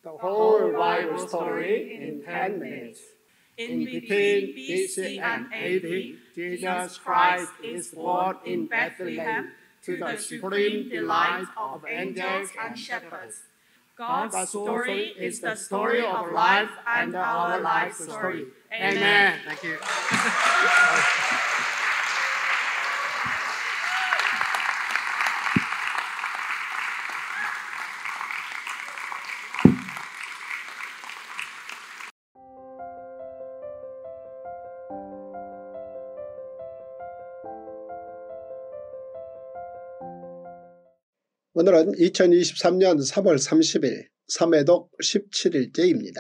the whole Bible story in 10 minutes. In between BC and AD, Jesus Christ is born in Bethlehem to the supreme delight of angels and shepherds. God's story is the story of life and our life story. Amen. Thank you. 오늘은 2023년 3월 30일 3회독 17일째입니다.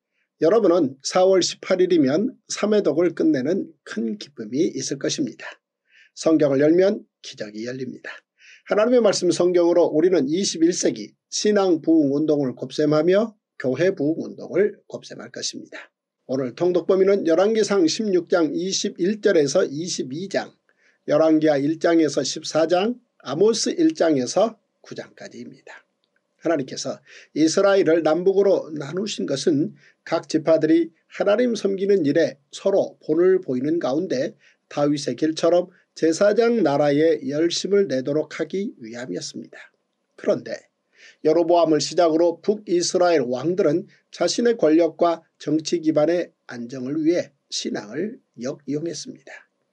여러분은 4월 18일이면 3회독을 끝내는 큰 기쁨이 있을 것입니다. 성경을 열면 기적이 열립니다. 하나님의 말씀 성경으로 우리는 21세기 신앙 부흥운동을 곱셈하며 교회 부흥운동을 곱셈할 것입니다. 오늘 통독범위는 열왕기상 16장 21절에서 22장, 열왕기하 1장에서 14장, 아모스 1장에서 9장까지입니다. 하나님께서 이스라엘을 남북으로 나누신 것은 각 지파들이 하나님 섬기는 일에 서로 본을 보이는 가운데 다윗의 길처럼 제사장 나라에 열심을 내도록 하기 위함이었습니다. 그런데 여로보암을 시작으로 북이스라엘 왕들은 자신의 권력과 정치 기반의 안정을 위해 신앙을 역이용했습니다.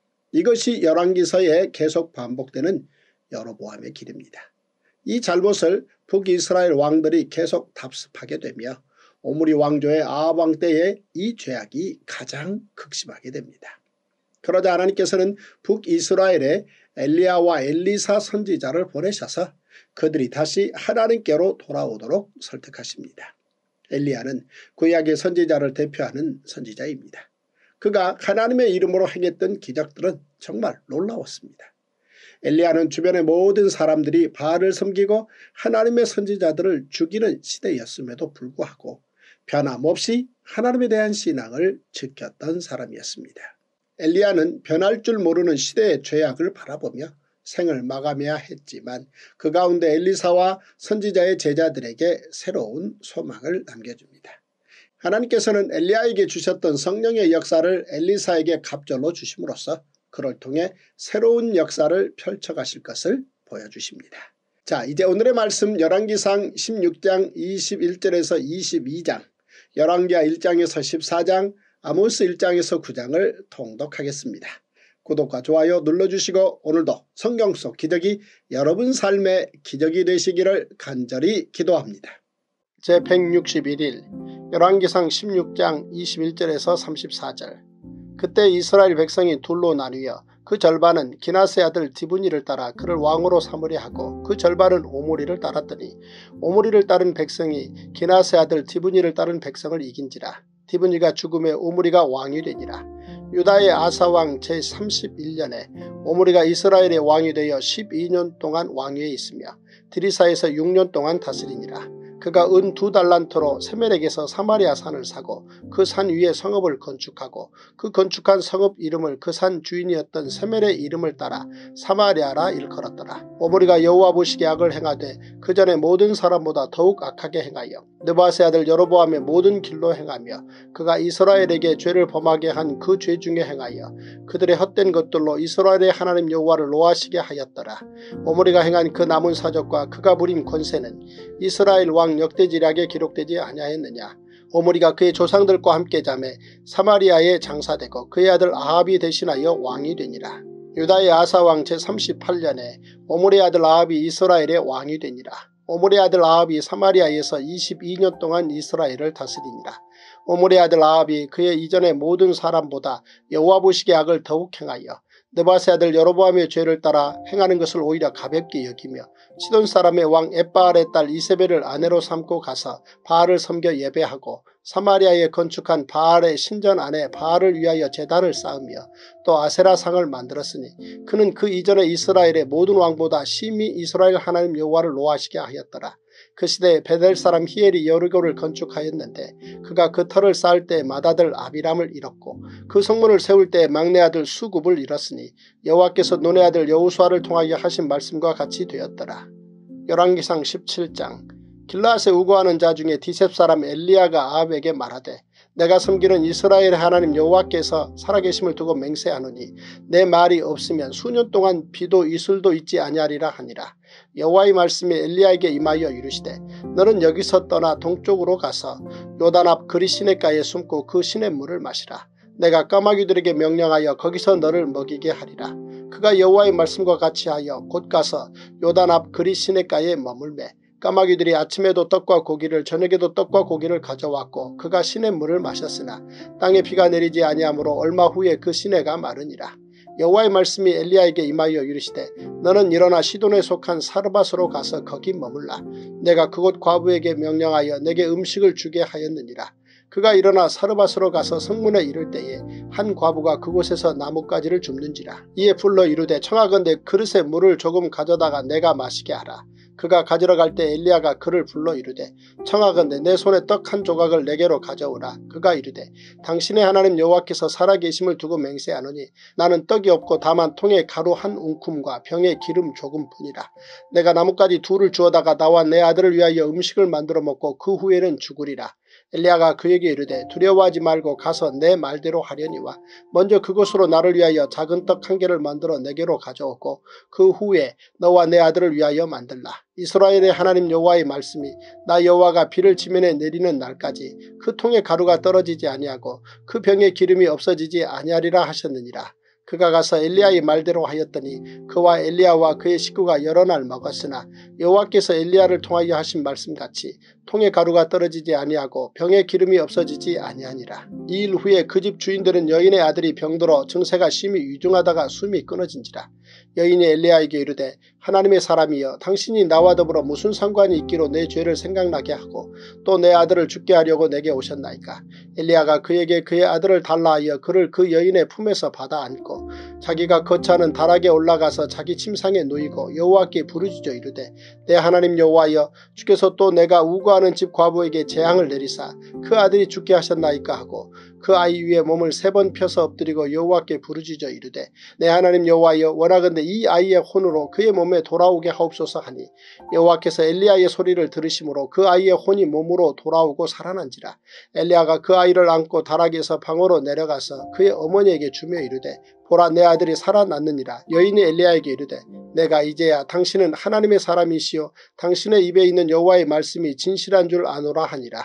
이것이 열왕기서에 계속 반복되는 여로보암의 길입니다. 이 잘못을 북이스라엘 왕들이 계속 답습하게 되며 오므리 왕조의 아합 왕 때에 이 죄악이 가장 극심하게 됩니다. 그러자 하나님께서는 북이스라엘에 엘리야와 엘리사 선지자를 보내셔서 그들이 다시 하나님께로 돌아오도록 설득하십니다. 엘리야는 구약의 선지자를 대표하는 선지자입니다. 그가 하나님의 이름으로 행했던 기적들은 정말 놀라웠습니다. 엘리야는 주변의 모든 사람들이 바알을 섬기고 하나님의 선지자들을 죽이는 시대였음에도 불구하고 변함없이 하나님에 대한 신앙을 지켰던 사람이었습니다. 엘리야는 변할 줄 모르는 시대의 죄악을 바라보며 생을 마감해야 했지만 그 가운데 엘리사와 선지자의 제자들에게 새로운 소망을 남겨줍니다. 하나님께서는 엘리야에게 주셨던 성령의 역사를 엘리사에게 갑절로 주심으로써 그를 통해 새로운 역사를 펼쳐가실 것을 보여주십니다. 자, 이제 오늘의 말씀 열왕기상 16장 21절에서 22장, 열왕기하 1장에서 14장, 아모스 1장에서 9장을 통독하겠습니다. 구독과 좋아요 눌러주시고 오늘도 성경 속 기적이 여러분 삶의 기적이 되시기를 간절히 기도합니다. 제161일 열왕기상 16장 21절에서 34절. 그때 이스라엘 백성이 둘로 나뉘어 그 절반은 기나스의 아들 디브니를 따라 그를 왕으로 삼으려 하고 그 절반은 오므리를 따랐더니 오므리를 따른 백성이 기나스의 아들 디브니를 따른 백성을 이긴지라. 디브니가 죽음에 오므리가 왕이 되니라. 유다의 아사왕 제31년에 오므리가 이스라엘의 왕이 되어 12년 동안 왕위에 있으며 드리사에서 6년 동안 다스리니라. 그가 은 2달란트로 세멜에게서 사마리아 산을 사고 그 산 위에 성읍을 건축하고 그 건축한 성읍 이름을 그 산 주인이었던 세멜의 이름을 따라 사마리아라 일컬었더라. 오므리가 여호와 보시기에 악을 행하되 그 전에 모든 사람보다 더욱 악하게 행하여 느바스의 아들 여로보암의 모든 길로 행하며 그가 이스라엘에게 죄를 범하게 한 그 죄 중에 행하여 그들의 헛된 것들로 이스라엘의 하나님 여호와를 노하시게 하였더라. 오므리가 행한 그 남은 사적과 그가 부린 권세는 이스라엘 왕 역대지략에 기록되지 아니하였느냐. 오므리가 그의 조상들과 함께 잠에 사마리아에 장사되고 그의 아들 아합이 대신하여 왕이 되니라. 유다의 아사왕 제38년에 오므리의 아들 아합이 이스라엘의 왕이 되니라. 오므리의 아들 아합이 사마리아에서 22년 동안 이스라엘을 다스리니라. 오므리의 아들 아합이 그의 이전의 모든 사람보다 여호와 보시기에 악을 더욱 행하여 느바스의 아들 여로보암의 죄를 따라 행하는 것을 오히려 가볍게 여기며 시돈 사람의 왕 엣바알의 딸 이세벨을 아내로 삼고 가서 바알을 섬겨 예배하고 사마리아에 건축한 바알의 신전 안에 바알을 위하여 제단을 쌓으며 또 아세라상을 만들었으니 그는 그 이전에 이스라엘의 모든 왕보다 심히 이스라엘 하나님 여호와를 노하시게 하였더라. 그 시대에 베델 사람 히엘이 여리고를 건축하였는데 그가 그 터를 쌓을 때 맏아들 아비람을 잃었고 그 성문을 세울 때 막내 아들 수굽을 잃었으니 여호와께서 눈의 아들 여호수아를 통하여 하신 말씀과 같이 되었더라. 열왕기상 17장. 길라앗에 우거하는 자 중에 디셉 사람 엘리야가 아합에게 말하되 내가 섬기는 이스라엘의 하나님 여호와께서 살아계심을 두고 맹세하노니 내 말이 없으면 수년 동안 비도 이슬도 있지 아니하리라 하니라. 여호와의 말씀이 엘리야에게 임하여 이르시되 너는 여기서 떠나 동쪽으로 가서 요단 앞 그리 시냇가에 숨고 그 시냇물을 마시라. 내가 까마귀들에게 명령하여 거기서 너를 먹이게 하리라. 그가 여호와의 말씀과 같이 하여 곧 가서 요단 앞 그리 시냇가에 머물매 까마귀들이 아침에도 떡과 고기를 저녁에도 떡과 고기를 가져왔고 그가 시냇물을 마셨으나 땅에 비가 내리지 아니하므로 얼마 후에 그 시내가 마르니라. 여호와의 말씀이 엘리야에게 임하여 이르시되 너는 일어나 시돈에 속한 사르밧으로 가서 거기 머물라. 내가 그곳 과부에게 명령하여 내게 음식을 주게 하였느니라. 그가 일어나 사르밧으로 가서 성문에 이를 때에 한 과부가 그곳에서 나뭇가지를 줍는지라. 이에 불러 이르되 청하건대 그릇에 물을 조금 가져다가 내가 마시게 하라. 그가 가지러 갈 때 엘리야가 그를 불러 이르되 청하건대 내 손에 떡 한 조각을 내게로 가져오라. 그가 이르되 당신의 하나님 여호와께서 살아계심을 두고 맹세하노니 나는 떡이 없고 다만 통에 가루 한 웅큼과 병에 기름 조금뿐이라. 내가 나뭇가지 둘을 주어다가 나와 내 아들을 위하여 음식을 만들어 먹고 그 후에는 죽으리라. 엘리야가 그에게 이르되 두려워하지 말고 가서 내 말대로 하려니와 먼저 그것으로 나를 위하여 작은 떡 한 개를 만들어 내게로 가져오고 그 후에 너와 내 아들을 위하여 만들라. 이스라엘의 하나님 여호와의 말씀이 나 여호와가 비를 지면에 내리는 날까지 그 통에 가루가 떨어지지 아니하고 그 병에 기름이 없어지지 아니하리라 하셨느니라. 그가 가서 엘리야의 말대로 하였더니 그와 엘리야와 그의 식구가 여러 날 먹었으나 여호와께서 엘리야를 통하여 하신 말씀같이 통에 가루가 떨어지지 아니하고 병에 기름이 없어지지 아니하니라. 이 일 후에 그 집 주인들은 여인의 아들이 병들어 증세가 심히 위중하다가 숨이 끊어진지라. 여인이 엘리야에게 이르되 하나님의 사람이여 당신이 나와 더불어 무슨 상관이 있기로 내 죄를 생각나게 하고 또 내 아들을 죽게 하려고 내게 오셨나이까. 엘리야가 그에게 그의 아들을 달라 하여 그를 그 여인의 품에서 받아 안고 자기가 거처하는 다락에 올라가서 자기 침상에 누이고 여호와께 부르짖어 이르되 내 하나님 여호와여 주께서 또 내가 우거하는 집 과부에게 재앙을 내리사 그 아들이 죽게 하셨나이까 하고 그 아이 위에 몸을 3번 펴서 엎드리고 여호와께 부르짖어 이르되 내 하나님 여호와여 원하건대 이 아이의 혼으로 그의 몸에 돌아오게 하옵소서 하니 여호와께서 엘리야의 소리를 들으심으로 그 아이의 혼이 몸으로 돌아오고 살아난지라. 엘리야가 그 아이를 안고 다락에서 방으로 내려가서 그의 어머니에게 주며 이르되 보라 내 아들이 살아났느니라. 여인이 엘리야에게 이르되 내가 이제야 당신은 하나님의 사람이시요 당신의 입에 있는 여호와의 말씀이 진실한 줄 아노라 하니라.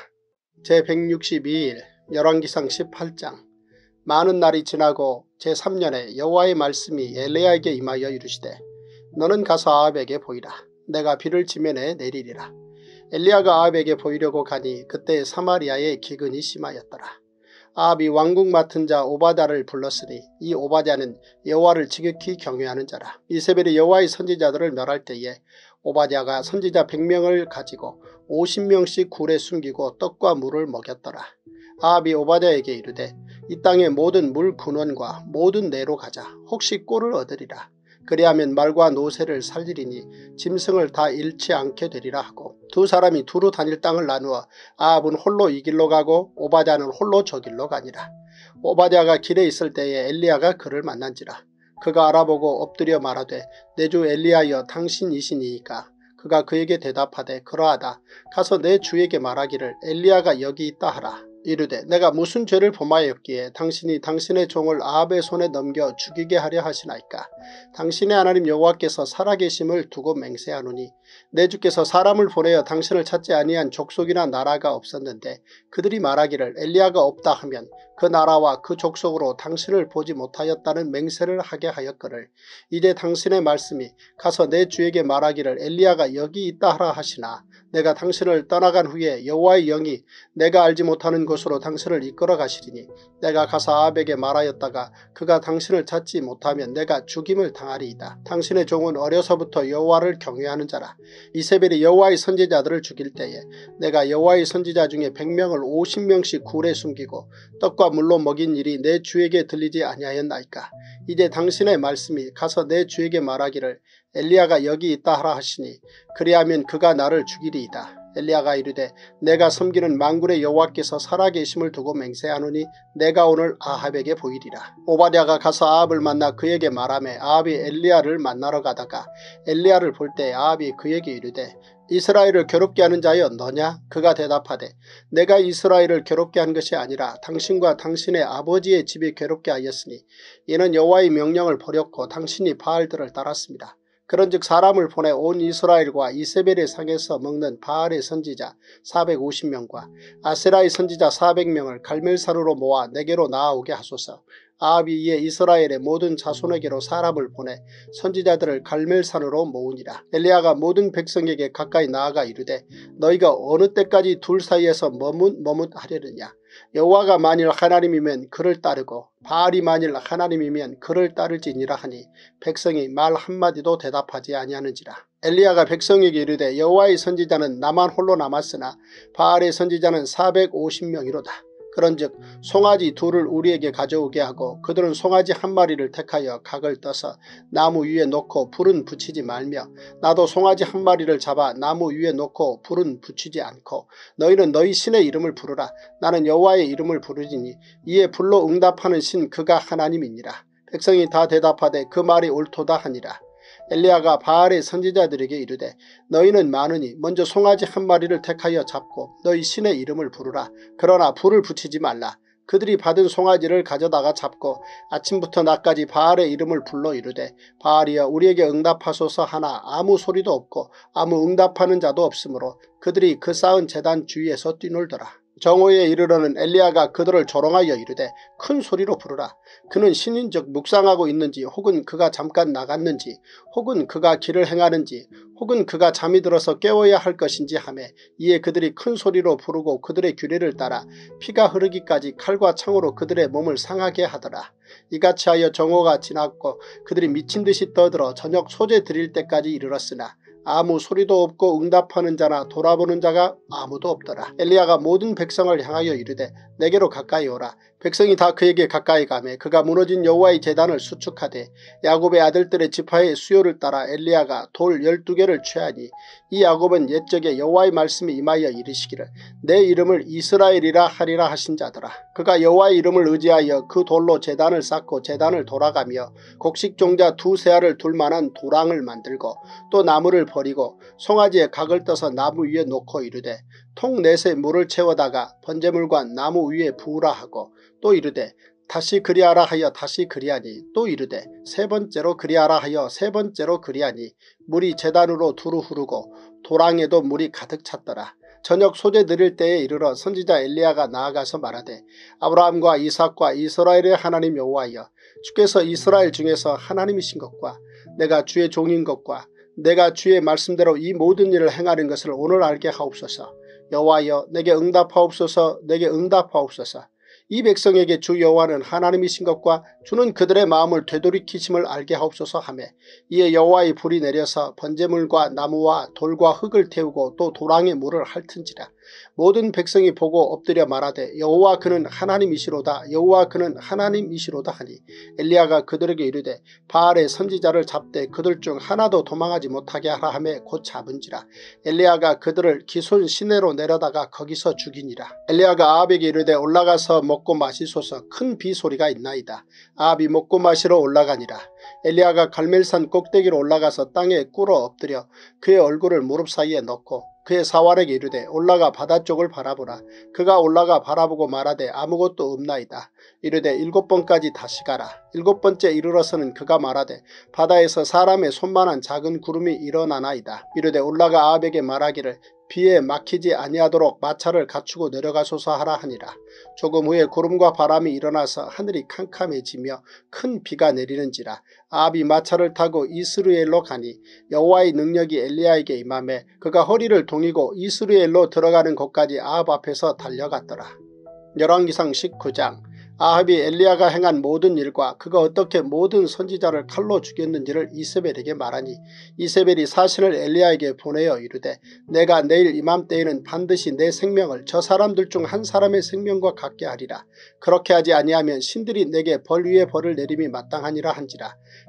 제162일 열왕기상 18장. 많은 날이 지나고 제3년에 여호와의 말씀이 엘리야에게 임하여 이르시되 너는 가서 아합에게 보이라. 내가 비를 지면에 내리리라. 엘리야가 아합에게 보이려고 가니 그때 사마리아에 기근이 심하였더라. 아합이 왕궁 맡은 자 오바댜를 불렀으니 이 오바댜는 여호와를 지극히 경외하는 자라. 이세벨이 여호와의 선지자들을 멸할 때에 오바댜가 선지자 100명을 가지고 50명씩 굴에 숨기고 떡과 물을 먹였더라. 아합이 오바댜에게 이르되 이 땅의 모든 물 근원과 모든 내로 가자. 혹시 꼴을 얻으리라. 그리하면 말과 노새를 살리리니 짐승을 다 잃지 않게 되리라 하고 두 사람이 두루 다닐 땅을 나누어 아합은 홀로 이 길로 가고 오바댜는 홀로 저 길로 가니라. 오바댜가 길에 있을 때에 엘리야가 그를 만난지라. 그가 알아보고 엎드려 말하되 내 주 엘리야여 당신이시니이까. 그가 그에게 대답하되 그러하다. 가서 내 주에게 말하기를 엘리야가 여기 있다 하라. 이르되 내가 무슨 죄를 범하였기에 당신이 당신의 종을 아합의 손에 넘겨 죽이게 하려 하시나이까. 당신의 하나님 여호와께서 살아계심을 두고 맹세하노니 내 주께서 사람을 보내어 당신을 찾지 아니한 족속이나 나라가 없었는데 그들이 말하기를 엘리야가 없다 하면 그 나라와 그 족속으로 당신을 보지 못하였다는 맹세를 하게 하였거늘 이제 당신의 말씀이 가서 내 주에게 말하기를 엘리야가 여기 있다 하라 하시나 내가 당신을 떠나간 후에 여호와의 영이 내가 알지 못하는 곳으로 당신을 이끌어 가시리니 내가 가서 아합에게 말하였다가 그가 당신을 찾지 못하면 내가 죽임을 당하리이다. 당신의 종은 어려서부터 여호와를 경외하는 자라. 이세벨이 여호와의 선지자들을 죽일 때에 내가 여호와의 선지자 중에 100명을 50명씩 굴에 숨기고 떡과 물로 먹인 일이 내 주에게 들리지 아니하였나이까. 이제 당신의 말씀이 가서 내 주에게 말하기를 엘리야가 여기 있다 하라 하시니 그리하면 그가 나를 죽이리이다. 엘리야가 이르되 내가 섬기는 만군의 여호와께서 살아계심을 두고 맹세하노니 내가 오늘 아합에게 보이리라. 오바댜가 가서 아합을 만나 그에게 말하매 아합이 엘리야를 만나러 가다가 엘리야를 볼 때 아합이 그에게 이르되 이스라엘을 괴롭게 하는 자여 너냐? 그가 대답하되 내가 이스라엘을 괴롭게 한 것이 아니라 당신과 당신의 아버지의 집이 괴롭게 하였으니 이는 여호와의 명령을 버렸고 당신이 바알들을 따랐습니다. 그런즉 사람을 보내 온 이스라엘과 이세벨의 상에서 먹는 바알의 선지자 450명과 아세라의 선지자 400명을 갈멜산으로 모아 내게로 나아오게 하소서. 아합이 이에 이스라엘의 모든 자손에게로 사람을 보내 선지자들을 갈멜산으로 모으니라. 엘리야가 모든 백성에게 가까이 나아가 이르되 너희가 어느 때까지 둘 사이에서 머뭇하려느냐. 여호와가 만일 하나님이면 그를 따르고 바알이 만일 하나님이면 그를 따를지니라 하니 백성이 말 한마디도 대답하지 아니하는지라. 엘리야가 백성에게 이르되 여호와의 선지자는 나만 홀로 남았으나 바알의 선지자는 450명이로다. 그런즉 송아지 둘을 우리에게 가져오게 하고 그들은 송아지 한 마리를 택하여 각을 떠서 나무 위에 놓고 불은 붙이지 말며 나도 송아지 한 마리를 잡아 나무 위에 놓고 불은 붙이지 않고 너희는 너희 신의 이름을 부르라. 나는 여호와의 이름을 부르리니 이에 불로 응답하는 신 그가 하나님이니라. 백성이 다 대답하되 그 말이 옳도다 하니라. 엘리야가 바알의 선지자들에게 이르되 너희는 많으니 먼저 송아지 한 마리를 택하여 잡고 너희 신의 이름을 부르라. 그러나 불을 붙이지 말라. 그들이 받은 송아지를 가져다가 잡고 아침부터 낮까지 바알의 이름을 불러 이르되 바알이여 우리에게 응답하소서 하나 아무 소리도 없고 아무 응답하는 자도 없으므로 그들이 그 쌓은 제단 주위에서 뛰놀더라. 정오에 이르러는 엘리야가 그들을 조롱하여 이르되 큰 소리로 부르라. 그는 신인즉 묵상하고 있는지 혹은 그가 잠깐 나갔는지 혹은 그가 길을 행하는지 혹은 그가 잠이 들어서 깨워야 할 것인지 하매 이에 그들이 큰 소리로 부르고 그들의 규례를 따라 피가 흐르기까지 칼과 창으로 그들의 몸을 상하게 하더라. 이같이 하여 정오가 지났고 그들이 미친 듯이 떠들어 저녁 소재 드릴 때까지 이르렀으나 아무 소리도 없고 응답하는 자나 돌아보는 자가 아무도 없더라. 엘리야가 모든 백성을 향하여 이르되 내게로 가까이 오라. 백성이 다 그에게 가까이 가매 그가 무너진 여호와의 제단을 수축하되 야곱의 아들들의 지파의 수요를 따라 엘리야가 돌 12개를 취하니 이 야곱은 옛적에 여호와의 말씀이 임하여 이르시기를 내 이름을 이스라엘이라 하리라 하신 자더라. 그가 여호와의 이름을 의지하여 그 돌로 제단을 쌓고 제단을 돌아가며 곡식종자 2세알을 둘 만한 도랑을 만들고 또 나무를 버리고 송아지에 각을 떠서 나무 위에 놓고 이르되 통 넷에 물을 채워다가 번제물과 나무 위에 부으라 하고 또 이르되 다시 그리하라 하여 다시 그리하니 또 이르되 세 번째로 그리하라 하여 세 번째로 그리하니 물이 제단으로 두루 흐르고 도랑에도 물이 가득 찼더라. 저녁 소재 드릴 때에 이르러 선지자 엘리야가 나아가서 말하되 아브라함과 이삭과 이스라엘의 하나님 여호와여 주께서 이스라엘 중에서 하나님이신 것과 내가 주의 종인 것과 내가 주의 말씀대로 이 모든 일을 행하는 것을 오늘 알게 하옵소서. 여호와여 내게 응답하옵소서. 내게 응답하옵소서. 이 백성에게 주 여호와는 하나님이신 것과 주는 그들의 마음을 되돌이키심을 알게 하옵소서 하매 이에 여호와의 불이 내려서 번제물과 나무와 돌과 흙을 태우고 또 도랑에 물을 핥은지라. 모든 백성이 보고 엎드려 말하되 여호와 그는 하나님이시로다. 여호와 그는 하나님이시로다 하니 엘리야가 그들에게 이르되 바알의 선지자를 잡되 그들 중 하나도 도망하지 못하게 하라 하매 곧 잡은지라. 엘리야가 그들을 기손 시내로 내려다가 거기서 죽이니라. 엘리야가 아합에게 이르되 올라가서 먹고 마시소서. 큰 비소리가 있나이다. 아합이 먹고 마시러 올라가니라. 엘리야가 갈멜산 꼭대기로 올라가서 땅에 꿇어 엎드려 그의 얼굴을 무릎 사이에 넣고 그의 사활에게 이르되 올라가 바다 쪽을 바라보라. 그가 올라가 바라보고 말하되 아무것도 없나이다. 이르되 7번까지 다시 가라. 7번째 이르러서는 그가 말하되 바다에서 사람의 손만한 작은 구름이 일어나나이다. 이르되 올라가 아합에게 말하기를 비에 막히지 아니하도록 마차를 갖추고 내려가소서 하라 하니라. 조금 후에 구름과 바람이 일어나서 하늘이 캄캄해지며 큰 비가 내리는지라. 아합이 마차를 타고 이스르엘로 가니 여호와의 능력이 엘리야에게 임하매 그가 허리를 동이고 이스르엘로 들어가는 곳까지 아합 앞에서 달려갔더라. 열왕기상 19장. 아합이 엘리야가 행한 모든 일과 그가 어떻게 모든 선지자를 칼로 죽였는지를 이세벨에게 말하니 이세벨이 사신을 엘리야에게 보내어 이르되 내가 내일 이맘때에는 반드시 내 생명을 저 사람들 중 한 사람의 생명과 같게 하리라. 그렇게 하지 아니하면 신들이 내게 벌 위에 벌을 내림이 마땅하니라 한지라.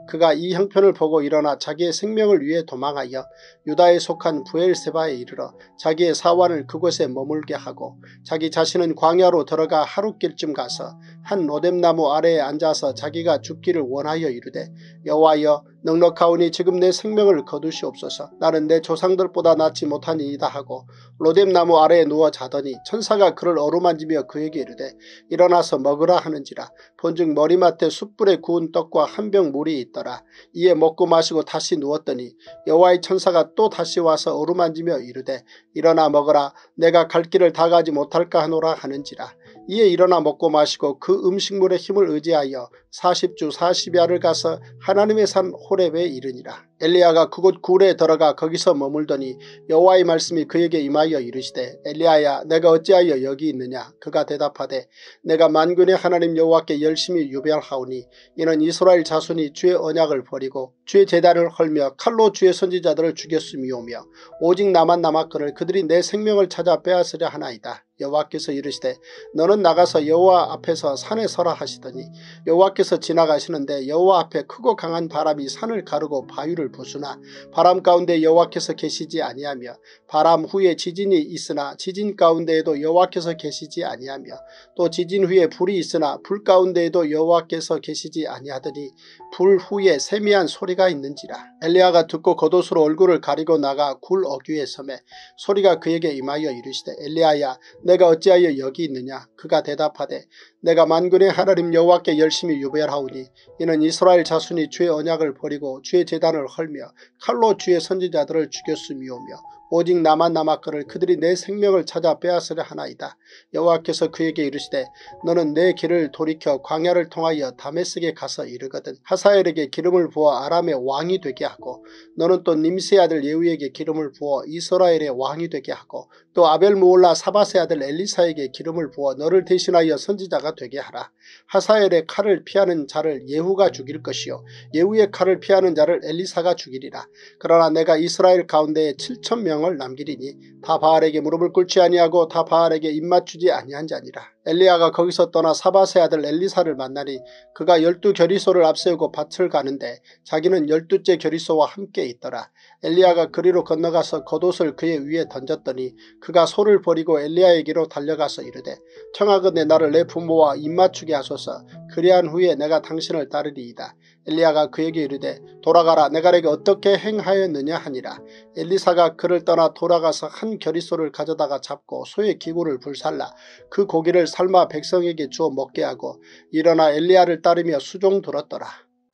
그가 이 형편을 보고 일어나 자기의 생명을 위해 도망하여 유다에 속한 부엘세바에 이르러 자기의 사환을 그곳에 머물게 하고 자기 자신은 광야로 들어가 하룻길쯤 가서 한 로뎀나무 아래에 앉아서 자기가 죽기를 원하여 이르되 여호와여 넉넉하오니 지금 내 생명을 거두시옵소서. 나는 내 조상들보다 낫지 못하니이다 하고 로뎀나무 아래에 누워 자더니 천사가 그를 어루만지며 그에게 이르되 일어나서 먹으라 하는지라. 본즉 머리맡에 숯불에 구운 떡과 한 병 물이 있더라. 이에 먹고 마시고 다시 누웠더니 여호와의 천사가 또 다시 와서 어루만지며 이르되 일어나 먹으라. 내가 갈 길을 다 가지 못할까 하노라 하는지라. 이에 일어나 먹고 마시고 그 음식물의 힘을 의지하여 40주 40야를 가서 하나님의 산 호렙에 이르니라. 엘리야가 그곳 굴에 들어가 거기서 머물더니 여호와의 말씀이 그에게 임하여 이르시되 엘리야야 내가 어찌하여 여기 있느냐. 그가 대답하되 내가 만군의 하나님 여호와께 열심히 유별하오니 이는 이스라엘 자손이 주의 언약을 버리고 주의 제단을 헐며 칼로 주의 선지자들을 죽였음이오며 오직 나만 남았거늘 그들이 내 생명을 찾아 빼앗으려 하나이다. 여호와께서 이르시되 너는 나가서 여호와 앞에서 산에 서라 하시더니 여호와께서 지나가시는데 여호와 앞에 크고 강한 바람이 산을 가르고 바위를 부수나 바람 가운데 여호와께서 계시지 아니하며 바람 후에 지진이 있으나 지진 가운데에도 여호와께서 계시지 아니하며 또 지진 후에 불이 있으나 불 가운데에도 여호와께서 계시지 아니하더니 불 후에 세미한 소리가 있는지라. 엘리야가 듣고 겉옷으로 얼굴을 가리고 나가 굴 어귀에 서매 소리가 그에게 임하여 이르시되 엘리야야 내가 어찌하여 여기 있느냐. 그가 대답하되 내가 만군의 하나님 여호와께 열심히 유별하오니 이는 이스라엘 자손이 주의 언약을 버리고 주의 제단을 헐며 칼로 주의 선지자들을 죽였음이오며 오직 나만 남았거늘 그들이 내 생명을 찾아 빼앗으려 하나이다. 여호와께서 그에게 이르시되 너는 내 길을 돌이켜 광야를 통하여 다메섹에 가서 이르거든 하사엘에게 기름을 부어 아람의 왕이 되게 하고 너는 또 님스의 아들 예후에게 기름을 부어 이스라엘의 왕이 되게 하고 또 아벨무올라 사밧의 아들 엘리사에게 기름을 부어 너를 대신하여 선지자가 되게 하라. 하사엘의 칼을 피하는 자를 예후가 죽일 것이요 예후의 칼을 피하는 자를 엘리사가 죽이리라. 그러나 내가 이스라엘 가운데에 7,000명을 남기리니 다 바알에게 무릎을 꿇지 아니하고 다 바알에게 입맞추지 아니한 자니라. 엘리야가 거기서 떠나 사밧의 아들 엘리사를 만나니 그가 12겨리소를 앞세우고 밭을 가는데 자기는 12째 겨리소와 함께 있더라. 엘리야가 그리로 건너가서 겉옷을 그의 위에 던졌더니 그가 소를 버리고 엘리야에게로 달려가서 이르되 청하건대 나를 내 부모와 입맞추게 하소서. 그리한 후에 내가 당신을 따르리이다. 엘리야가 그에게 이르되 돌아가라. 내가 내게 어떻게 행하였느냐 하니라. 엘리사가 그를 떠나 돌아가서 한 겨리소를 가져다가 잡고 소의 기구를 불살라 그 고기를 삶아 백성에게 주어 먹게 하고 일어나 엘리야를 따르며 수종 들었더라.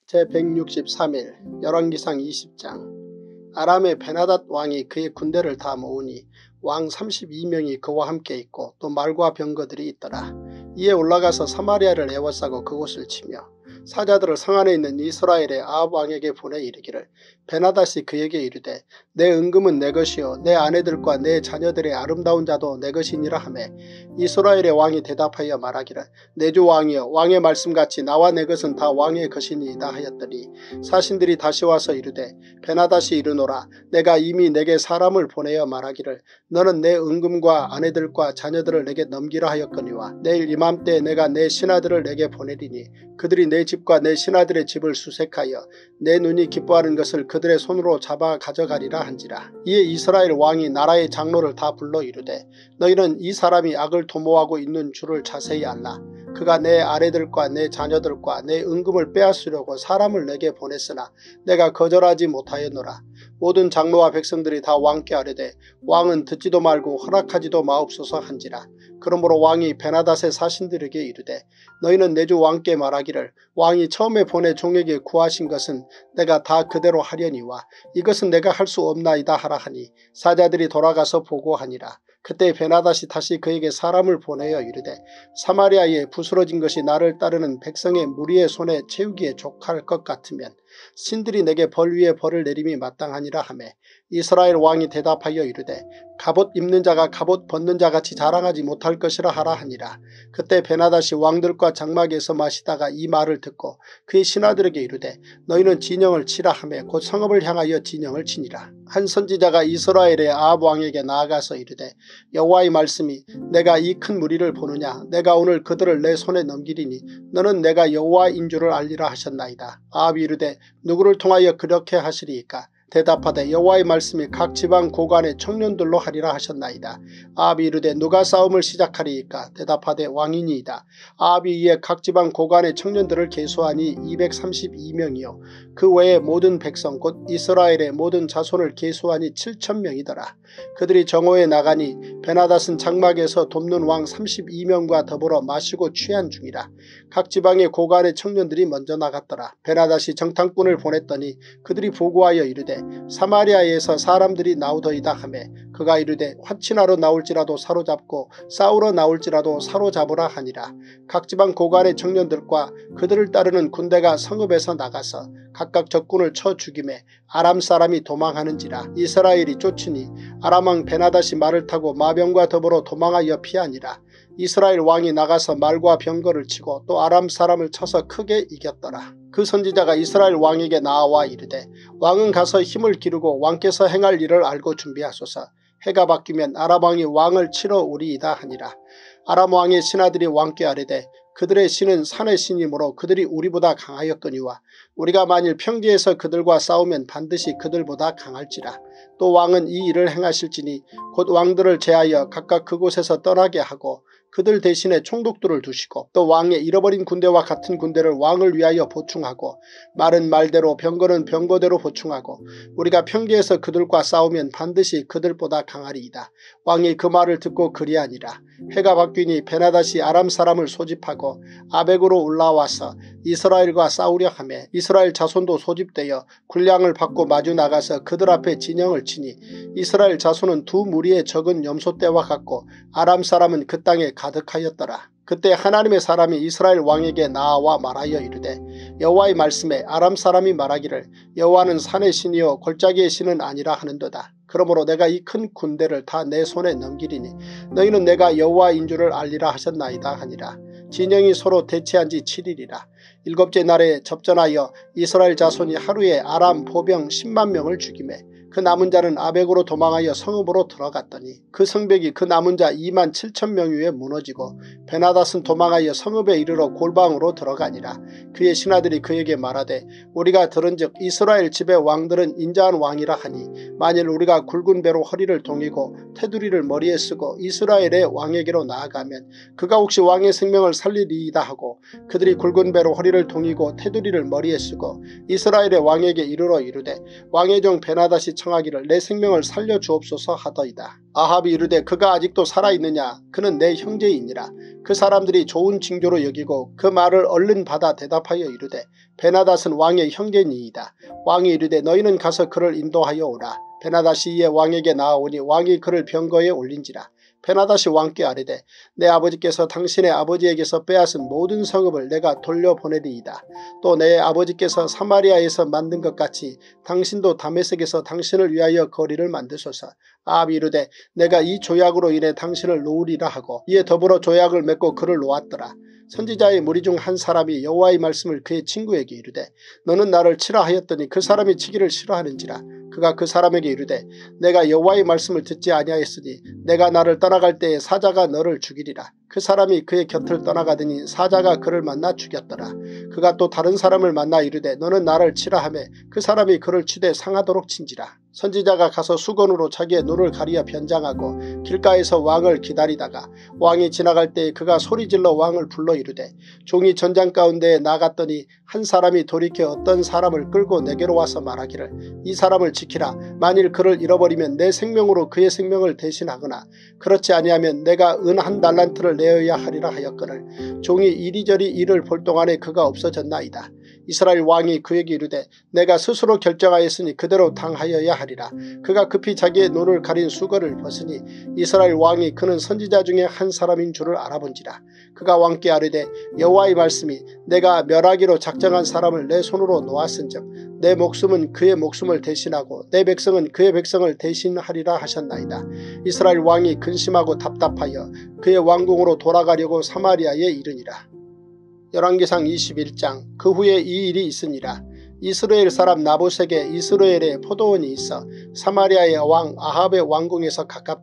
제163일 열왕기상 20장. 아람의 베나닷 왕이 그의 군대를 다 모으니 왕 32명이 그와 함께 있고 또 말과 병거들이 있더라. 이에 올라가서 사마리아를 에워싸고 그곳을 치며 사자들을 성 안에 있는 이스라엘의 아합 왕에게 보내 이르기를 베나닷이 그에게 이르되 내 은금은 내 것이요 내 아내들과 내 자녀들의 아름다운 자도 내 것이니라 하매 이스라엘의 왕이 대답하여 말하기를 내 주 왕이여 왕의 말씀같이 나와 내 것은 다 왕의 것이니이다 하였더니 사신들이 다시 와서 이르되 베나닷이 이르노라 내가 이미 내게 사람을 보내어 말하기를 너는 내 은금과 아내들과 자녀들을 내게 넘기라 하였거니와 내일 이맘때 내가 내 신하들을 내게 보내리니 그들이 내 집과 내 신하들의 집을 수색하여 내 눈이 기뻐하는 것을 그들의 손으로 잡아 가져가리라 한지라. 이에 이스라엘 왕이 나라의 장로를 다 불러 이르되 너희는 이 사람이 악을 도모하고 있는 줄을 자세히 알라. 그가 내 아내들과 내 자녀들과 내 은금을 빼앗으려고 사람을 내게 보냈으나 내가 거절하지 못하였노라. 모든 장로와 백성들이 다 왕께 아뢰되 왕은 듣지도 말고 허락하지도 마옵소서 한지라. 그러므로 왕이 베나닷의 사신들에게 이르되 너희는 내 주 왕께 말하기를 왕이 처음에 보내 종에게 구하신 것은 내가 다 그대로 하려니와 이것은 내가 할 수 없나이다 하라 하니 사자들이 돌아가서 보고하니라. 그때 베나닷이 다시 그에게 사람을 보내어 이르되 사마리아에 부스러진 것이 나를 따르는 백성의 무리의 손에 채우기에 족할 것 같으면 신들이 내게 벌 위에 벌을 내림이 마땅하니라 하매 이스라엘 왕이 대답하여 이르되 갑옷 입는 자가 갑옷 벗는 자같이 자랑하지 못할 것이라 하라 하니라. 그때 베나닷이 왕들과 장막에서 마시다가 이 말을 듣고 그의 신하들에게 이르되 너희는 진영을 치라 하매 곧 성읍을 향하여 진영을 치니라. 한 선지자가 이스라엘의 아합 왕에게 나아가서 이르되 여호와의 말씀이 내가 이 큰 무리를 보느냐 내가 오늘 그들을 내 손에 넘기리니 너는 내가 여호와인 줄을 알리라 하셨나이다. 아합이 이르되 누구를 통하여 그렇게 하시리이까? 대답하되 여호와의 말씀이 각 지방 고관의 청년들로 하리라 하셨나이다. 아합이 이르되 누가 싸움을 시작하리이까? 대답하되 왕이니이다. 아합이 이에 각 지방 고관의 청년들을 계수하니 232명이요 그 외에 모든 백성 곧 이스라엘의 모든 자손을 계수하니 7,000명이더라. 그들이 정오에 나가니 베나닷은 장막에서 돕는 왕 32명과 더불어 마시고 취한 중이라. 각 지방의 고관의 청년들이 먼저 나갔더라. 베나닷이 정탐꾼을 보냈더니 그들이 보고하여 이르되 사마리아에서 사람들이 나오더이다 하매 그가 이르되 화친하러 나올지라도 사로잡고 싸우러 나올지라도 사로잡으라 하니라. 각 지방 고관의 청년들과 그들을 따르는 군대가 성읍에서 나가서 각각 적군을 쳐 죽이매 아람 사람이 도망하는지라. 이스라엘이 쫓으니 아람 왕 베나닷이 말을 타고 마병과 더불어 도망하여 피하니라. 이스라엘 왕이 나가서 말과 병거를 치고 또 아람 사람을 쳐서 크게 이겼더라. 그 선지자가 이스라엘 왕에게 나와 이르되 왕은 가서 힘을 기르고 왕께서 행할 일을 알고 준비하소서. 해가 바뀌면 아람 왕이 왕을 치러 오리이다 하니라. 아람 왕의 신하들이 왕께 아뢰되 그들의 신은 산의 신이므로 그들이 우리보다 강하였거니와 우리가 만일 평지에서 그들과 싸우면 반드시 그들보다 강할지라. 또 왕은 이 일을 행하실지니 곧 왕들을 제하여 각각 그곳에서 떠나게 하고 그들 대신에 총독들을 두시고 또 왕의 잃어버린 군대와 같은 군대를 왕을 위하여 보충하고 말은 말대로 병거는 병거대로 보충하고 우리가 평지에서 그들과 싸우면 반드시 그들보다 강하리이다. 왕이 그 말을 듣고 그리하니라. 해가 바뀌니 베나닷이 아람 사람을 소집하고 아벡으로 올라와서 이스라엘과 싸우려 하매 이스라엘 자손도 소집되어 군량을 받고 마주 나가서 그들 앞에 진영을 치니 이스라엘 자손은 두 무리의 적은 염소떼와 같고 아람 사람은 그 땅에 가득하였더라. 그때 하나님의 사람이 이스라엘 왕에게 나와 말하여 이르되 여호와의 말씀에 아람 사람이 말하기를 여호와는 산의 신이요 골짜기의 신은 아니라 하는도다. 그러므로 내가 이 큰 군대를 다 내 손에 넘기리니 너희는 내가 여호와인 줄을 알리라 하셨나이다 하니라. 진영이 서로 대치한 지 7일이라. 일곱째 날에 접전하여 이스라엘 자손이 하루에 아람 보병 10만 명을 죽이매 그 남은 자는 아벡으로 도망하여 성읍으로 들어갔더니 그 성벽이 그 남은 자 2만 7천 명 위에 무너지고 베나닷은 도망하여 성읍에 이르러 골방으로 들어가니라. 그의 신하들이 그에게 말하되 우리가 들은즉 이스라엘 집의 왕들은 인자한 왕이라 하니 만일 우리가 굵은 배로 허리를 동이고 테두리를 머리에 쓰고 이스라엘의 왕에게로 나아가면 그가 혹시 왕의 생명을 살리리이다 하고 그들이 굵은 배로 허리를 동이고 테두리를 머리에 쓰고 이스라엘의 왕에게 이르러 이르되 왕의 종 베나닷이 청하기를 내 생명을 살려주옵소서 하더이다. 아합이 이르되 그가 아직도 살아있느냐? 그는 내 형제이니라. 그 사람들이 좋은 징조로 여기고 그 말을 얼른 받아 대답하여 이르되 베나닷은 왕의 형제니이다. 왕이 이르되 너희는 가서 그를 인도하여 오라. 베나닷이 이에 왕에게 나아오니 왕이 그를 병거에 올린지라. 베나닷이 왕께 아뢰되 내 아버지께서 당신의 아버지에게서 빼앗은 모든 성읍을 내가 돌려보내리이다. 또 내 아버지께서 사마리아에서 만든 것 같이 당신도 다메섹에서 당신을 위하여 거리를 만드소서. 아합이 이르되 내가 이 조약으로 인해 당신을 놓으리라 하고 이에 더불어 조약을 맺고 그를 놓았더라. 선지자의 무리 중 한 사람이 여호와의 말씀을 그의 친구에게 이르되 너는 나를 치라 하였더니 그 사람이 치기를 싫어하는지라. 그가 그 사람에게 이르되 내가 여호와의 말씀을 듣지 아니하였으니 내가 나를 떠나갈 때에 사자가 너를 죽이리라. 그 사람이 그의 곁을 떠나가더니 사자가 그를 만나 죽였더라. 그가 또 다른 사람을 만나 이르되 너는 나를 치라 하매 그 사람이 그를 치되 상하도록 친지라. 선지자가 가서 수건으로 자기의 눈을 가리어 변장하고 길가에서 왕을 기다리다가 왕이 지나갈 때에 그가 소리질러 왕을 불러 이르되 종이 전장 가운데에 나갔더니 한 사람이 돌이켜 어떤 사람을 끌고 내게로 와서 말하기를 이 사람을 지키라. 만일 그를 잃어버리면 내 생명으로 그의 생명을 대신하거나 그렇지 아니하면 내가 은 한 달란트를 내어야 하리라 하였거늘 종이 이리저리 이를 볼 동안에 그가 없어졌나이다. 이스라엘 왕이 그에게 이르되 내가 스스로 결정하였으니 그대로 당하여야 하리라. 그가 급히 자기의 눈을 가린 수건을 벗으니 이스라엘 왕이 그는 선지자 중에 한 사람인 줄을 알아본지라. 그가 왕께 아뢰되 여호와의 말씀이 내가 멸하기로 작정한 사람을 내 손으로 놓았은즉 내 목숨은 그의 목숨을 대신하고 내 백성은 그의 백성을 대신하리라 하셨나이다. 이스라엘 왕이 근심하고 답답하여 그의 왕궁으로 돌아가려고 사마리아에 이르니라. 열왕기상 21장. 그 후에 이 일이 있으니라. 이스라엘 사람 나봇에게 이스라엘에 포도원이 있어 사마리아의 왕 아합의 왕궁에서 가깝더니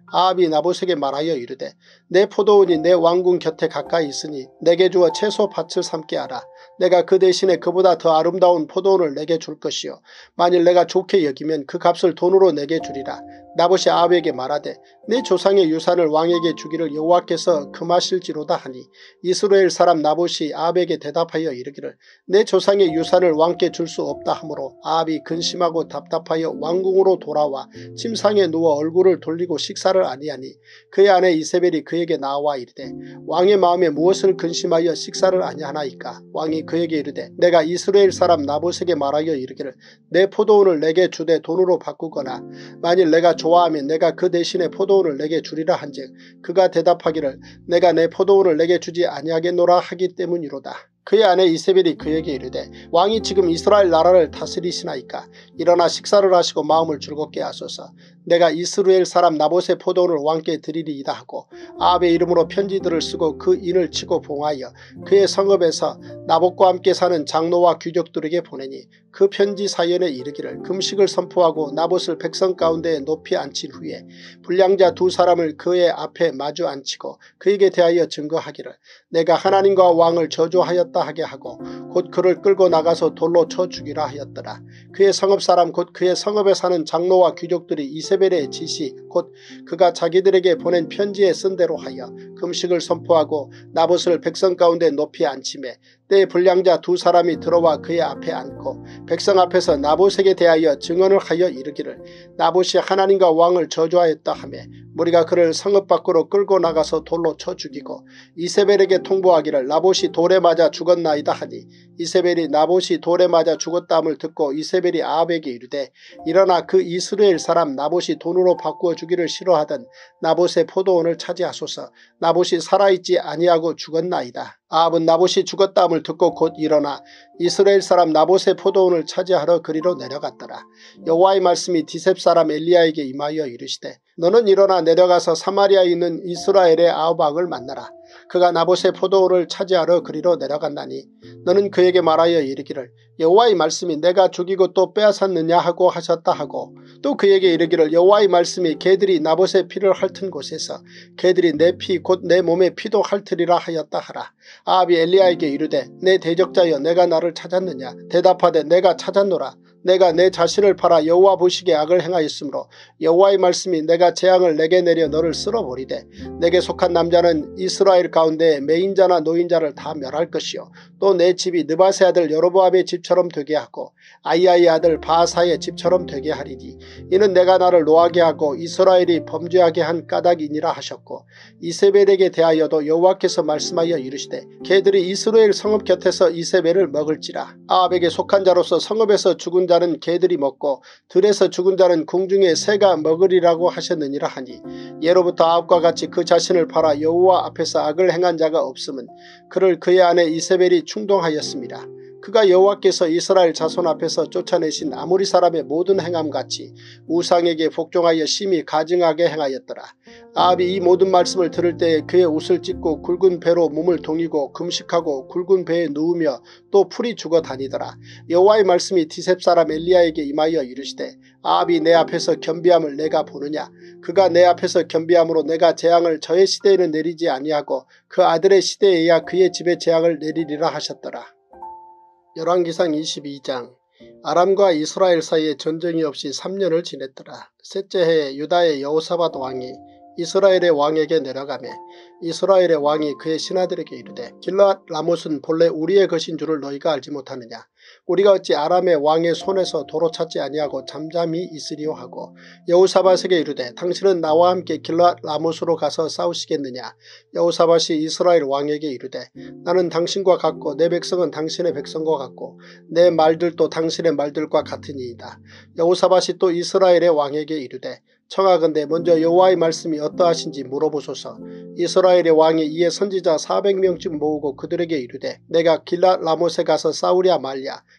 아합이 나봇에게 말하여 이르되 내 포도원이 내 왕궁 곁에 가까이 있으니 내게 주어 채소 밭을 삼게 하라. 내가 그 대신에 그보다 더 아름다운 포도원을 내게 줄 것이요 만일 내가 좋게 여기면 그 값을 돈으로 내게 주리라. 나봇이 아합에게 말하되 내 조상의 유산을 왕에게 주기를 여호와께서 금하실지로다 하니 이스라엘 사람 나봇이 아합에게 대답하여 이르기를 내 조상의 유산을 왕께 줄 수 없다 하므로 아합이 근심하고 답답하여 왕궁으로 돌아와 침상에 누워 얼굴을 돌리고 식사를 아니하니 그의 아내 이세벨이 그에게 나와 이르되 왕의 마음에 무엇을 근심하여 식사를 아니하나이까. 왕이 그에게 이르되 내가 이스라엘 사람 나봇에게 말하여 이르기를 내 포도원을 내게 주되 돈으로 바꾸거나 만일 내가 좋아하면 내가 그 대신에 포도원을 내게 주리라 한즉 그가 대답하기를 내가 내 포도원을 내게 주지 아니하겠노라 하기 때문이로다. 그의 아내 이세벨이 그에게 이르되 왕이 지금 이스라엘 나라를 다스리시나이까. 일어나 식사를 하시고 마음을 즐겁게 하소서. 내가 이스라엘 사람 나봇의 포도원을 왕께 드리리이다 하고 아합의 이름으로 편지들을 쓰고 그 인을 치고 봉하여 그의 성읍에서 나봇과 함께 사는 장로와 귀족들에게 보내니 그 편지 사연에 이르기를 금식을 선포하고 나봇을 백성 가운데에 높이 앉힌 후에 불량자 두 사람을 그의 앞에 마주 앉히고 그에게 대하여 증거하기를 내가 하나님과 왕을 저주하였다 하게 하고 곧 그를 끌고 나가서 돌로 쳐 죽이라 하였더라. 그의 성읍 사람 곧 그의 성읍에 사는 장로와 귀족들이 이세벨의 지시 곧 그가 자기들에게 보낸 편지에 쓴 대로 하여 금식을 선포하고 나봇을 백성 가운데 높이 앉히매 때에 불량자 두 사람이 들어와 그의 앞에 앉고 백성 앞에서 나봇에게 대하여 증언을 하여 이르기를 나봇이 하나님과 왕을 저주하였다 하며 무리가 그를 성읍 밖으로 끌고 나가서 돌로 쳐 죽이고 이세벨에게 통보하기를 나봇이 돌에 맞아 죽었나이다 하니 이세벨이 나봇이 돌에 맞아 죽었다함을 듣고 이세벨이 아합에게 이르되 일어나 그 이스라엘 사람 나봇이 돈으로 바꾸어 주기를 싫어하던 나봇의 포도원을 차지하소서. 나봇이 살아있지 아니하고 죽었나이다. 아합은 나봇이 죽었다함을 듣고 곧 일어나 이스라엘 사람 나봇의 포도원을 차지하러 그리로 내려갔더라. 여호와의 말씀이 디셉 사람 엘리야에게 임하여 이르시되 너는 일어나 내려가서 사마리아에 있는 이스라엘의 아합 왕을 만나라. 그가 나봇의 포도원을 차지하러 그리로 내려간다니 너는 그에게 말하여 이르기를 여호와의 말씀이 내가 죽이고 또 빼앗았느냐 하고 하셨다 하고 또 그에게 이르기를 여호와의 말씀이 개들이 나봇의 피를 핥은 곳에서 개들이 내 피 곧 내 몸의 피도 핥으리라 하였다 하라. 아합이 엘리야에게 이르되 내 대적자여 내가 나를 찾았느냐. 대답하되 내가 찾았노라. 내가 내 자신을 팔아 여호와 보시기에 악을 행하였으므로 여호와의 말씀이 내가 재앙을 내게 내려 너를 쓸어버리되 내게 속한 남자는 이스라엘 가운데 매인자나 노인자를 다 멸할 것이요 또 내 집이 느바세 아들 여로보암의 집처럼 되게 하고 아이야의 아들 바하사의 집처럼 되게 하리니 이는 내가 나를 노하게 하고 이스라엘이 범죄하게 한 까닭이니라 하셨고 이세벨에게 대하여도 여호와께서 말씀하여 이르시되 개들이 이스라엘 성읍 곁에서 이세벨을 먹을지라. 아합에게 속한 자로서 성읍에서 죽은 자는 개들이 먹고 들에서 죽은 자는 궁중에 새가 먹으리라고 하셨느니라 하니 예로부터 아합과 같이 그 자신을 팔아 여호와 앞에서 악을 행한 자가 없음은 그를 그의 아내 이세벨이 충동하였습니다. 그가 여호와께서 이스라엘 자손 앞에서 쫓아내신 아모리 사람의 모든 행함같이 우상에게 복종하여 심히 가증하게 행하였더라. 아합이 이 모든 말씀을 들을 때에 그의 옷을 찢고 굵은 배로 몸을 동이고 금식하고 굵은 배에 누우며 또 풀이 죽어 다니더라. 여호와의 말씀이 디셉 사람 엘리야에게 임하여 이르시되 아합이 내 앞에서 겸비함을 내가 보느냐. 그가 내 앞에서 겸비함으로 내가 재앙을 저의 시대에는 내리지 아니하고 그 아들의 시대에야 그의 집에 재앙을 내리리라 하셨더라. 열왕기상 22장. 아람과 이스라엘 사이에 전쟁이 없이 3년을 지냈더라. 셋째 해에 유다의 여호사밧 왕이 이스라엘의 왕에게 내려가매 이스라엘의 왕이 그의 신하들에게 이르되 길앗 라못은 본래 우리의 것인 줄을 너희가 알지 못하느냐. 우리가 어찌 아람의 왕의 손에서 도로 찾지 아니하고 잠잠히 있으리요 하고 여호사밧에게 이르되 당신은 나와 함께 길앗 라못으로 가서 싸우시겠느냐. 여호사밧이 이스라엘 왕에게 이르되 나는 당신과 같고 내 백성은 당신의 백성과 같고 내 말들도 당신의 말들과 같으니이다. 여호사밧이 또 이스라엘의 왕에게 이르되 청하건대 먼저 여호와의 말씀이 어떠하신지 물어보소서. 이스라엘의 왕이 이에 선지자 400명쯤 모으고 그들에게 이르되 내가 길앗 라못에 가서 싸우랴 말랴.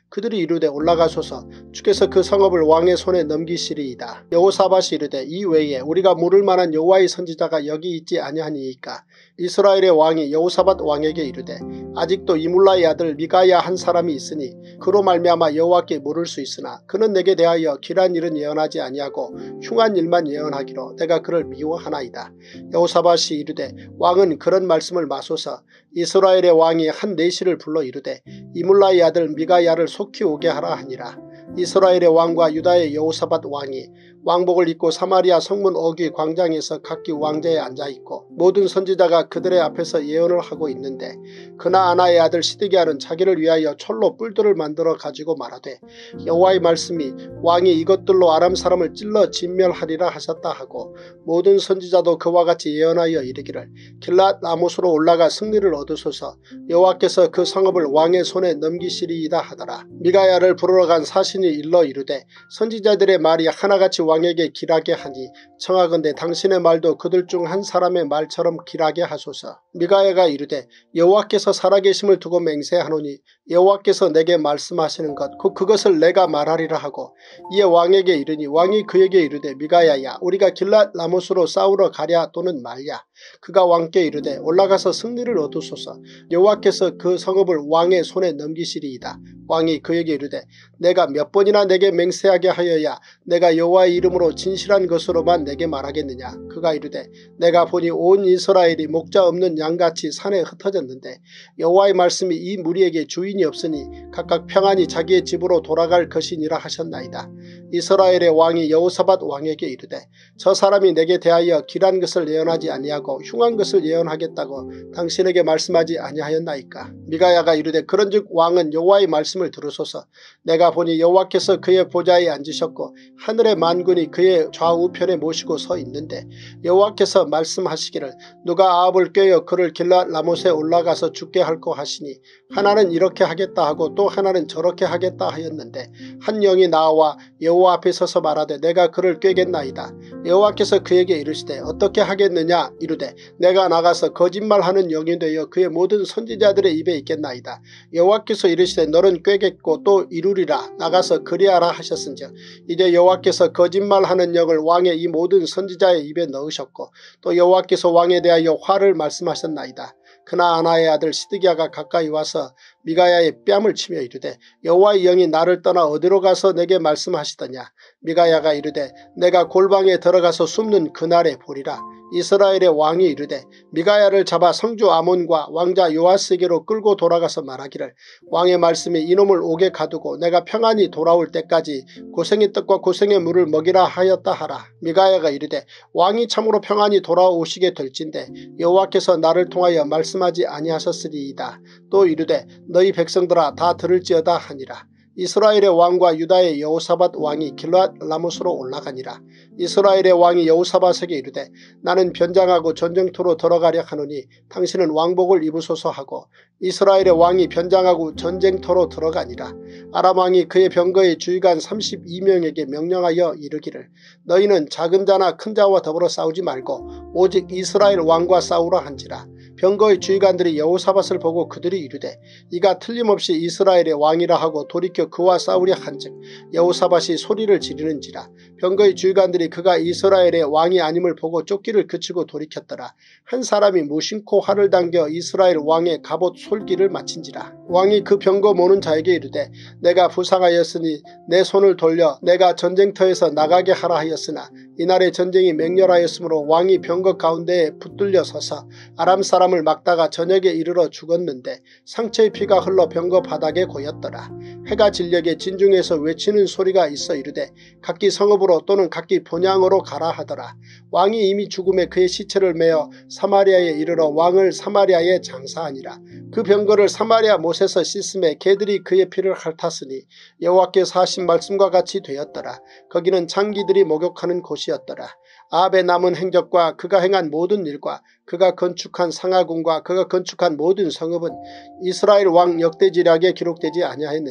그들이 이르되 올라가소서 주께서 그 성읍을 왕의 손에 넘기시리이다. 여호사밧이 이르되 이 외에 우리가 물을 만한 여호와의 선지자가 여기 있지 아니하니이까. 이스라엘의 왕이 여호사밧 왕에게 이르되 아직도 이물라의 아들 미가야 한 사람이 있으니 그로 말미암아 여호와께 물을 수 있으나 그는 내게 대하여 길한 일은 예언하지 아니하고 흉한 일만 예언하기로 내가 그를 미워하나이다. 여호사밧이 이르되 왕은 그런 말씀을 마소서. 이스라엘의 왕이 한 내시를 불러 이르되 이물라의 아들 미가야를 속히 오게 하라 하니라. 이스라엘의 왕과 유다의 여호사밧 왕이 왕복을 입고 사마리아 성문 어귀 광장에서 각기 왕좌에 앉아있고 모든 선지자가 그들의 앞에서 예언을 하고 있는데 그나아나의 아들 시드기야는 자기를 위하여 철로 뿔들을 만들어 가지고 말하되 여호와의 말씀이 왕이 이것들로 아람 사람을 찔러 진멸하리라 하셨다 하고 모든 선지자도 그와 같이 예언하여 이르기를 길랏 라못으로 올라가 승리를 얻으소서. 여호와께서 그 성읍을 왕의 손에 넘기시리이다 하더라. 미가야를 부르러 간 사신이 일러 이르되 선지자들의 말이 하나같이 왕에게 길하게 하니 청하건대 당신의 말도 그들 중 한 사람의 말처럼 길하게 하소서. 미가야가 이르되 여호와께서 살아계심을 두고 맹세하노니 여호와께서 내게 말씀하시는 것 곧 그것을 내가 말하리라 하고 이에 왕에게 이르니 왕이 그에게 이르되 미가야야 우리가 길랏 라못으로 싸우러 가랴 또는 말랴. 그가 왕께 이르되 올라가서 승리를 얻으소서. 여호와께서 그 성읍을 왕의 손에 넘기시리이다. 왕이 그에게 이르되 내가 몇 번이나 내게 맹세하게 하여야 내가 여호와의 이름으로 진실한 것으로만 내게 말하겠느냐. 그가 이르되 내가 보니 온 이스라엘이 목자 없는 양같이 산에 흩어졌는데 여호와의 말씀이 이 무리에게 주인이 없으니 각각 평안히 자기의 집으로 돌아갈 것이니라 하셨나이다. 이스라엘의 왕이 여호사밧 왕에게 이르되 저 사람이 내게 대하여 길한 것을 예언하지 아니하고 흉한 것을 예언하겠다고 당신에게 말씀하지 아니하였나이까. 미가야가 이르되 그런즉 왕은 여호와의 말씀을 들으소서. 내가 보니 여호와께서 그의 보좌에 앉으셨고 하늘의 만군이 그의 좌우편에 모시고 서 있는데 여호와께서 말씀하시기를 누가 아합을 꾀어 그를 길랏 라못에 올라가서 죽게 할꼬 하시니 하나는 이렇게 하겠다 하고 또 하나는 저렇게 하겠다 하였는데 한 영이 나와 여호와 앞에 서서 말하되 내가 그를 꾀겠나이다. 여호와께서 그에게 이르시되 어떻게 하겠느냐. 이르되 내가 나가서 거짓말하는 영이 되어 그의 모든 선지자들의 입에 있겠나이다. 여호와께서 이르시되 너는 꾀겠고 또 이루리라. 나가서 그리하라 하셨은즉 이제 여호와께서 거짓말하는 영을 왕의 이 모든 선지자의 입에 넣으셨고 또 여호와께서 왕에 대하여 화를 말씀하셨나이다. 그나아나의 아들 시드기야가 가까이 와서 미가야의 뺨을 치며 이르되 여호와의 영이 나를 떠나 어디로 가서 내게 말씀하시더냐. 미가야가 이르되 내가 골방에 들어가서 숨는 그날에 보리라. 이스라엘의 왕이 이르되 미가야를 잡아 성주 아몬과 왕자 요아스에게로 끌고 돌아가서 말하기를 왕의 말씀이 이놈을 옥에 가두고 내가 평안히 돌아올 때까지 고생의 떡과 고생의 물을 먹이라 하였다 하라. 미가야가 이르되 왕이 참으로 평안히 돌아오시게 될진데 여호와께서 나를 통하여 말씀하지 아니하셨으리이다. 또 이르되 너희 백성들아 다 들을지어다 하니라. 이스라엘의 왕과 유다의 여호사밧 왕이 길랏 라못으로 올라가니라. 이스라엘의 왕이 여호사밧에게 이르되 나는 변장하고 전쟁터로 들어가려 하노니 당신은 왕복을 입으소서 하고 이스라엘의 왕이 변장하고 전쟁터로 들어가니라. 아람 왕이 그의 병거의 주의관 32명에게 명령하여 이르기를 너희는 작은 자나 큰 자와 더불어 싸우지 말고 오직 이스라엘 왕과 싸우라 한지라. 병거의 주의관들이 여호사밧을 보고 그들이 이르되 이가 틀림없이 이스라엘의 왕이라 하고 돌이켜 그와 싸우려 한즉 여호사밧이 소리를 지르는지라. 병거의 주의관들이 그가 이스라엘의 왕이 아님을 보고 쫓기를 그치고 돌이켰더라. 한 사람이 무심코 활을 당겨 이스라엘 왕의 갑옷 솔기를 마친지라. 왕이 그 병거 모는 자에게 이르되 내가 부상하였으니 내 손을 돌려 내가 전쟁터에서 나가게 하라 하였으나 이날의 전쟁이 맹렬하였으므로 왕이 병거 가운데에 붙들려 서서 아람 사람을 막다가 저녁에 이르러 죽었는데 상처의 피가 흘러 병거 바닥에 고였더라. 해가 진녘에 진중에서 외치는 소리가 있어 이르되 각기 성읍으로 또는 각기 본향으로 가라 하더라. 왕이 이미 죽음에 그의 시체를 메어 사마리아에 이르러 왕을 사마리아에 장사하니라. 그 병거를 사마리아 못에서 씻음에 개들이 그의 피를 핥았으니 여호와께서 하신 말씀과 같이 되었더라. 거기는 장기들이 목욕하는 곳이었더라. 아합의 남은 행적과 그가 행한 모든 일과 그가 건축한 상하궁과 그가 건축한 모든 성읍은 이스라엘 왕 역대지략에 기록되지 아니하였느냐.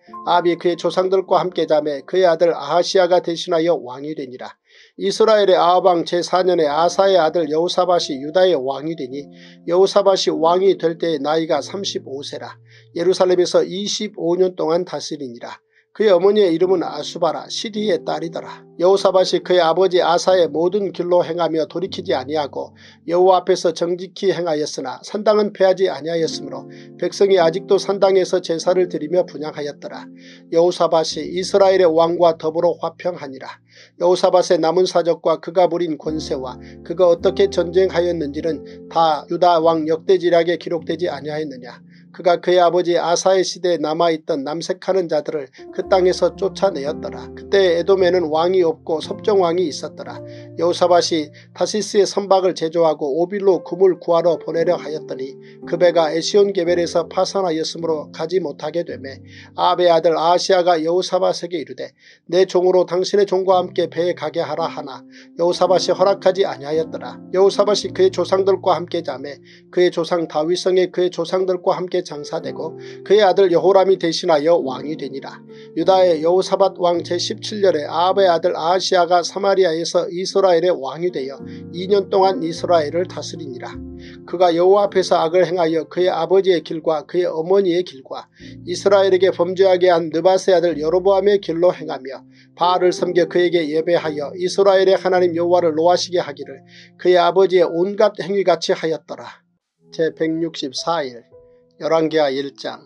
아합이 그의 조상들과 함께 자매 그의 아들 아하시아가 대신하여 왕이 되니라. 이스라엘의 아합 왕 제4년에 아사의 아들 여호사밧이 유다의 왕이 되니 여호사밧이 왕이 될 때의 나이가 35세라. 예루살렘에서 25년 동안 다스리니라. 그의 어머니의 이름은 아수바라 시리의 딸이더라. 여호사밧이 그의 아버지 아사의 모든 길로 행하며 돌이키지 아니하고 여호와 앞에서 정직히 행하였으나 산당은 패하지 아니하였으므로 백성이 아직도 산당에서 제사를 드리며 분향하였더라. 여호사밧이 이스라엘의 왕과 더불어 화평하니라. 여호사밧의 남은 사적과 그가 부린 권세와 그가 어떻게 전쟁하였는지는 다 유다 왕 역대지략에 기록되지 아니하였느냐. 그가 그의 아버지 아사의 시대에 남아있던 남색하는 자들을 그 땅에서 쫓아내었더라. 그때 에돔에는 왕이 없고 섭정왕이 있었더라. 여호사밧이 다시스의 선박을 제조하고 오빌로 금을 구하러 보내려 하였더니 그 배가 에시온게벨에서 파산하였으므로 가지 못하게 되매 아합의 아들 아하시아가 여호사밧에게 이르되 내 종으로 당신의 종과 함께 배에 가게 하라 하나 여호사밧이 허락하지 아니하였더라. 여호사밧이 그의 조상들과 함께 자매 그의 조상 다윗성에 그의 조상들과 함께 장사되고 그의 아들 여호람이 대신하여 왕이 되니라. 유다의 여호사밧 왕 제17년에 아합의 아들 아하시아가 사마리아에서 이스라엘의 왕이 되어 2년 동안 이스라엘을 다스리니라. 그가 여호와 앞에서 악을 행하여 그의 아버지의 길과 그의 어머니의 길과 이스라엘에게 범죄하게 한 느밧의 아들 여로보암의 길로 행하며 바알을 섬겨 그에게 예배하여 이스라엘의 하나님 여호와를 노하시게 하기를 그의 아버지의 온갖 행위같이 하였더라. 제164일 열왕기하 1장.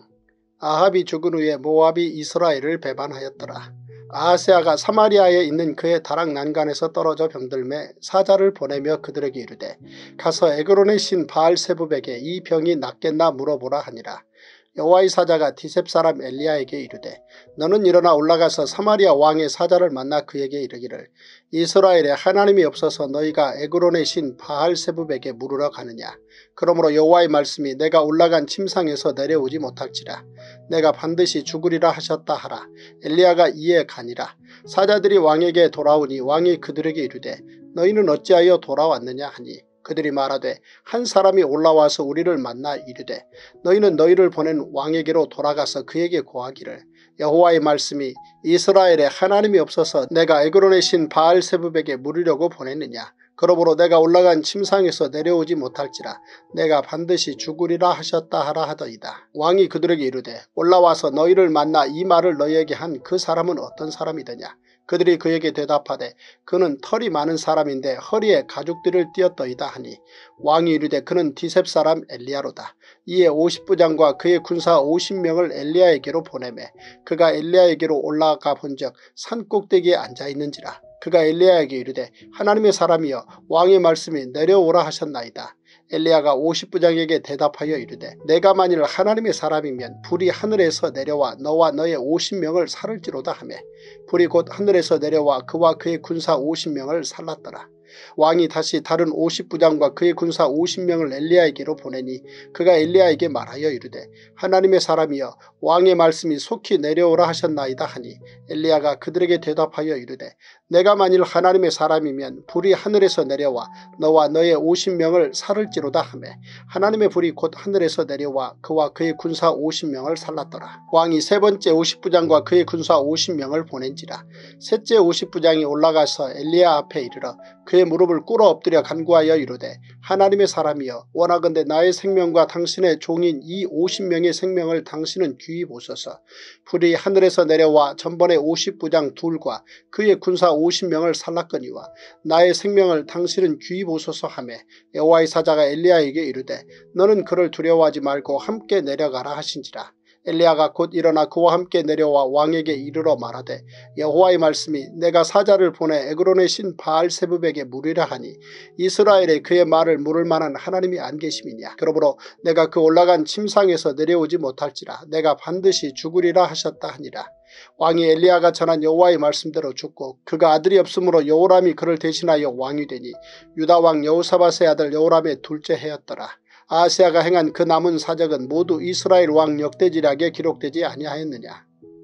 아합이 죽은 후에 모압이 이스라엘을 배반하였더라. 아하세아가 사마리아에 있는 그의 다락 난간에서 떨어져 병들매 사자를 보내며 그들에게 이르되 가서 에그론의 신 바알세붑에게 이 병이 낫겠나 물어보라 하니라. 여호와의 사자가 디셉 사람 엘리야에게 이르되 너는 일어나 올라가서 사마리아 왕의 사자를 만나 그에게 이르기를 이스라엘에 하나님이 없어서 너희가 에그론의 신 바알세붑에게 물으러 가느냐. 그러므로 여호와의 말씀이 내가 올라간 침상에서 내려오지 못할지라 내가 반드시 죽으리라 하셨다 하라. 엘리야가 이에 가니라. 사자들이 왕에게 돌아오니 왕이 그들에게 이르되 너희는 어찌하여 돌아왔느냐 하니 그들이 말하되 한 사람이 올라와서 우리를 만나 이르되 너희는 너희를 보낸 왕에게로 돌아가서 그에게 고하기를 여호와의 말씀이 이스라엘에 하나님이 없어서 내가 에그론의 신 바알세붑에게 물으려고 보냈느냐. 그러므로 내가 올라간 침상에서 내려오지 못할지라 내가 반드시 죽으리라 하셨다 하라 하더이다. 왕이 그들에게 이르되 올라와서 너희를 만나 이 말을 너희에게 한 그 사람은 어떤 사람이더냐. 그들이 그에게 대답하되 그는 털이 많은 사람인데 허리에 가죽들을 띄었더이다 하니 왕이 이르되 그는 디셉 사람 엘리야로다. 이에 50부장과 그의 군사 50명을 엘리야에게로 보내매 그가 엘리야에게로 올라가 본즉 산꼭대기에 앉아있는지라. 그가 엘리야에게 이르되 하나님의 사람이여 왕의 말씀이 내려오라 하셨나이다. 엘리야가 50부장에게 대답하여 이르되 내가 만일 하나님의 사람이면 불이 하늘에서 내려와 너와 너의 50명을 살을지로다 하매 불이 곧 하늘에서 내려와 그와 그의 군사 50명을 살랐더라. 왕이 다시 다른 50부장과 그의 군사 50명을 엘리야에게로 보내니 그가 엘리야에게 말하여 이르되 하나님의 사람이여 왕의 말씀이 속히 내려오라 하셨나이다 하니 엘리야가 그들에게 대답하여 이르되 내가 만일 하나님의 사람이면 불이 하늘에서 내려와 너와 너의 50명을 살을지로다 하매 하나님의 불이 곧 하늘에서 내려와 그와 그의 군사 50명을 살랐더라. 왕이 세 번째 50부장과 그의 군사 50명을 보낸지라. 셋째 50부장이 올라가서 엘리야 앞에 이르러 그의 무릎을 꿇어 엎드려 간구하여 이르되 하나님의 사람이여 원하건대 나의 생명과 당신의 종인 이 50명의 생명을 당신은 귀히 보소서. 불이 하늘에서 내려와 전번에 50부장 둘과 그의 군사 50명을 살랐거니와 나의 생명을 당신은 귀히 보소서 하매 여호와의 사자가 엘리야에게 이르되 너는 그를 두려워하지 말고 함께 내려가라 하신지라. 엘리야가 곧 일어나 그와 함께 내려와 왕에게 이르러 말하되 여호와의 말씀이 내가 사자를 보내 에그론의 신 바알세붑에게 물으라 하니 이스라엘에 그의 말을 물을 만한 하나님이 안 계심이냐. 그러므로 내가 그 올라간 침상에서 내려오지 못할지라 내가 반드시 죽으리라 하셨다 하니라. 왕이 엘리야가 전한 여호와의 말씀대로 죽고 그가 아들이 없으므로 여호람이 그를 대신하여 왕이 되니 유다 왕 여호사밧의 아들 여호람의 둘째 해였더라. 아하시아가 행한 그 남은 사적은 모두 이스라엘 왕 역대지략에 기록되지 아니하였느냐.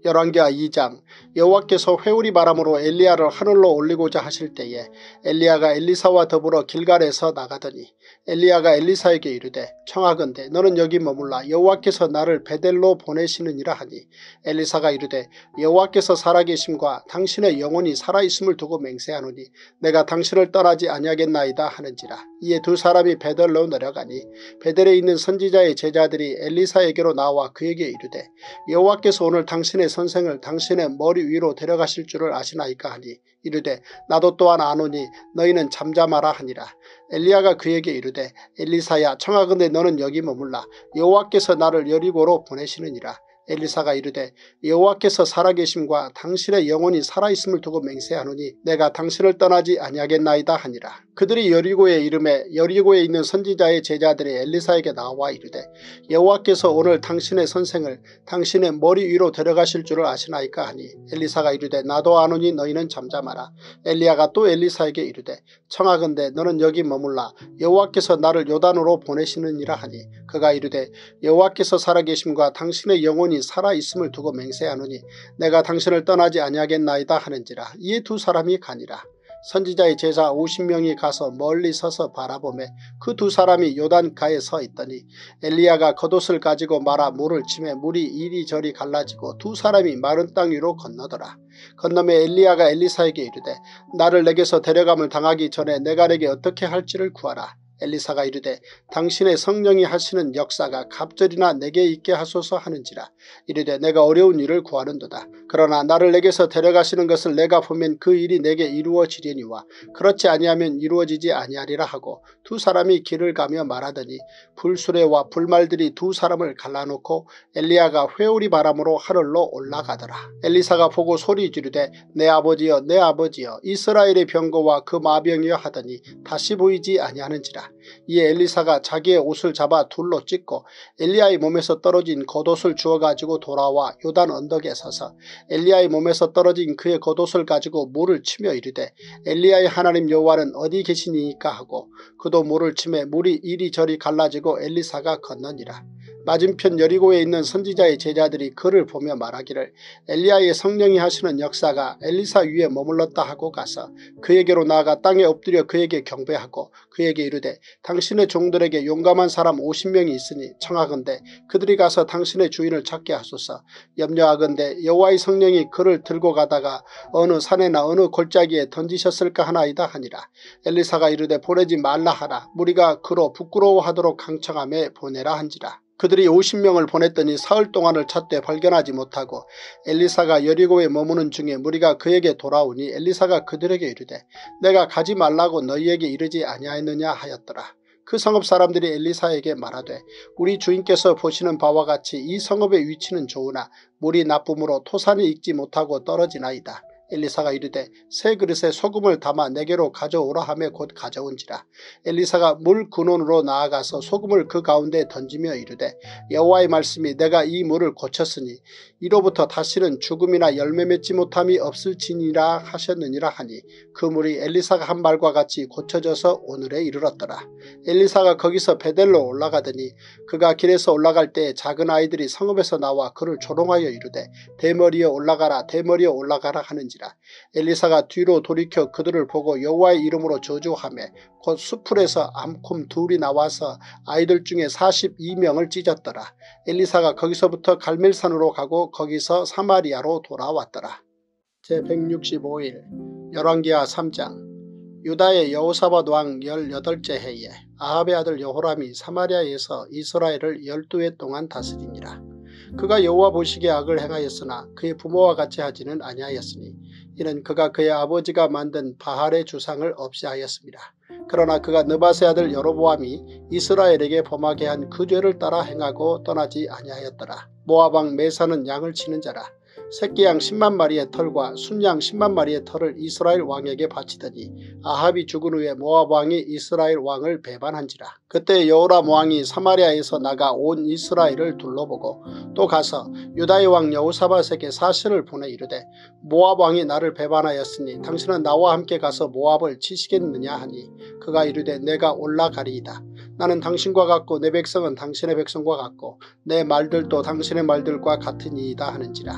열왕기하 2장. 여호와께서 회오리 바람으로 엘리야를 하늘로 올리고자 하실 때에 엘리야가 엘리사와 더불어 길갈에서 나가더니 엘리야가 엘리사에게 이르되 청하건대 너는 여기 머물라 여호와께서 나를 베델로 보내시느니라 하니 엘리사가 이르되 여호와께서 살아계심과 당신의 영혼이 살아있음을 두고 맹세하노니 내가 당신을 떠나지 아니하겠나이다 하는지라. 이에 두 사람이 베델로 내려가니 베델에 있는 선지자의 제자들이 엘리사에게로 나와 그에게 이르되 여호와께서 오늘 당신의 선생을 당신의 머리 위로 데려가실 줄을 아시나이까 하니 이르되 나도 또한 아노니 너희는 잠잠하라 하니라. 엘리야가 그에게 이르되 엘리사야 청하건대 너는 여기 머물라 여호와께서 나를 여리고로 보내시느니라. 엘리사가 이르되 여호와께서 살아계심과 당신의 영혼이 살아있음을 두고 맹세하노니 내가 당신을 떠나지 아니하겠나이다 하니라. 그들이 여리고에 이름에 여리고에 있는 선지자의 제자들이 엘리사에게 나와 이르되 여호와께서 오늘 당신의 선생을 당신의 머리 위로 데려가실 줄을 아시나이까 하니 엘리사가 이르되 나도 아노니 너희는 잠잠하라. 엘리야가 또 엘리사에게 이르되 청하건대 너는 여기 머물라 여호와께서 나를 요단으로 보내시느니라 하니 그가 이르되 여호와께서 살아계심과 당신의 영혼이 살아있음을 두고 맹세하노니 내가 당신을 떠나지 아니하겠나이다 하는지라. 이에 두 사람이 가니라. 선지자의 제자 50명이 가서 멀리 서서 바라보매 그 두 사람이 요단가에 서 있더니 엘리야가 겉옷을 가지고 말아 물을 치매 물이 이리저리 갈라지고 두 사람이 마른 땅 위로 건너더라. 건너매 엘리야가 엘리사에게 이르되 나를 내게서 데려감을 당하기 전에 내가 내게 어떻게 할지를 구하라. 엘리사가 이르되 당신의 성령이 하시는 역사가 갑절이나 내게 있게 하소서 하는지라. 이르되 내가 어려운 일을 구하는도다. 그러나 나를 내게서 데려가시는 것을 내가 보면 그 일이 내게 이루어지려니와 그렇지 아니하면 이루어지지 아니하리라 하고 두 사람이 길을 가며 말하더니 불수레와 불말들이 두 사람을 갈라놓고 엘리야가 회오리 바람으로 하늘로 올라가더라. 엘리사가 보고 소리 지르되 내 아버지여 내 아버지여 이스라엘의 병거와 그 마병이여 하더니 다시 보이지 아니하는지라. 이에 엘리사가 자기의 옷을 잡아 둘로 찢고 엘리야의 몸에서 떨어진 겉옷을 주어가지고 돌아와 요단 언덕에 서서 엘리야의 몸에서 떨어진 그의 겉옷을 가지고 물을 치며 이르되 엘리야의 하나님 여호와는 어디 계시니이까 하고 그도 물을 치매 물이 이리저리 갈라지고 엘리사가 건너니라. 맞은편 여리고에 있는 선지자의 제자들이 그를 보며 말하기를 엘리야의 성령이 하시는 역사가 엘리사 위에 머물렀다 하고 가서 그에게로 나아가 땅에 엎드려 그에게 경배하고 그에게 이르되 당신의 종들에게 용감한 사람 50명이 있으니 청하건대 그들이 가서 당신의 주인을 찾게 하소서. 염려하건대 여호와의 성령이 그를 들고 가다가 어느 산에나 어느 골짜기에 던지셨을까 하나이다 하니라. 엘리사가 이르되 보내지 말라 하라. 무리가 그로 부끄러워하도록 강청하며 보내라 한지라. 그들이 50명을 보냈더니 사흘 동안을 찾되 발견하지 못하고 엘리사가 여리고에 머무는 중에 무리가 그에게 돌아오니 엘리사가 그들에게 이르되 내가 가지 말라고 너희에게 이르지 아니하였느냐 하였더라. 그 성읍 사람들이 엘리사에게 말하되 우리 주인께서 보시는 바와 같이 이 성읍의 위치는 좋으나 물이 나쁨으로 토산이 익지 못하고 떨어지나이다. 엘리사가 이르되 새 그릇에 소금을 담아 내게로 가져오라 하며 곧 가져온지라. 엘리사가 물 근원으로 나아가서 소금을 그 가운데 던지며 이르되 여호와의 말씀이 내가 이 물을 고쳤으니 이로부터 다시는 죽음이나 열매 맺지 못함이 없을지니라 하셨느니라 하니 그 물이 엘리사가 한 말과 같이 고쳐져서 오늘에 이르렀더라. 엘리사가 거기서 베델로 올라가더니 그가 길에서 올라갈 때 작은 아이들이 성읍에서 나와 그를 조롱하여 이르되 대머리여 올라가라 대머리여 올라가라 하는지 엘리사가 뒤로 돌이켜 그들을 보고 여호와의 이름으로 저주하며 곧 수풀에서 암콤 둘이 나와서 아이들 중에 42명을 찢었더라. 엘리사가 거기서부터 갈멜산으로 가고 거기서 사마리아로 돌아왔더라. 제165일 열왕기하 3장. 유다의 여호사밧 왕 18째 해에 아합의 아들 여호람이 사마리아에서 이스라엘을 12해 동안 다스리니라. 그가 여호와 보시기에 악을 행하였으나 그의 부모와 같이 하지는 아니하였으니 이는 그가 그의 아버지가 만든 바할의 주상을 없이 하였습니다. 그러나 그가 느밧의 아들 여로보암이 이스라엘에게 범하게 한 그 죄를 따라 행하고 떠나지 아니하였더라. 모압 왕 메사는 양을 치는 자라. 새끼양 10만 마리의 털과 순양 10만 마리의 털을 이스라엘 왕에게 바치더니 아합이 죽은 후에 모압 왕이 이스라엘 왕을 배반한지라. 그때 여호람 왕이 사마리아에서 나가 온 이스라엘을 둘러보고 또 가서 유다의 왕 여호사밧에게 사신을 보내 이르되 모압 왕이 나를 배반하였으니 당신은 나와 함께 가서 모압을 치시겠느냐 하니 그가 이르되 내가 올라가리이다. 나는 당신과 같고 내 백성은 당신의 백성과 같고 내 말들도 당신의 말들과 같으니이다 하는지라.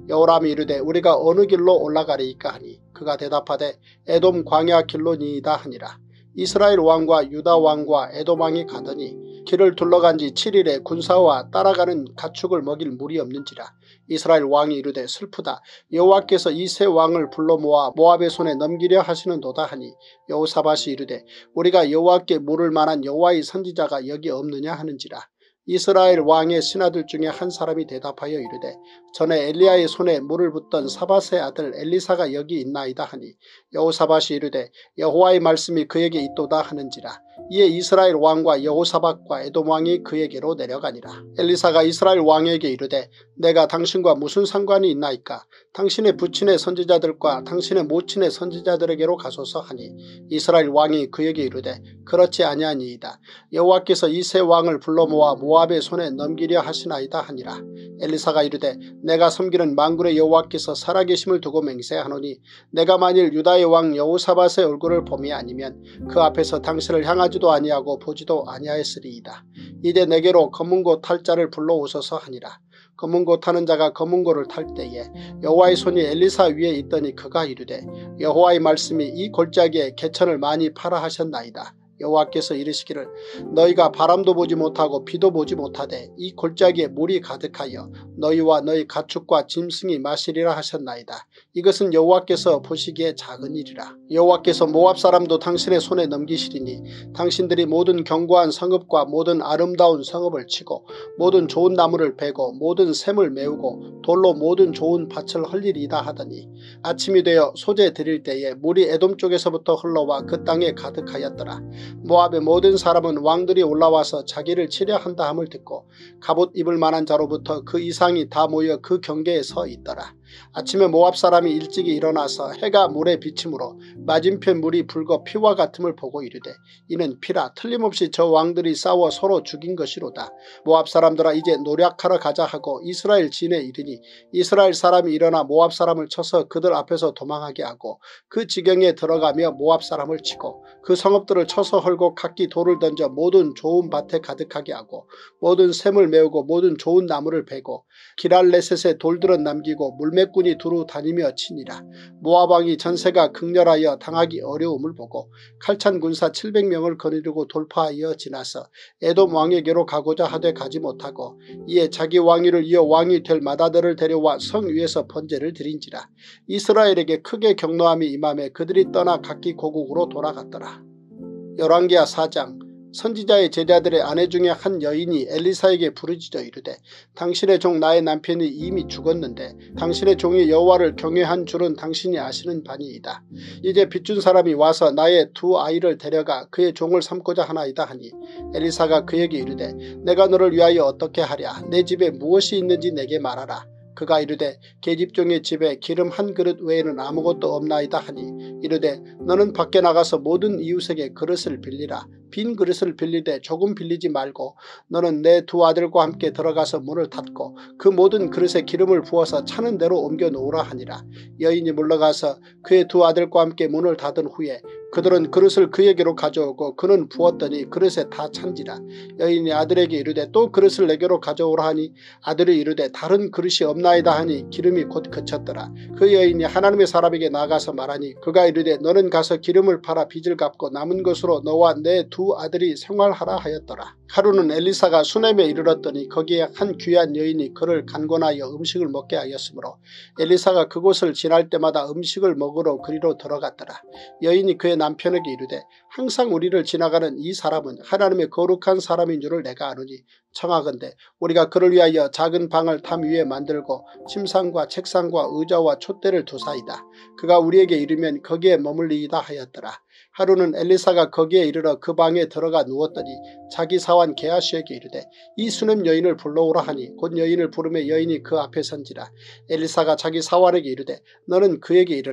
여호람이 이르되 우리가 어느 길로 올라가리이까 하니 그가 대답하되 에돔 광야 길로니이다 하니라. 이스라엘 왕과 유다 왕과 에돔 왕이 가더니 길을 둘러간 지 7일에 군사와 따라가는 가축을 먹일 물이 없는지라. 이스라엘 왕이 이르되 슬프다. 여호와께서 이 세 왕을 불러 모아 모압의 손에 넘기려 하시는도다 하니 여호사밧이 이르되 우리가 여호와께 물을 만한 여호와의 선지자가 여기 없느냐 하는지라. 이스라엘 왕의 신하들 중에 한 사람이 대답하여 이르되 전에 엘리야의 손에 물을 붓던 사밧의 아들 엘리사가 여기 있나이다 하니 여호사밧이 이르되 여호와의 말씀이 그에게 있도다 하는지라. 이에 이스라엘 왕과 여호사밧과 에돔 왕이 그에게로 내려가니라. 엘리사가 이스라엘 왕에게 이르되 내가 당신과 무슨 상관이 있나이까? 당신의 부친의 선지자들과 당신의 모친의 선지자들에게로 가소서 하니 이스라엘 왕이 그에게 이르되 그렇지 아니하니이다. 여호와께서 이 세 왕을 불러 모아 모압의 손에 넘기려 하시나이다 하니라. 엘리사가 이르되 내가 섬기는 만군의 여호와께서 살아계심을 두고 맹세하노니 내가 만일 유다의 왕 여호사밧의 얼굴을 봄이 아니면 그 앞에서 당신을 향하지도 아니하고 보지도 아니하였으리이다. 이제 내게로 검은고 탈 자를 불러오소서 하니라. 검은고 타는 자가 검은고를 탈 때에 여호와의 손이 엘리사 위에 있더니 그가 이르되 여호와의 말씀이 이 골짜기에 개천을 많이 파라 하셨나이다. 여호와께서 이르시기를 너희가 바람도 보지 못하고 비도 보지 못하되 이 골짜기에 물이 가득하여 너희와 너희 가축과 짐승이 마시리라 하셨나이다. 이것은 여호와께서 보시기에 작은 일이라. 여호와께서 모압 사람도 당신의 손에 넘기시리니 당신들이 모든 견고한 성읍과 모든 아름다운 성읍을 치고 모든 좋은 나무를 베고 모든 샘을 메우고 돌로 모든 좋은 밭을 헐리리이다 하더니 아침이 되어 소재 드릴 때에 물이 에돔 쪽에서부터 흘러와 그 땅에 가득하였더라. 모압의 모든 사람은 왕들이 올라와서 자기를 치려 한다 함을 듣고 갑옷 입을 만한 자로부터 그 이상이 다 모여 그 경계에 서 있더라. 아침에 모압 사람이 일찍이 일어나서 해가 물에 비침으로 맞은편 물이 붉어 피와 같음을 보고 이르되 이는 피라. 틀림없이 저 왕들이 싸워 서로 죽인 것이로다. 모압 사람들아 이제 노략하러 가자 하고 이스라엘 진에 이르니 이스라엘 사람이 일어나 모압 사람을 쳐서 그들 앞에서 도망하게 하고 그 지경에 들어가며 모압 사람을 치고 그 성읍들을 쳐서 헐고 각기 돌을 던져 모든 좋은 밭에 가득하게 하고 모든 샘을 메우고 모든 좋은 나무를 베고 기랄레셋에 돌들은 남기고 물매꾼이 두루 다니며 치니라. 모압 왕이 전세가 극렬하여 당하기 어려움을 보고 칼찬 군사 700명을 거느리고 돌파하여 지나서 에돔 왕에게로 가고자 하되 가지 못하고 이에 자기 왕위를 이어 왕이 될 마다들을 데려와 성 위에서 번제를 드린지라. 이스라엘에게 크게 경노함이 임함에 그들이 떠나 각기 고국으로 돌아갔더라. 열왕기하 4장. 선지자의 제자들의 아내 중에 한 여인이 엘리사에게 부르짖어 이르되 당신의 종 나의 남편이 이미 죽었는데 당신의 종이 여호와를 경외한 줄은 당신이 아시는 바니이다. 이제 빚준 사람이 와서 나의 두 아이를 데려가 그의 종을 삼고자 하나이다 하니 엘리사가 그에게 이르되 내가 너를 위하여 어떻게 하랴. 내 집에 무엇이 있는지 내게 말하라. 그가 이르되 계집종의 집에 기름 한 그릇 외에는 아무것도 없나이다 하니 이르되 너는 밖에 나가서 모든 이웃에게 그릇을 빌리라. 빈 그릇을 빌리되 조금 빌리지 말고 너는 내 두 아들과 함께 들어가서 문을 닫고 그 모든 그릇에 기름을 부어서 차는 대로 옮겨 놓으라 하니라. 여인이 물러가서 그의 두 아들과 함께 문을 닫은 후에 그들은 그릇을 그에게로 가져오고 그는 부었더니 그릇에 다 찬지라. 여인이 아들에게 이르되 또 그릇을 내게로 가져오라 하니 아들이 이르되 다른 그릇이 없나이다 하니 기름이 곧 그쳤더라. 그 여인이 하나님의 사람에게 나가서 말하니 그가 이르되 너는 가서 기름을 팔아 빚을 갚고 남은 것으로 너와 내 두 아들이 생활하라 하였더라. 하루는 엘리사가 수넴에 이르렀더니 거기에 한 귀한 여인이 그를 간곤하여 음식을 먹게 하였으므로 엘리사가 그곳을 지날 때마다 음식을 먹으러 그리로 들어갔더라. 여인이 그의 남편에게 이르되 항상 우리를 지나가는 이 사람은 하나님의 거룩한 사람인 줄을 내가 아노니 청하건대 우리가 그를 위하여 작은 방을 담 위에 만들고 침상과 책상과 의자와 촛대를 두사이다. 그가 우리에게 이르면 거기에 머물리이다 하였더라. 하루는 엘리사가 거기에 이르러 그 방에 들어가 누웠더니 자기 사환 게하시에게 이르되 이 수넴 여인을 불러오라 하니 곧 여인을 부르매 여인이 그 앞에 선지라. 엘리사가 자기 사환에게 이르되 너는 그에게 이르라.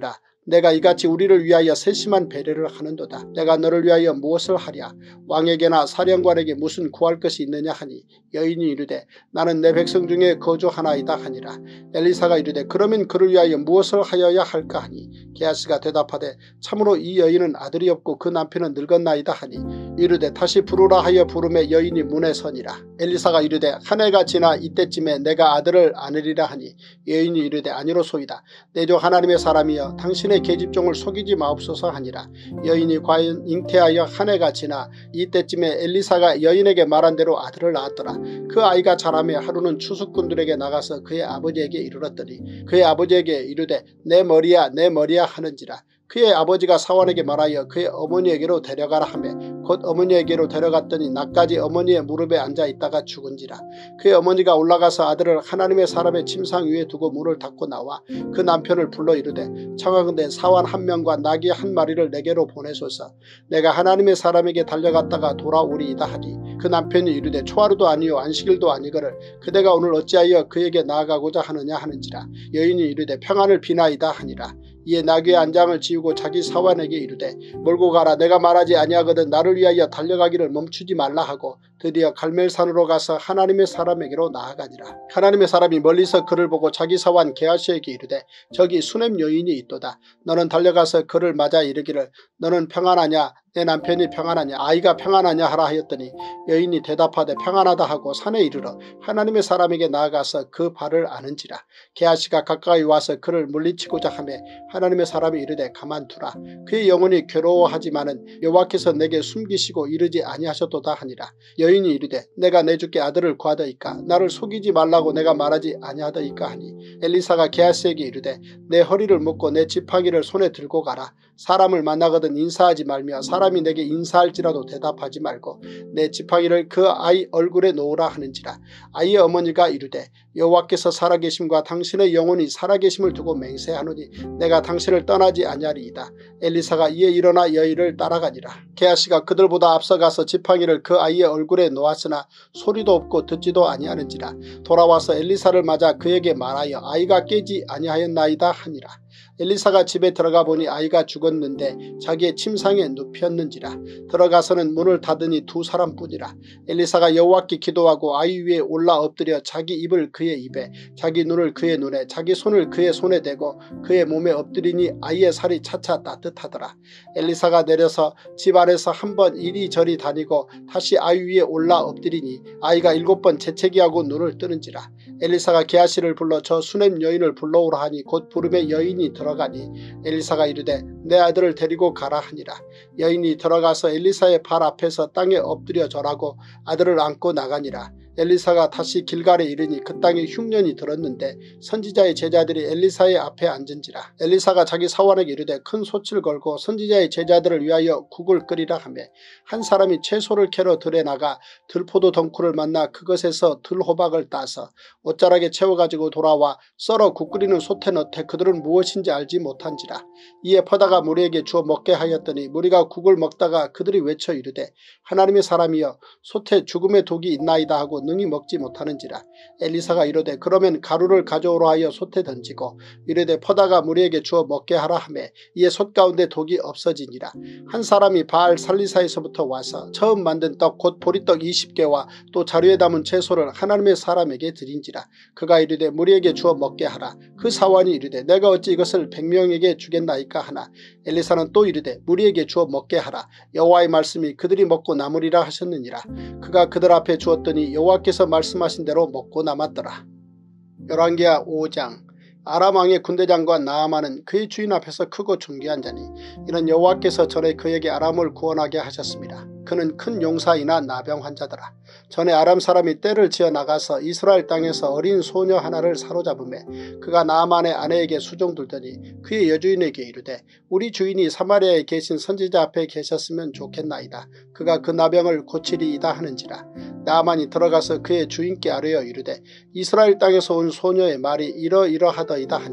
내가 이같이 우리를 위하여 세심한 배려를 하는도다. 내가 너를 위하여 무엇을 하랴. 왕에게나 사령관에게 무슨 구할 것이 있느냐 하니 여인이 이르되 나는 내 백성 중에 거주하나이다 하니라. 엘리사가 이르되 그러면 그를 위하여 무엇을 하여야 할까 하니 게하시가 대답하되 참으로 이 여인은 아들이 없고 그 남편은 늙었나이다 하니 이르되 다시 부르라 하여 부르매 여인이 문에 서니라. 엘리사가 이르되 한 해가 지나 이때쯤에 내가 아들을 안으리라 하니 여인이 이르되 아니로소이다. 내 주 하나님의 사람이여 당신의 계집종을 속이지 마옵소서 하니라. 여인이 과연 잉태하여 한 해가 지나 이때쯤에 엘리사가 여인에게 말한 대로 아들을 낳았더라. 그 아이가 자라며 하루는 추수꾼들에게 나가서 그의 아버지에게 이르렀더니 그의 아버지에게 이르되 내 머리야 내 머리야 하는지라. 그의 아버지가 사환에게 말하여 그의 어머니에게로 데려가라 하매 곧 어머니에게로 데려갔더니 낮까지 어머니의 무릎에 앉아있다가 죽은지라. 그의 어머니가 올라가서 아들을 하나님의 사람의 침상 위에 두고 문을 닫고 나와 그 남편을 불러 이르되 청하건대 사환 한 명과 나귀 한 마리를 내게로 보내소서. 내가 하나님의 사람에게 달려갔다가 돌아오리이다 하니 그 남편이 이르되 초하루도 아니요 안식일도 아니거늘 그대가 오늘 어찌하여 그에게 나아가고자 하느냐 하는지라. 여인이 이르되 평안을 비나이다 하니라. 이에 나귀의 안장을 지우고 자기 사환에게 이르되 몰고 가라. 내가 말하지 아니하거든 나를 위하여 달려가기를 멈추지 말라 하고 드디어 갈멜산으로 가서 하나님의 사람에게로 나아가니라. 하나님의 사람이 멀리서 그를 보고 자기 사환 게하시에게 이르되 저기 수넴 여인이 있도다. 너는 달려가서 그를 맞아 이르기를 너는 평안하냐 내 남편이 평안하냐 아이가 평안하냐 하라 하였더니 여인이 대답하되 평안하다 하고 산에 이르러 하나님의 사람에게 나아가서 그 발을 아는지라. 게하시가 가까이 와서 그를 물리치고자 하매 하나님의 사람이 이르되 가만두라. 그의 영혼이 괴로워하지만은 여호와께서 내게 숨기시고 이르지 아니하셨도다 하니라. 여인이 이르되 내가 내 주께 아들을 구하더이까 나를 속이지 말라고 내가 말하지 아니하더이까 하니 엘리사가 게하시에게 이르되 내 허리를 묶고 내 지팡이를 손에 들고 가라. 사람을 만나거든 인사하지 말며 사람이 내게 인사할지라도 대답하지 말고 내 지팡이를 그 아이 얼굴에 놓으라 하는지라. 아이의 어머니가 이르되 여호와께서 살아계심과 당신의 영혼이 살아계심을 두고 맹세하노니 내가 당신을 떠나지 아니하리이다. 엘리사가 이에 일어나 여인을 따라가니라. 게하시가 그들보다 앞서가서 지팡이를 그 아이의 얼굴에 놓았으나 소리도 없고 듣지도 아니하는지라. 돌아와서 엘리사를 맞아 그에게 말하여 아이가 깨지 아니하였나이다 하니라. 엘리사가 집에 들어가 보니 아이가 죽었는데 자기의 침상에 눕혔는지라. 들어가서는 문을 닫으니 두 사람뿐이라. 엘리사가 여호와께 기도하고 아이 위에 올라 엎드려 자기 입을 그의 입에 자기 눈을 그의 눈에 자기 손을 그의 손에 대고 그의 몸에 엎드리니 아이의 살이 차차 따뜻하더라. 엘리사가 내려서 집 안에서 한번 이리저리 다니고 다시 아이 위에 올라 엎드리니 아이가 7번 재채기하고 눈을 뜨는지라. 엘리사가 게하시를 불러 저 수넴 여인을 불러오라 하니 곧 부름에 여인이 들어가니 엘리사가 이르되 내 아들을 데리고 가라 하니라. 여인이 들어가서 엘리사의 발 앞에서 땅에 엎드려 절하고 아들을 안고 나가니라. 엘리사가 다시 길갈에 이르니 그 땅에 흉년이 들었는데 선지자의 제자들이 엘리사의 앞에 앉은지라. 엘리사가 자기 사환에게 이르되 큰 솥을 걸고 선지자의 제자들을 위하여 국을 끓이라 하며 한 사람이 채소를 캐러 들에 나가 들포도 덩쿨을 만나 그것에서 들호박을 따서 옷자락에 채워가지고 돌아와 썰어 국 끓이는 솥에 넣되 그들은 무엇인지 알지 못한지라. 이에 퍼다가 무리에게 주어 먹게 하였더니 무리가 국을 먹다가 그들이 외쳐 이르되 하나님의 사람이여 솥에 죽음의 독이 있나이다 하고 능히 먹지 못하는지라. 엘리사가 이르되 그러면 가루를 가져오라 하여 솥에 던지고 이르되 퍼다가 무리에게 주어 먹게 하라 하매 이에 솥 가운데 독이 없어지니라. 한 사람이 바알 살리사에서부터 와서 처음 만든 떡 곧 보리떡 20개와 또 자루에 담은 채소를 하나님의 사람에게 드린지라. 그가 이르되 무리에게 주어 먹게 하라. 그 사환이 이르되 내가 어찌 이것을 100명에게 주겠나이까 하나 엘리사는 또 이르되 무리에게 주어 먹게 하라. 여호와의 말씀이 그들이 먹고 남으리라 하셨느니라. 그가 그들 앞에 주었더니 여호와께서 말씀하신 대로 먹고 남았더라. 열왕기하 5장. 아람 왕의 군대장관 나아만은 그의 주인 앞에서 크고 존귀한 자니 이는 여호와께서 전에 그에게 아람을 구원하게 하셨습니다. 그는 큰 용사이나 나병 환자더라. 전에 아람 사람이 떼를 지어 나가서 이스라엘 땅에서 어린 소녀 하나를 사로잡으매 그가 나아만의 아내에게 수종들더니 그의 여주인에게 이르되 우리 주인이 사마리아에 계신 선지자 앞에 계셨으면 좋겠나이다. 그가 그 나병을 고치리이다 하는지라. 나아만이 들어가서 그의 주인께 아뢰어 이르되 이스라엘 땅에서 온 소녀의 말이 이러이러하더이다 하니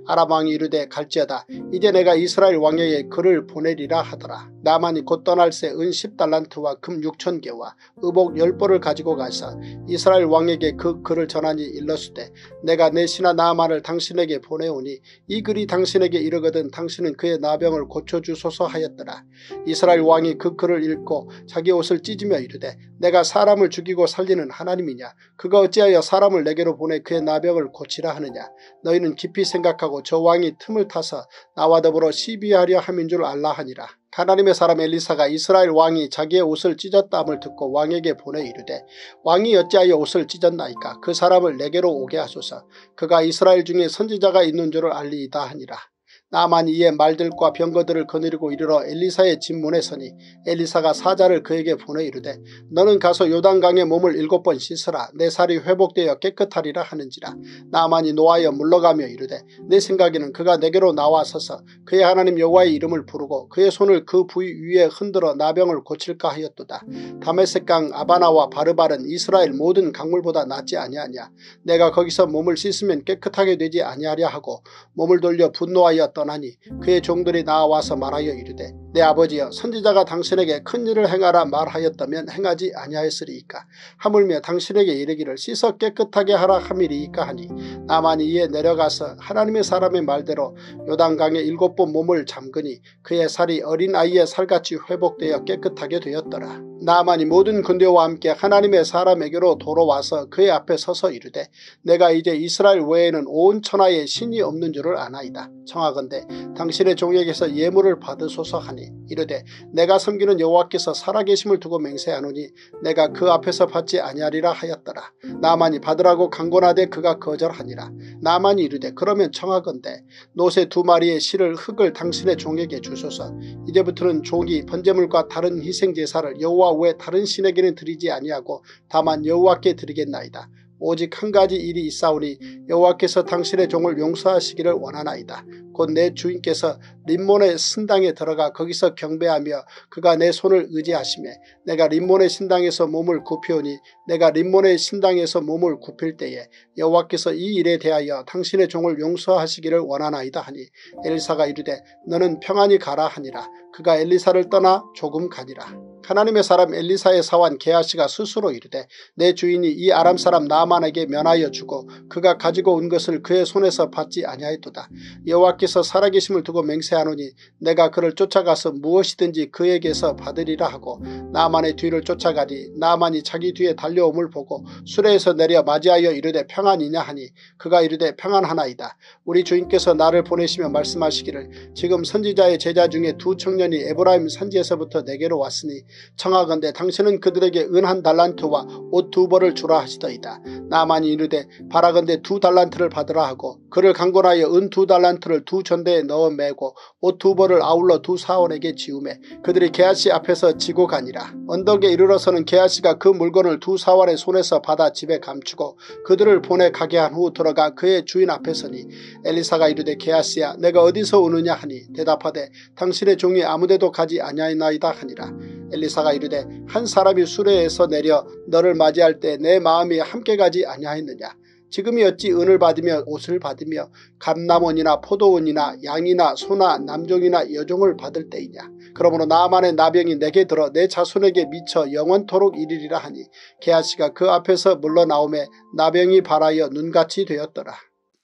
아람 왕이 이르되 갈지어다. 이제 내가 이스라엘 왕에게 글을 보내리라 하더라. 나만이 곧 떠날새 은 10달란트와 금 6,000개와 의복 10벌을 가지고 가서 이스라엘 왕에게 그 글을 전하니 일렀으되 내가 내 신하 나아만을 당신에게 보내오니 이 글이 당신에게 이르거든 당신은 그의 나병을 고쳐주소서 하였더라. 이스라엘 왕이 그 글을 읽고 자기 옷을 찢으며 이르되 내가 사람을 죽이고 살리는 하나님이냐. 그가 어찌하여 사람을 내게로 보내 그의 나병을 고치라 하느냐. 너희는 깊이 생각하고 저 왕이 틈을 타서 나와 더불어 시비하려 함인 줄 알라 하니라. 하나님의 사람 엘리사가 이스라엘 왕이 자기의 옷을 찢었다함을 듣고 왕에게 보내 이르되 왕이 어찌하여 옷을 찢었나이까. 그 사람을 내게로 오게 하소서. 그가 이스라엘 중에 선지자가 있는 줄을 알리이다 하니라. 나아만이 이에 말들과 병거들을 거느리고 이르러 엘리사의 집 문에 서니 엘리사가 사자를 그에게 보내 이르되 너는 가서 요단강에 몸을 7번 씻으라. 내 살이 회복되어 깨끗하리라 하는지라. 나아만이 노하여 물러가며 이르되 내 생각에는 그가 내게로 나와 서서 그의 하나님 여호와의 이름을 부르고 그의 손을 그 부위 위에 흔들어 나병을 고칠까 하였도다. 다메섹강 아바나와 바르발은 이스라엘 모든 강물보다 낫지 아니하냐. 내가 거기서 몸을 씻으면 깨끗하게 되지 아니하랴 하고 몸을 돌려 분노하여 떠나니 그의 종들이 나와서 말하여 이르되 내 아버지여 선지자가 당신에게 큰 일을 행하라 말하였다면 행하지 아니하였으리이까. 하물며 당신에게 이르기를 씻어 깨끗하게 하라 함이리이까 하니 나만이 이에 내려가서 하나님의 사람의 말대로 요단강에 7번 몸을 잠그니 그의 살이 어린아이의 살같이 회복되어 깨끗하게 되었더라. 나아만이 모든 군대와 함께 하나님의 사람에게로 돌아와서 그의 앞에 서서 이르되 내가 이제 이스라엘 외에는 온 천하에 신이 없는 줄을 아나이다. 청하건대 당신의 종에게서 예물을 받으소서 하니 이르되 내가 섬기는 여호와께서 살아계심을 두고 맹세하노니 내가 그 앞에서 받지 아니하리라 하였더라. 나아만이 받으라고 강권하되 그가 거절하니라. 나아만이 이르되 그러면 청하건대 노새 2마리의 실을 흙을 당신의 종에게 주소서. 이제부터는 종이 번제물과 다른 희생제사를 여호와 외 다른 신에게는 드리지 아니하고 다만 여호와께 드리겠나이다. 오직 한 가지 일이 있사오니 여호와께서 당신의 종을 용서하시기를 원하나이다. 곧 내 주인께서 림몬의 신당에 들어가 거기서 경배하며 그가 내 손을 의지하시매 내가 림몬의 신당에서 몸을 굽히오니 내가 림몬의 신당에서 몸을 굽힐 때에 여호와께서 이 일에 대하여 당신의 종을 용서하시기를 원하나이다 하니 엘리사가 이르되 너는 평안히 가라 하니라. 그가 엘리사를 떠나 조금 가니라. 하나님의 사람 엘리사의 사환 게하시가 스스로 이르되 내 주인이 이 아람 사람 나아만에게 면하여 주고 그가 가지고 온 것을 그의 손에서 받지 아니하였도다. 여호와께서 살아계심을 두고 맹세하노니 내가 그를 쫓아가서 무엇이든지 그에게서 받으리라 하고 나아만의 뒤를 쫓아가니 나아만이 자기 뒤에 달려옴을 보고 수레에서 내려 맞이하여 이르되 평안이냐 하니 그가 이르되 평안하나이다. 우리 주인께서 나를 보내시며 말씀하시기를 지금 선지자의 제자 중에 2 청년이 에브라임 산지에서부터 내게로 왔으니 청하건대 당신은 그들에게 은 1달란트와 옷 2벌을 주라 하시더이다. 나아만이 이르되 바라건대 2달란트를 받으라 하고 그를 강권하여 은 2달란트를 2 전대에 넣어 매고 옷 2벌을 아울러 2 사원에게 지우매 그들이 게하시 앞에서 지고 가니라. 언덕에 이르러서는 게하시가 그 물건을 2 사원의 손에서 받아 집에 감추고 그들을 보내 가게 한 후 들어가 그의 주인 앞에 서니 엘리사가 이르되 게하시야 내가 어디서 오느냐 하니 대답하되 당신의 종이 아무데도 가지 아니하나이다 하니라. 엘리사가 이르되 한 사람이 수레에서 내려 너를 맞이할 때 내 마음이 함께 가지 아니하였느냐. 지금이 어찌 은을 받으며 옷을 받으며 감남원이나 포도원이나 양이나 소나 남종이나 여종을 받을 때이냐. 그러므로 나아만의 나병이 내게 들어 내 자손에게 미쳐 영원토록 이르리라 하니 게하시가 그 앞에서 물러나오매 나병이 발하여 눈같이 되었더라.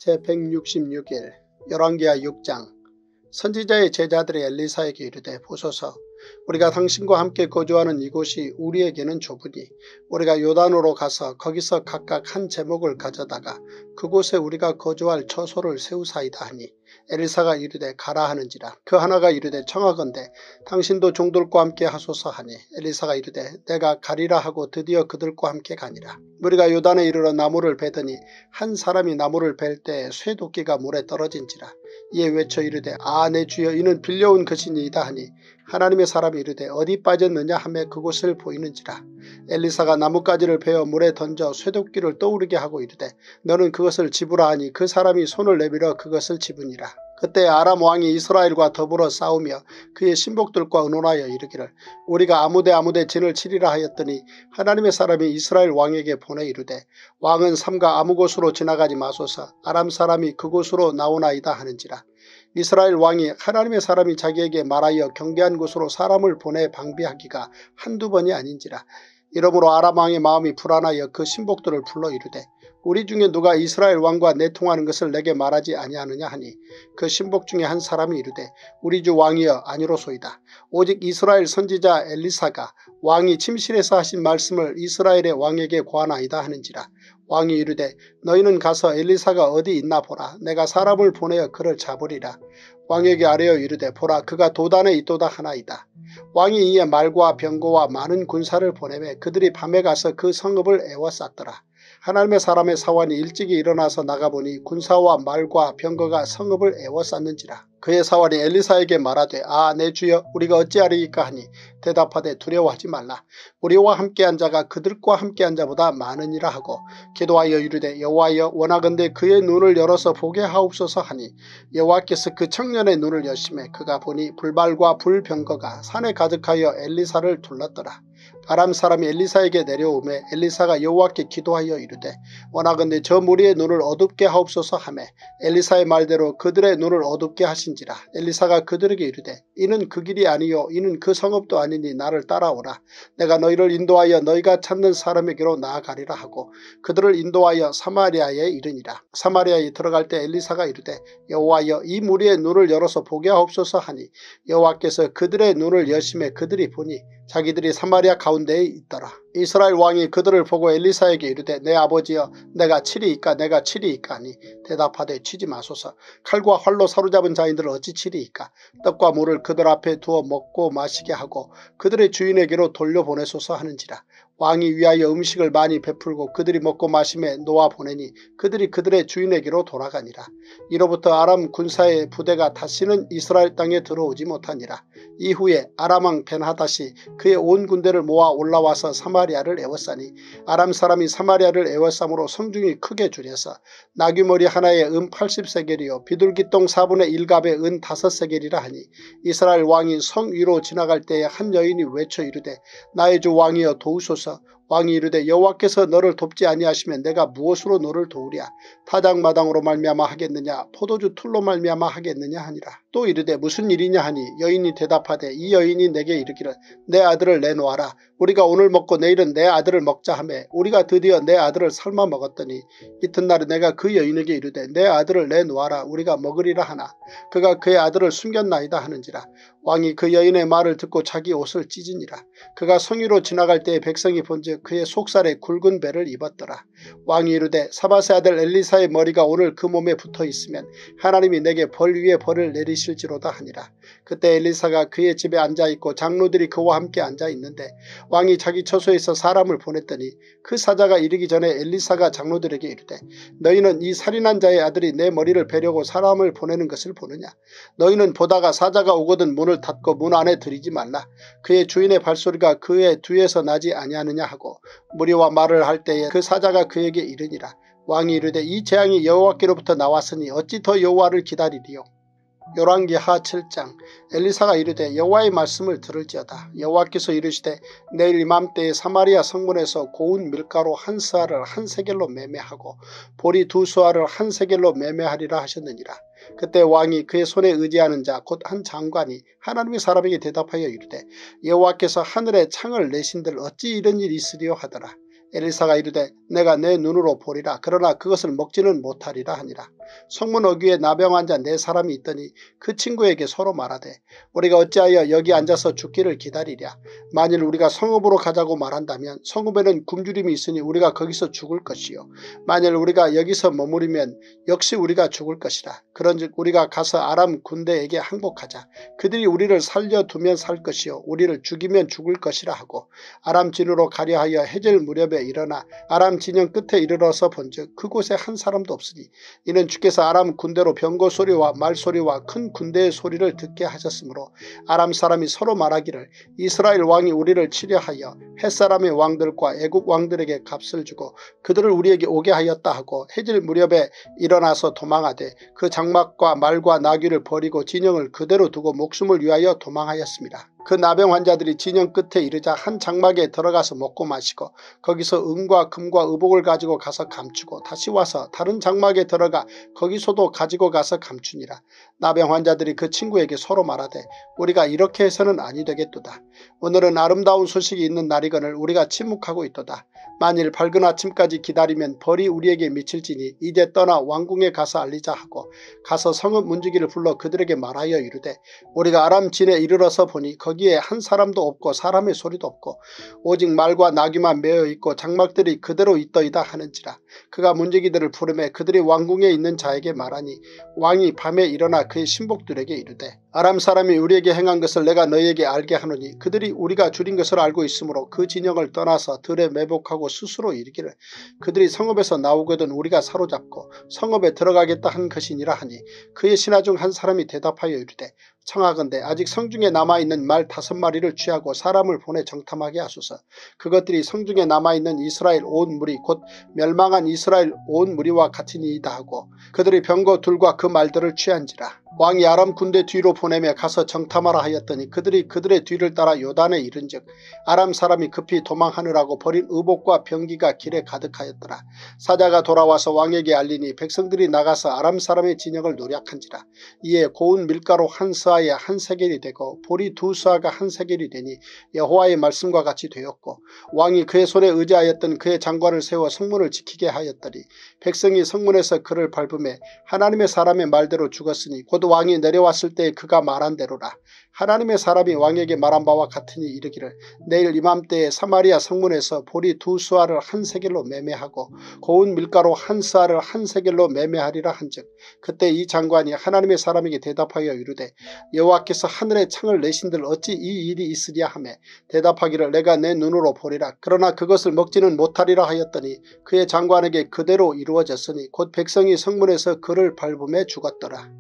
제166일 열왕기하 6장. 선지자의 제자들이 엘리사에게 이르되 보소서 우리가 당신과 함께 거주하는 이곳이 우리에게는 좁으니 우리가 요단으로 가서 거기서 각각 한 제목을 가져다가 그곳에 우리가 거주할 처소를 세우사이다 하니 엘리사가 이르되 가라 하는지라. 그 하나가 이르되 청하건대 당신도 종들과 함께 하소서 하니 엘리사가 이르되 내가 가리라 하고 드디어 그들과 함께 가니라. 우리가 요단에 이르러 나무를 베더니 한 사람이 나무를 벨 때 쇠도끼가 물에 떨어진지라. 이에 외쳐 이르되 아 내 주여 이는 빌려온 것이니이다 하니 하나님의 사람이 이르되 어디 빠졌느냐 하며 그곳을 보이는지라. 엘리사가 나뭇가지를 베어 물에 던져 쇠도끼를 떠오르게 하고 이르되 너는 그것을 집으라 하니 그 사람이 손을 내밀어 그것을 집으니라. 그때 아람 왕이 이스라엘과 더불어 싸우며 그의 신복들과 의논하여 이르기를 우리가 아무데 진을 치리라 하였더니 하나님의 사람이 이스라엘 왕에게 보내 이르되 왕은 삼가 아무 곳으로 지나가지 마소서 아람 사람이 그곳으로 나오나이다 하는지라. 이스라엘 왕이 하나님의 사람이 자기에게 말하여 경계한 곳으로 사람을 보내 방비하기가 한두 번이 아닌지라. 이러므로 아람 왕의 마음이 불안하여 그 신복들을 불러 이르되 우리 중에 누가 이스라엘 왕과 내통하는 것을 내게 말하지 아니하느냐 하니 그 신복 중에 한 사람이 이르되 우리 주 왕이여 아니로소이다. 오직 이스라엘 선지자 엘리사가 왕이 침실에서 하신 말씀을 이스라엘의 왕에게 고하나이다 하는지라. 왕이 이르되 너희는 가서 엘리사가 어디 있나 보라. 내가 사람을 보내어 그를 잡으리라. 왕에게 아뢰어 이르되 보라 그가 도단에 있도다 하나이다. 왕이 이에 말과 병거와 많은 군사를 보내매 그들이 밤에 가서 그 성읍을 에워쌌더라. 하나님의 사람의 사환이 일찍이 일어나서 나가보니 군사와 말과 병거가 성읍을 에워쌌는지라. 그의 사환이 엘리사에게 말하되 아 내 주여 우리가 어찌하리이까 하니 대답하되 두려워하지 말라. 우리와 함께한 자가 그들과 함께한 자보다 많으니라 하고 기도하여 이르되 여호와여 원하건대 그의 눈을 열어서 보게 하옵소서 하니 여호와께서 그 청년의 눈을 여심해 그가 보니 불발과 불병거가 산에 가득하여 엘리사를 둘렀더라. 아람 사람이 엘리사에게 내려오매 엘리사가 여호와께 기도하여 이르되 원하건대 저 무리의 눈을 어둡게 하옵소서 하매 엘리사의 말대로 그들의 눈을 어둡게 하신지라. 엘리사가 그들에게 이르되 이는 그 길이 아니요 이는 그 성읍도 아니니 나를 따라오라. 내가 너희를 인도하여 너희가 찾는 사람에게로 나아가리라 하고 그들을 인도하여 사마리아에 이르니라. 사마리아에 들어갈 때 엘리사가 이르되 여호와여 이 무리의 눈을 열어서 보게 하옵소서 하니 여호와께서 그들의 눈을 여심해 그들이 보니 자기들이 사마리아 가운데에 있더라. 이스라엘 왕이 그들을 보고 엘리사에게 이르되 내 아버지여 내가 치리이까 내가 치리이까 하니 대답하되 치지 마소서. 칼과 활로 사로잡은 자인들을 어찌 치리이까. 떡과 물을 그들 앞에 두어 먹고 마시게 하고 그들의 주인에게로 돌려보내소서 하는지라. 왕이 위하여 음식을 많이 베풀고 그들이 먹고 마심에 놓아보내니 그들이 그들의 주인에게로 돌아가니라. 이로부터 아람 군사의 부대가 다시는 이스라엘 땅에 들어오지 못하니라. 이후에 아람 왕 벤하닷이 그의 온 군대를 모아 올라와서 사마리아를 에워싸니 아람 사람이 사마리아를 에워싸므로 성중이 크게 줄여서 나귀머리 하나에 은 80세겔이요 비둘기똥 4분의 1갑에 은 5세겔이라 하니 이스라엘 왕이 성 위로 지나갈 때에 한 여인이 외쳐 이르되 나의 주 왕이여 도우소서. 왕이 이르되 여호와께서 너를 돕지 아니하시면 내가 무엇으로 너를 도우랴. 타작마당으로 말미암아 하겠느냐 포도주 틀로 말미암아 하겠느냐 하니라. 또 이르되 무슨 일이냐 하니 여인이 대답하되 이 여인이 내게 이르기를 내 아들을 내놓아라. 우리가 오늘 먹고 내일은 내 아들을 먹자 하매 우리가 드디어 내 아들을 삶아 먹었더니 이튿날에 내가 그 여인에게 이르되 내 아들을 내놓아라 우리가 먹으리라 하나 그가 그의 아들을 숨겼나이다 하는지라. 왕이 그 여인의 말을 듣고 자기 옷을 찢으니라. 그가 성위로 지나갈 때에 백성이 본즉 그의 속살에 굵은 배를 입었더라. 왕이 이르되 사밧의 아들 엘리사의 머리가 오늘 그 몸에 붙어 있으면 하나님이 내게 벌 위에 벌을 내리실지로다 하니라. 그때 엘리사가 그의 집에 앉아있고 장로들이 그와 함께 앉아있는데 왕이 자기 처소에서 사람을 보냈더니 그 사자가 이르기 전에 엘리사가 장로들에게 이르되 너희는 이 살인한 자의 아들이 내 머리를 베려고 사람을 보내는 것을 보느냐. 너희는 보다가 사자가 오거든 문을 닫고 문 안에 들이지 말라. 그의 주인의 발소리가 그의 뒤에서 나지 아니하느냐 하고 무리와 말을 할 때에 그 사자가 그에게 이르니라. 왕이 이르되 이 재앙이 여호와께로부터 나왔으니 어찌 더 여호와를 기다리리요. 열왕기하 7장. 엘리사가 이르되 여호와의 말씀을 들을지어다. 여호와께서 이르시되 내일 이맘때에 사마리아 성문에서 고운 밀가루 한 스아를 한 세겔로 매매하고 보리 2수아를 한 세겔로 매매하리라 하셨느니라. 그때 왕이 그의 손에 의지하는 자 곧 한 장관이 하나님의 사람에게 대답하여 이르되 여호와께서 하늘에 창을 내신들 어찌 이런 일이 있으리요 하더라. 엘리사가 이르되 내가 내 눈으로 보리라. 그러나 그것을 먹지는 못하리라 하니라. 성문 어귀에 나병 환자 4사람이 있더니 그 친구에게 서로 말하되 우리가 어찌하여 여기 앉아서 죽기를 기다리랴. 만일 우리가 성읍으로 가자고 말한다면 성읍에는 굶주림이 있으니 우리가 거기서 죽을 것이요. 만일 우리가 여기서 머무르면 역시 우리가 죽을 것이라. 그런즉 우리가 가서 아람 군대에게 항복하자. 그들이 우리를 살려두면 살 것이요 우리를 죽이면 죽을 것이라 하고 아람 진으로 가려 하여 해질 무렵에 무렵에 일어나 아람 진영 끝에 이르러서 본즉 그곳에 한 사람도 없으니 이는 주께서 아람 군대로 병거 소리와 말소리와 큰 군대의 소리를 듣게 하셨으므로 아람 사람이 서로 말하기를 이스라엘 왕이 우리를 치려하여 햇사람의 왕들과 애국 왕들에게 값을 주고 그들을 우리에게 오게 하였다 하고 해질 무렵에 일어나서 도망하되 그 장막과 말과 나귀를 버리고 진영을 그대로 두고 목숨을 위하여 도망하였습니다. 그 나병 환자들이 진영 끝에 이르자 한 장막에 들어가서 먹고 마시고 거기서 은과 금과 의복을 가지고 가서 감추고 다시 와서 다른 장막에 들어가 거기서도 가지고 가서 감추니라. 나병 환자들이 그 친구에게 서로 말하되 우리가 이렇게 해서는 아니 되겠도다. 오늘은 아름다운 소식이 있는 날이거늘 우리가 침묵하고 있도다. 만일 밝은 아침까지 기다리면 벌이 우리에게 미칠지니 이제 떠나 왕궁에 가서 알리자 하고 가서 성읍 문지기를 불러 그들에게 말하여 이르되 우리가 아람 진에 이르러서 보니 거기에 한 사람도 없고 사람의 소리도 없고 오직 말과 나귀만 메어 있고 장막들이 그대로 있더이다 하는지라. 그가 문지기들을 부르매 그들이 왕궁에 있는 자에게 말하니 왕이 밤에 일어나 그의 신복들에게 이르되 아람 사람이 우리에게 행한 것을 내가 너희에게 알게 하노니 그들이 우리가 줄인 것을 알고 있으므로 그 진영을 떠나서 들에 매복하고 스스로 이르기를 그들이 성읍에서 나오거든 우리가 사로잡고 성읍에 들어가겠다 한 것이니라 하니 그의 신하 중 한 사람이 대답하여 이르되 청하건대 아직 성중에 남아있는 말 5마리를 취하고 사람을 보내 정탐하게 하소서. 그것들이 성중에 남아있는 이스라엘 온 무리 곧 멸망한 이스라엘 온 무리와 같으니이다 하고 그들이 병거 둘과 그 말들을 취한지라. 왕이 아람 군대 뒤로 보내며 가서 정탐하라 하였더니 그들이 그들의 뒤를 따라 요단에 이른즉 아람 사람이 급히 도망하느라고 버린 의복과 병기가 길에 가득하였더라. 사자가 돌아와서 왕에게 알리니 백성들이 나가서 아람 사람의 진영을 노략한지라. 이에 고운 밀가루 한 스아에 한 세겔이 되고 보리 2스아가 한 세겔이 되니 여호와의 말씀과 같이 되었고 왕이 그의 손에 의지하였던 그의 장관을 세워 성문을 지키게 하였더니 백성이 성문에서 그를 밟음에 하나님의 사람의 말대로 죽었으니 곧 왕이 내려왔을 때 그가 말한 대로라. 하나님의 사람이 왕에게 말한 바와 같으니 이르기를 내일 이맘때에 사마리아 성문에서 보리 2스아를 한 세겔로 매매하고 고운 밀가루 한 스아를 한 세겔로 매매하리라 한즉 그때 이 장관이 하나님의 사람에게 대답하여 이르되 여호와께서 하늘에 창을 내신들 어찌 이 일이 있으랴 하매 대답하기를 내가 내 눈으로 보리라. 그러나 그것을 먹지는 못하리라 하였더니 그의 장관에게 그대로 이루어졌으니 곧 백성이 성문에서 그를 밟음에 죽었더라.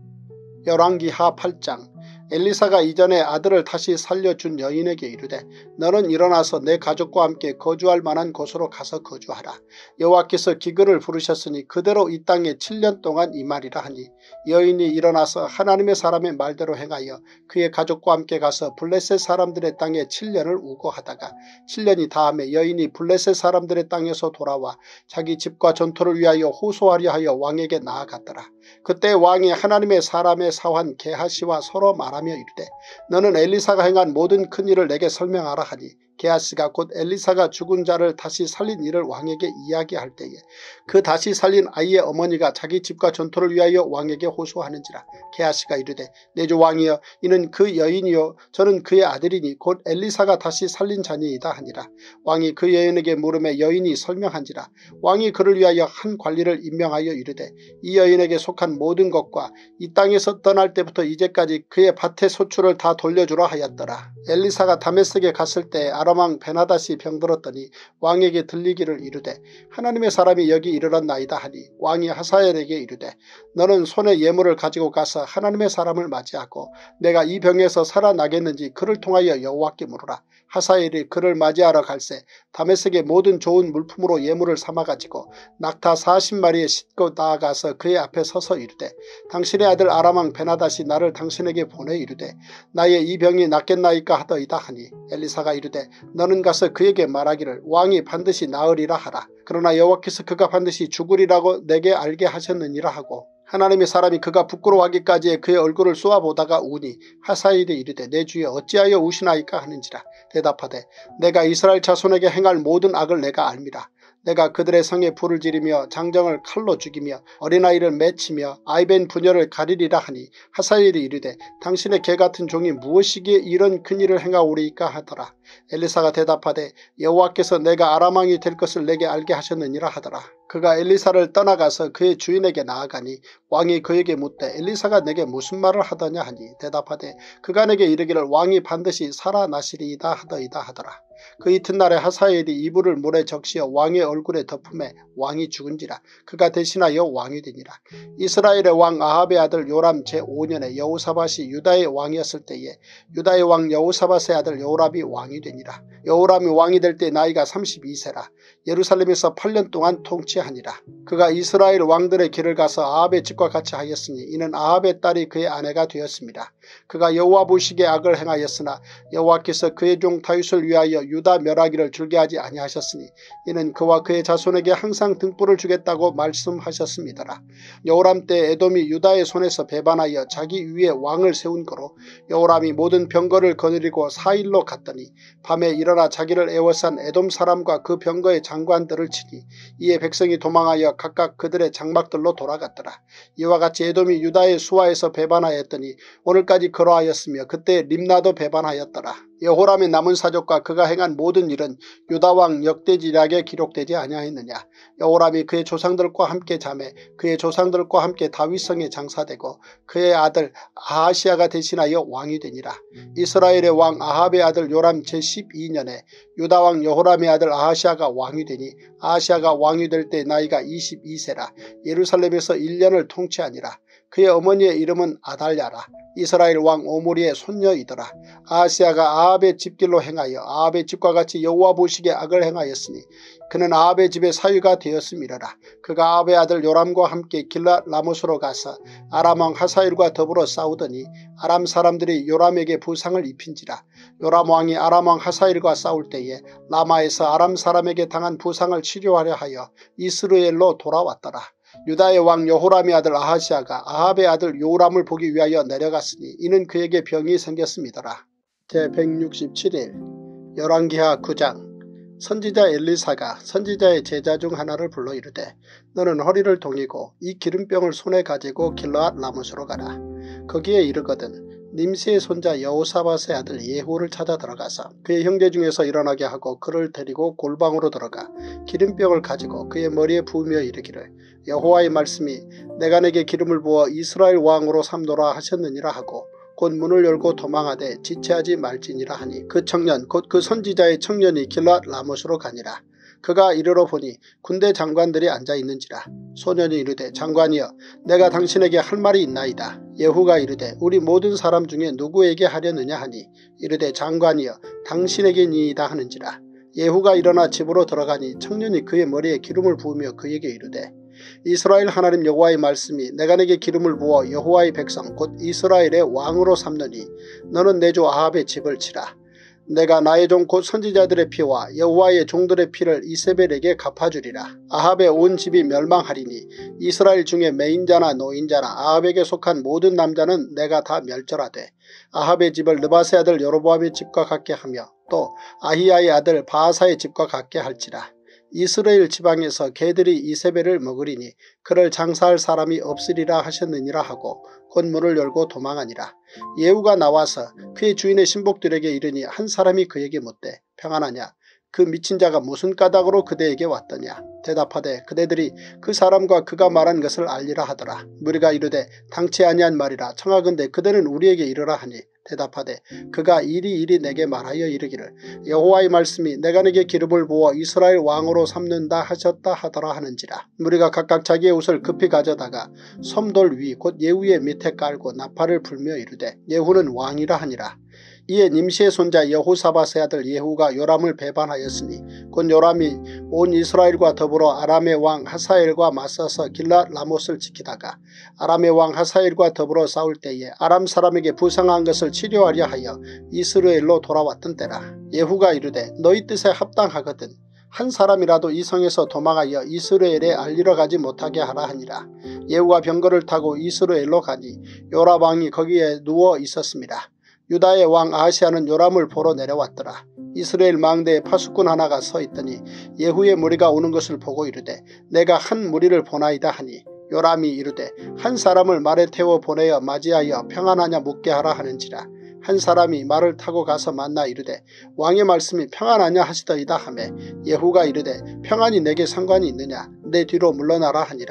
열왕기하 8장. 엘리사가 이전에 아들을 다시 살려준 여인에게 이르되 너는 일어나서 내 가족과 함께 거주할 만한 곳으로 가서 거주하라. 여호와께서 기근을 부르셨으니 그대로 이 땅에 7년 동안 임하리라 하니 여인이 일어나서 하나님의 사람의 말대로 행하여 그의 가족과 함께 가서 블레셋 사람들의 땅에 7년을 우거하다가 7년이 다음에 여인이 블레셋 사람들의 땅에서 돌아와 자기 집과 전토를 위하여 호소하려 하여 왕에게 나아갔더라. 그때 왕이 하나님의 사람의 사환 게하시와 서로 말하며 이르되 너는 엘리사가 행한 모든 큰 일을 내게 설명하라 하니 게하시가 곧 엘리사가 죽은 자를 다시 살린 일을 왕에게 이야기할 때에 그 다시 살린 아이의 어머니가 자기 집과 전토를 위하여 왕에게 호소하는지라. 게하시가 이르되 내 주 왕이여 이는 그 여인이요 저는 그의 아들이니 곧 엘리사가 다시 살린 자니이다 하니라. 왕이 그 여인에게 물음에 여인이 설명한지라. 왕이 그를 위하여 한 관리를 임명하여 이르되 이 여인에게 속한 모든 것과 이 땅에서 떠날 때부터 이제까지 그의 밭의 소출을 다 돌려주라 하였더라. 엘리사가 다메섹에 갔을 때 아람왕 베나닷이 병들었더니 왕에게 들리기를 이르되 하나님의 사람이 여기 이르렀나이다 하니 왕이 하사엘에게 이르되 너는 손에 예물을 가지고 가서 하나님의 사람을 맞이하고 내가 이 병에서 살아나겠는지 그를 통하여 여호와께 물으라. 하사엘이 그를 맞이하러 갈새 다메섹의 모든 좋은 물품으로 예물을 삼아가지고 낙타 40마리에 싣고 나아가서 그의 앞에 서서 이르되 당신의 아들 아람왕 베나닷이 나를 당신에게 보내 이르되 나의 이 병이 낫겠나이까 하더이다 하니 엘리사가 이르되 너는 가서 그에게 말하기를 왕이 반드시 나으리라 하라. 그러나 여호와께서 그가 반드시 죽으리라고 내게 알게 하셨느니라 하고 하나님의 사람이 그가 부끄러워하기까지에 그의 얼굴을 쏘아보다가 우니 하사엘이 이르되 내 주여 어찌하여 우시나이까 하는지라. 대답하되 내가 이스라엘 자손에게 행할 모든 악을 내가 알미라. 내가 그들의 성에 불을 지르며 장정을 칼로 죽이며 어린아이를 맺히며 아이벤 부녀를 가리리라 하니 하사엘이 이르되 당신의 개같은 종이 무엇이기에 이런 큰일을 행하오리이까 하더라. 엘리사가 대답하되 여호와께서 내가 아람왕이 될 것을 내게 알게 하셨느니라 하더라. 그가 엘리사를 떠나가서 그의 주인에게 나아가니 왕이 그에게 묻되 엘리사가 내게 무슨 말을 하더냐 하니 대답하되 그가 내게 이르기를 왕이 반드시 살아나시리이다 하더이다 하더라. 그 이튿날에 하사엘이 이불을 물에 적시어 왕의 얼굴에 덮음에 왕이 죽은지라. 그가 대신하여 왕이 되니라. 이스라엘의 왕 아합의 아들 요람 제5년에 여호사밧이 유다의 왕이었을 때에 유다의 왕 여호사밧의 아들 여호람이 왕이 되니라. 여호람이 왕이 될 때 나이가 32세라. 예루살렘에서 8년 동안 통치하니라. 그가 이스라엘 왕들의 길을 가서 아합의 집과 같이 하였으니 이는 아합의 딸이 그의 아내가 되었습니다. 그가 여호와 보시기에 악을 행하였으나 여호와께서 그의 종 다윗을 위하여 유다 멸하기를 줄게 하지 아니하셨으니 이는 그와 그의 자손에게 항상 등불을 주겠다고 말씀하셨습니다라. 여호람 때 에돔이 유다의 손에서 배반하여 자기 위에 왕을 세운 거로 여호람이 모든 병거를 거느리고 4일로 갔더니 밤에 일어나 자기를 애워싼 에돔 사람과 그 병거의 장관들을 치니 이에 백성이 도망하여 각각 그들의 장막들로 돌아갔더라. 이와 같이 에돔이 유다의 수하에서 배반하였더니 오늘까지 그러하였으며 그때 림나도 배반하였더라. 여호람의 남은 사족과 그가 행한 모든 일은 유다왕 역대지략에 기록되지 아니하였느냐. 여호람이 그의 조상들과 함께 자매 그의 조상들과 함께 다윗성에 장사되고 그의 아들 아하시아가 대신하여 왕이 되니라. 이스라엘의 왕 아합의 아들 요람 제12년에 유다왕 여호람의 아들 아하시아가 왕이 되니 아하시아가 왕이 될 때 나이가 22세라. 예루살렘에서 1년을 통치하니라. 그의 어머니의 이름은 아달랴라. 이스라엘 왕 오므리의 손녀이더라. 아하시아가 아합의 집길로 행하여 아합의 집과 같이 여호와 보시기에 악을 행하였으니 그는 아합의 집의 사위가 되었음이라라. 그가 아합의 아들 요람과 함께 길랏 라못으로 가서 아람 왕 하사엘과 더불어 싸우더니 아람 사람들이 요람에게 부상을 입힌지라. 요람 왕이 아람 왕 하사엘과 싸울 때에 라마에서 아람 사람에게 당한 부상을 치료하려 하여 이스라엘로 돌아왔더라. 유다의 왕 여호람의 아들 아하시아가 아합의 아들 요람을 보기 위하여 내려갔으니 이는 그에게 병이 생겼음이더라. 제167일 열왕기하 9장. 선지자 엘리사가 선지자의 제자 중 하나를 불러 이르되 너는 허리를 동이고 이 기름병을 손에 가지고 길르앗 라못으로 가라. 거기에 이르거든 님시의 손자 여호사밧의 아들 예후를 찾아 들어가서 그의 형제 중에서 일어나게 하고 그를 데리고 골방으로 들어가 기름병을 가지고 그의 머리에 부으며 이르기를 여호와의 말씀이 내가 내게 기름을 부어 이스라엘 왕으로 삼노라 하셨느니라 하고 곧 문을 열고 도망하되 지체하지 말지니라 하니 그 청년 곧 그 선지자의 청년이 길랏 라못으로 가니라. 그가 이르러 보니 군대 장관들이 앉아있는지라. 소년이 이르되 장관이여 내가 당신에게 할 말이 있나이다. 예후가 이르되 우리 모든 사람 중에 누구에게 하려느냐 하니 이르되 장관이여 당신에게니이다 하는지라. 예후가 일어나 집으로 들어가니 청년이 그의 머리에 기름을 부으며 그에게 이르되 이스라엘 하나님 여호와의 말씀이 내가 내게 기름을 부어 여호와의 백성 곧 이스라엘의 왕으로 삼느니 너는 내 조 아합의 집을 치라. 내가 나의 종 곧 선지자들의 피와 여호와의 종들의 피를 이세벨에게 갚아주리라. 아합의 온 집이 멸망하리니 이스라엘 중에 매인자나 노인자나 아합에게 속한 모든 남자는 내가 다 멸절하되 아합의 집을 느바세 아들 여로보암의 집과 같게 하며 또 아히야의 아들 바하사의 집과 같게 할지라. 이스라엘 지방에서 개들이 이세벨을 먹으리니 그를 장사할 사람이 없으리라 하셨느니라 하고 곧 문을 열고 도망하니라. 예후가 나와서 그의 주인의 신복들에게 이르니 한 사람이 그에게 묻되 평안하냐. 그 미친 자가 무슨 까닭으로 그대에게 왔더냐. 대답하되 그대들이 그 사람과 그가 말한 것을 알리라 하더라. 무리가 이르되 당치 아니한 말이라 청하건대 그대는 우리에게 이르라 하니 대답하되 그가 이리 내게 말하여 이르기를 여호와의 말씀이 내가 내게 기름을 부어 이스라엘 왕으로 삼는다 하셨다 하더라 하는지라. 무리가 각각 자기의 옷을 급히 가져다가 섬돌 위 곧 예후의 밑에 깔고 나팔을 불며 이르되 예후는 왕이라 하니라. 이에 님시의 손자 여호사밧의 아들 예후가 요람을 배반하였으니 곧 요람이 온 이스라엘과 더불어 아람의 왕 하사엘과 맞서서 길랏 라못을 지키다가 아람의 왕 하사엘과 더불어 싸울 때에 아람 사람에게 부상한 것을 치료하려 하여 이스라엘로 돌아왔던 때라. 예후가 이르되 너희 뜻에 합당하거든 한 사람이라도 이 성에서 도망하여 이스라엘에 알리러 가지 못하게 하라 하니라. 예후가 병거를 타고 이스라엘로 가니 요람 왕이 거기에 누워 있었습니다. 유다의 왕 아하시아는 요람을 보러 내려왔더라. 이스라엘 망대에 파수꾼 하나가 서 있더니 예후의 무리가 오는 것을 보고 이르되 내가 한 무리를 보나이다 하니 요람이 이르되 한 사람을 말에 태워 보내어 맞이하여 평안하냐 묻게 하라 하는지라. 한 사람이 말을 타고 가서 만나 이르되 왕의 말씀이 평안하냐 하시더이다 하매 예후가 이르되 평안이 내게 상관이 있느냐 내 뒤로 물러나라 하니라.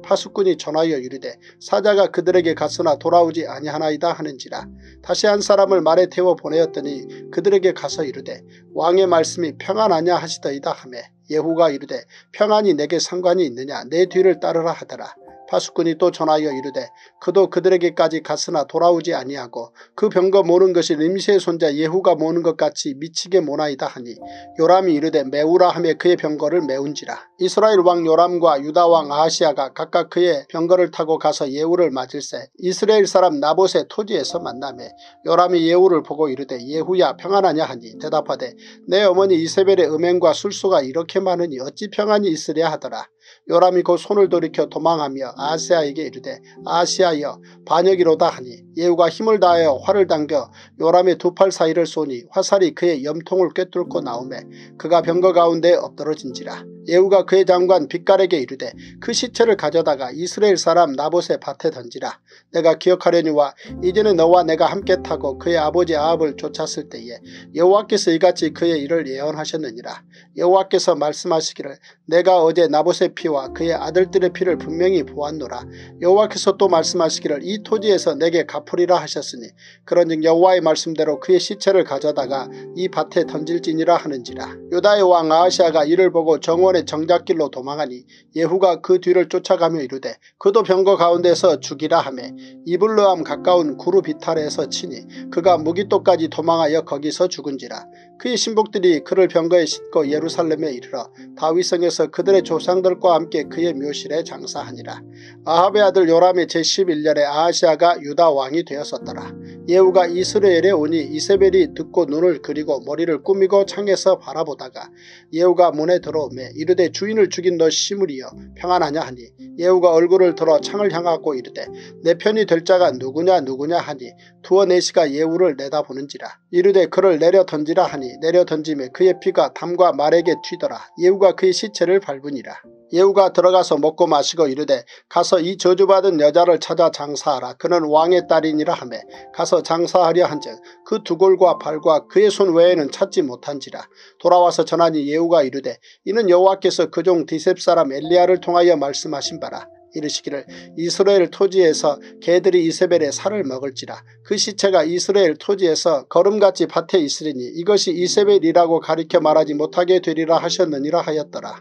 파수꾼이 전하여 이르되 사자가 그들에게 갔으나 돌아오지 아니하나이다 하는지라. 다시 한 사람을 말에 태워 보내었더니 그들에게 가서 이르되 왕의 말씀이 평안하냐 하시더이다 하매 예후가 이르되 평안이 내게 상관이 있느냐 내 뒤를 따르라 하더라. 파수꾼이 또 전하여 이르되 그도 그들에게까지 갔으나 돌아오지 아니하고 그 병거 모는 것이 림시의 손자 예후가 모는 것 같이 미치게 모나이다 하니 요람이 이르되 메우라 하며 그의 병거를 메운지라. 이스라엘 왕 요람과 유다 왕 아하시아가 각각 그의 병거를 타고 가서 예후를 맞을새 이스라엘 사람 나봇의 토지에서 만나매 요람이 예후를 보고 이르되 예후야 평안하냐 하니 대답하되 내 어머니 이세벨의 음행과 술수가 이렇게 많으니 어찌 평안이 있으랴 하더라. 요람이 곧 손을 돌이켜 도망하며 아하시아에게 이르되 아하시아여 반역이로다 하니 예후가 힘을 다하여 활을 당겨 요람의 두 팔 사이를 쏘니 화살이 그의 염통을 꿰뚫고 나오매 그가 병거 가운데 엎드러진지라. 예후가 그의 장관 빗갈에게 이르되 그 시체를 가져다가 이스라엘 사람 나봇의 밭에 던지라. 내가 기억하려니와 이전에 너와 내가 함께 타고 그의 아버지 아합을 쫓았을 때에 여호와께서 이같이 그의 일을 예언하셨느니라. 여호와께서 말씀하시기를 내가 어제 나봇의 피와 그의 아들들의 피를 분명히 보았노라. 여호와께서 또 말씀하시기를 이 토지에서 내게 갚으리라 하셨으니 그런즉 여호와의 말씀대로 그의 시체를 가져다가 이 밭에 던질지니라 하는지라. 유다의 왕 아하시아가 이를 보고 정원의 정작길로 도망하니 예후가 그 뒤를 쫓아가며 이르되 그도 병거 가운데서 죽이라 하매 이블르함 가까운 구루 비탈에서 치니 그가 무기토까지 도망하여 거기서 죽은지라. 그의 신복들이 그를 병거에 싣고 예루살렘에 이르러 다윗성에서 그들의 조상들과 함께 그의 묘실에 장사하니라. 아합의 아들 요람의 제11년에 아하시아가 유다 왕이 되었었더라. 예후가 이스라엘에 오니 이세벨이 듣고 눈을 그리고 머리를 꾸미고 창에서 바라보다가 예후가 문에 들어오매 이르되 주인을 죽인 너 시므리여 평안하냐 하니 예후가 얼굴을 들어 창을 향하고 이르되 내 편이 될 자가 누구냐 하니 두어 내시가 예후를 내다보는지라. 이르되 그를 내려 던지라 하니 내려 던짐에 그의 피가 담과 말에게 튀더라. 예후가 그의 시체를 밟으니라. 예후가 들어가서 먹고 마시고 이르되 가서 이 저주받은 여자를 찾아 장사하라. 그는 왕의 딸이니라 하매 가서 장사하려 한즉 그 두골과 발과 그의 손 외에는 찾지 못한지라. 돌아와서 전하니 예후가 이르되 이는 여호와께서 그종 디셉 사람 엘리야를 통하여 말씀하신 바라. 이르시기를 이스라엘 토지에서 개들이 이세벨의 살을 먹을지라. 그 시체가 이스라엘 토지에서 거름같이 밭에 있으리니 이것이 이세벨이라고 가리켜 말하지 못하게 되리라 하셨느니라 하였더라.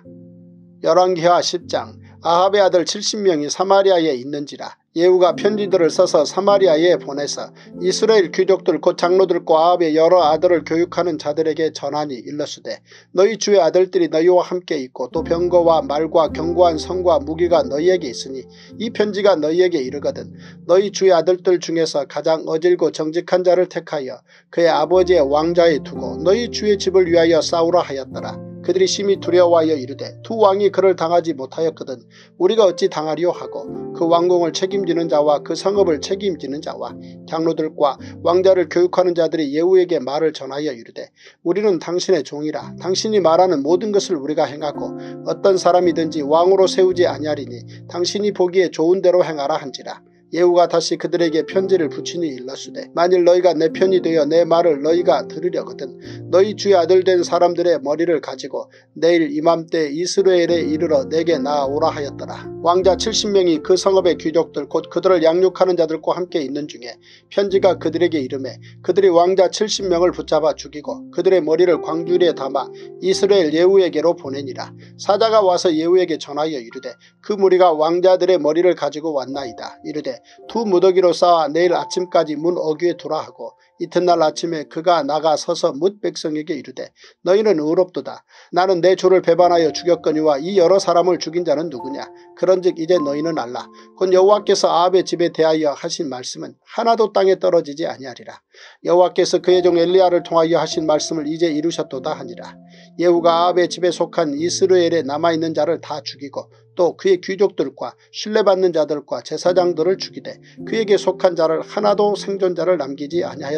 열왕기하 10장. 아합의 아들 70명이 사마리아에 있는지라. 예후가 편지들을 써서 사마리아에 보내서 이스라엘 귀족들 곧 장로들과 아합의 여러 아들을 교육하는 자들에게 전하니 일러스되 너희 주의 아들들이 너희와 함께 있고 또 병거와 말과 견고한 성과 무기가 너희에게 있으니 이 편지가 너희에게 이르거든 너희 주의 아들들 중에서 가장 어질고 정직한 자를 택하여 그의 아버지의 왕좌에 두고 너희 주의 집을 위하여 싸우라 하였더라. 그들이 심히 두려워하여 이르되 두 왕이 그를 당하지 못하였거든 우리가 어찌 당하리요 하고 그 왕궁을 책임지는 자와 그 성읍을 책임지는 자와 장로들과 왕자를 교육하는 자들이 예후에게 말을 전하여 이르되 우리는 당신의 종이라. 당신이 말하는 모든 것을 우리가 행하고 어떤 사람이든지 왕으로 세우지 아니하리니 당신이 보기에 좋은 대로 행하라 한지라. 예후가 다시 그들에게 편지를 붙이니 일러스되 만일 너희가 내 편이 되어 내 말을 너희가 들으려거든 너희 주의 아들 된 사람들의 머리를 가지고 내일 이맘때 이스라엘에 이르러 내게 나아오라 하였더라. 왕자 70명이 그 성읍의 귀족들 곧 그들을 양육하는 자들과 함께 있는 중에 편지가 그들에게 이르매 그들이 왕자 70명을 붙잡아 죽이고 그들의 머리를 광주리에 담아 이스라엘 예후에게로 보내니라. 사자가 와서 예후에게 전하여 이르되 그 무리가 왕자들의 머리를 가지고 왔나이다. 이르되 두 무더기로 쌓아 내일 아침까지 문 어귀에 두라 하고 이튿날 아침에 그가 나가 서서 뭇 백성에게 이르되 너희는 의롭도다. 나는 내 조를 배반하여 죽였거니와 이 여러 사람을 죽인 자는 누구냐. 그런즉 이제 너희는 알라. 곧 여호와께서 아합의 집에 대하여 하신 말씀은 하나도 땅에 떨어지지 아니하리라. 여호와께서 그의 종 엘리야를 통하여 하신 말씀을 이제 이루셨도다 하니라. 예후가 아합의 집에 속한 이스라엘에 남아있는 자를 다 죽이고 또 그의 귀족들과 신뢰받는 자들과 제사장들을 죽이되 그에게 속한 자를 하나도 생존자를 남기지 아니하였더라.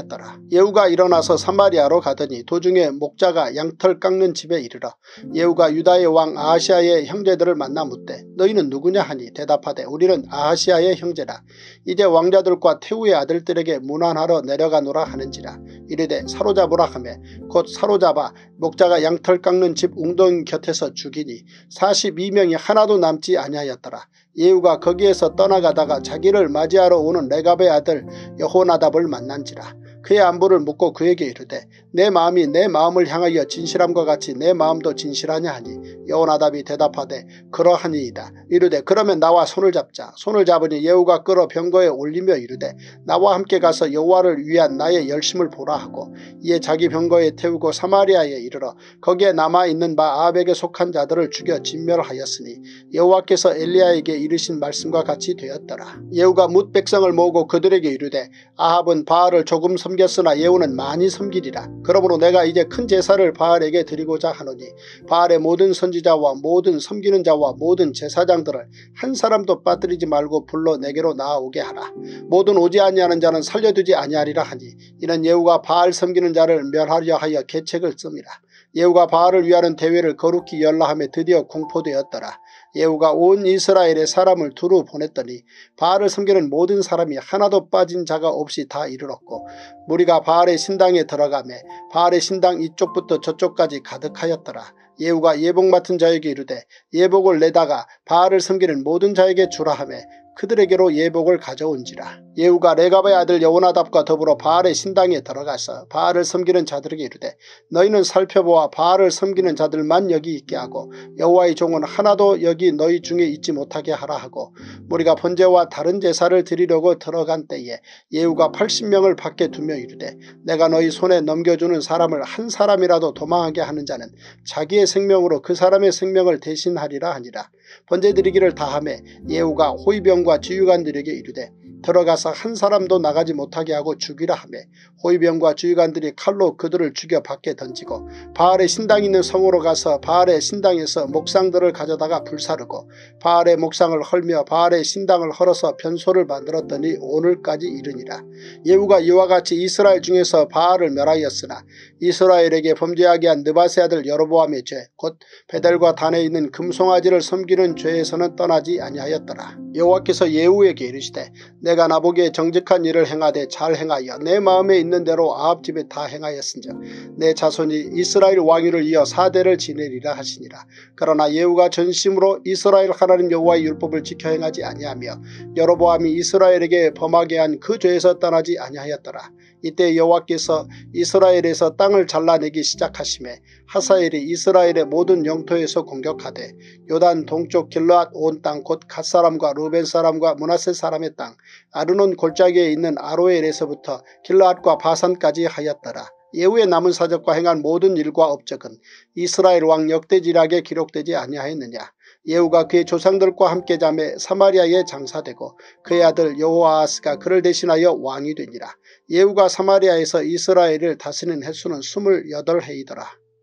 하였더라. 예후가 일어나서 사마리아로 가더니 도중에 목자가 양털 깎는 집에 이르러 예후가 유다의 왕 아하시아의 형제들을 만나 묻되 너희는 누구냐 하니 대답하되 우리는 아하시아의 형제라. 이제 왕자들과 태후의 아들들에게 문안하러 내려가노라 하는지라. 이르되 사로잡으라 하매 곧 사로잡아 목자가 양털 깎는 집 웅덩이 곁에서 죽이니 42명이 하나도 남지 아니하였더라. 예후가 거기에서 떠나가다가 자기를 맞이하러 오는 레갑의 아들 여호나답을 만난지라. 그의 안부를 묻고 그에게 이르되 내 마음이 내 마음을 향하여 진실함과 같이 내 마음도 진실하냐 하니 여호나답이 대답하되 그러하니이다. 이르되 그러면 나와 손을 잡자. 손을 잡으니 예후가 끌어 병거에 올리며 이르되 나와 함께 가서 여호와를 위한 나의 열심을 보라 하고 이에 자기 병거에 태우고 사마리아에 이르러 거기에 남아있는 바 아합에게 속한 자들을 죽여 진멸하였으니 여호와께서 엘리야에게 이르신 말씀과 같이 되었더라. 예후가 뭇 백성을 모으고 그들에게 이르되 아합은 바알을 조금 섬겼으나 예후는 많이 섬기리라. 그러므로 내가 이제 큰 제사를 바알에게 드리고자 하노니 바알의 모든 선지자와 모든 섬기는 자와 모든 제사장들을 한 사람도 빠뜨리지 말고 불러 내게로 나아오게 하라. 모든 오지 아니하는 자는 살려두지 아니하리라 하니 이는 예후가 바알 섬기는 자를 멸하려 하여 계책을 씁니다. 예후가 바알을 위하는 대회를 거룩히 열라하며 드디어 공포되었더라. 예후가 온 이스라엘의 사람을 두루 보냈더니 바알을 섬기는 모든 사람이 하나도 빠진 자가 없이 다 이르렀고 무리가 바알의 신당에 들어가매 바알의 신당 이쪽부터 저쪽까지 가득하였더라. 예후가 예복 맡은 자에게 이르되 예복을 내다가 바알을 섬기는 모든 자에게 주라 하며 그들에게로 예복을 가져온지라. 예후가 레갑의 아들 여호나답과 더불어 바알의 신당에 들어가서 바알을 섬기는 자들에게 이르되 너희는 살펴보아 바알을 섬기는 자들만 여기 있게 하고 여호와의 종은 하나도 여기 너희 중에 있지 못하게 하라 하고 무리가 번제와 다른 제사를 드리려고 들어간 때에 예후가 80명을 밖에 두며 이르되 내가 너희 손에 넘겨주는 사람을 한 사람이라도 도망하게 하는 자는 자기의 생명으로 그 사람의 생명을 대신하리라 하니라. 번제드리기를 다하매 예후가 호위병과 지휘관들에게 이르되 들어가서 한 사람도 나가지 못하게 하고 죽이라 하며 호위병과 지휘관들이 칼로 그들을 죽여 밖에 던지고 바알의 신당이 있는 성으로 가서 바알의 신당에서 목상들을 가져다가 불사르고 바알의 목상을 헐며 바알의 신당을 헐어서 변소를 만들었더니 오늘까지 이르니라. 예후가 이와 같이 이스라엘 중에서 바알을 멸하였으나 이스라엘에게 범죄하게 한 느바세 아들 여로보암의 죄 곧 베델과 단에 있는 금송아지를 섬기는 죄에서는 떠나지 아니하였더라. 여호와께서 예후에게 이르시되 내가 나보기에 정직한 일을 행하되 잘 행하여 내 마음에 있는 대로 아합 집에 다 행하였은즉 내 자손이 이스라엘 왕위를 이어 4대를 지내리라 하시니라. 그러나 예후가 전심으로 이스라엘 하나님 여호와의 율법을 지켜 행하지 아니하며 여로보암이 이스라엘에게 범하게 한 그 죄에서 떠나지 아니하였더라. 이때 여호와께서 이스라엘에서 땅을 잘라내기 시작하시매 하사엘이 이스라엘의 모든 영토에서 공격하되 요단 동쪽 길르앗 온 땅 곧 갓사람과 루벤 사람과 므낫세 사람의 땅 아르논 골짜기에 있는 아로엘에서부터 길르앗과 바산까지 하였더라. 예후의 남은 사적과 행한 모든 일과 업적은 이스라엘 왕 역대지략에 기록되지 아니하였느냐. 예후가 그의 조상들과 함께 잠에 사마리아에 장사되고 그의 아들 여호아하스가 그를 대신하여 왕이 되니라. 예후가 사마리아에서 이스라엘을 다스리는 횟수는 28해이더라.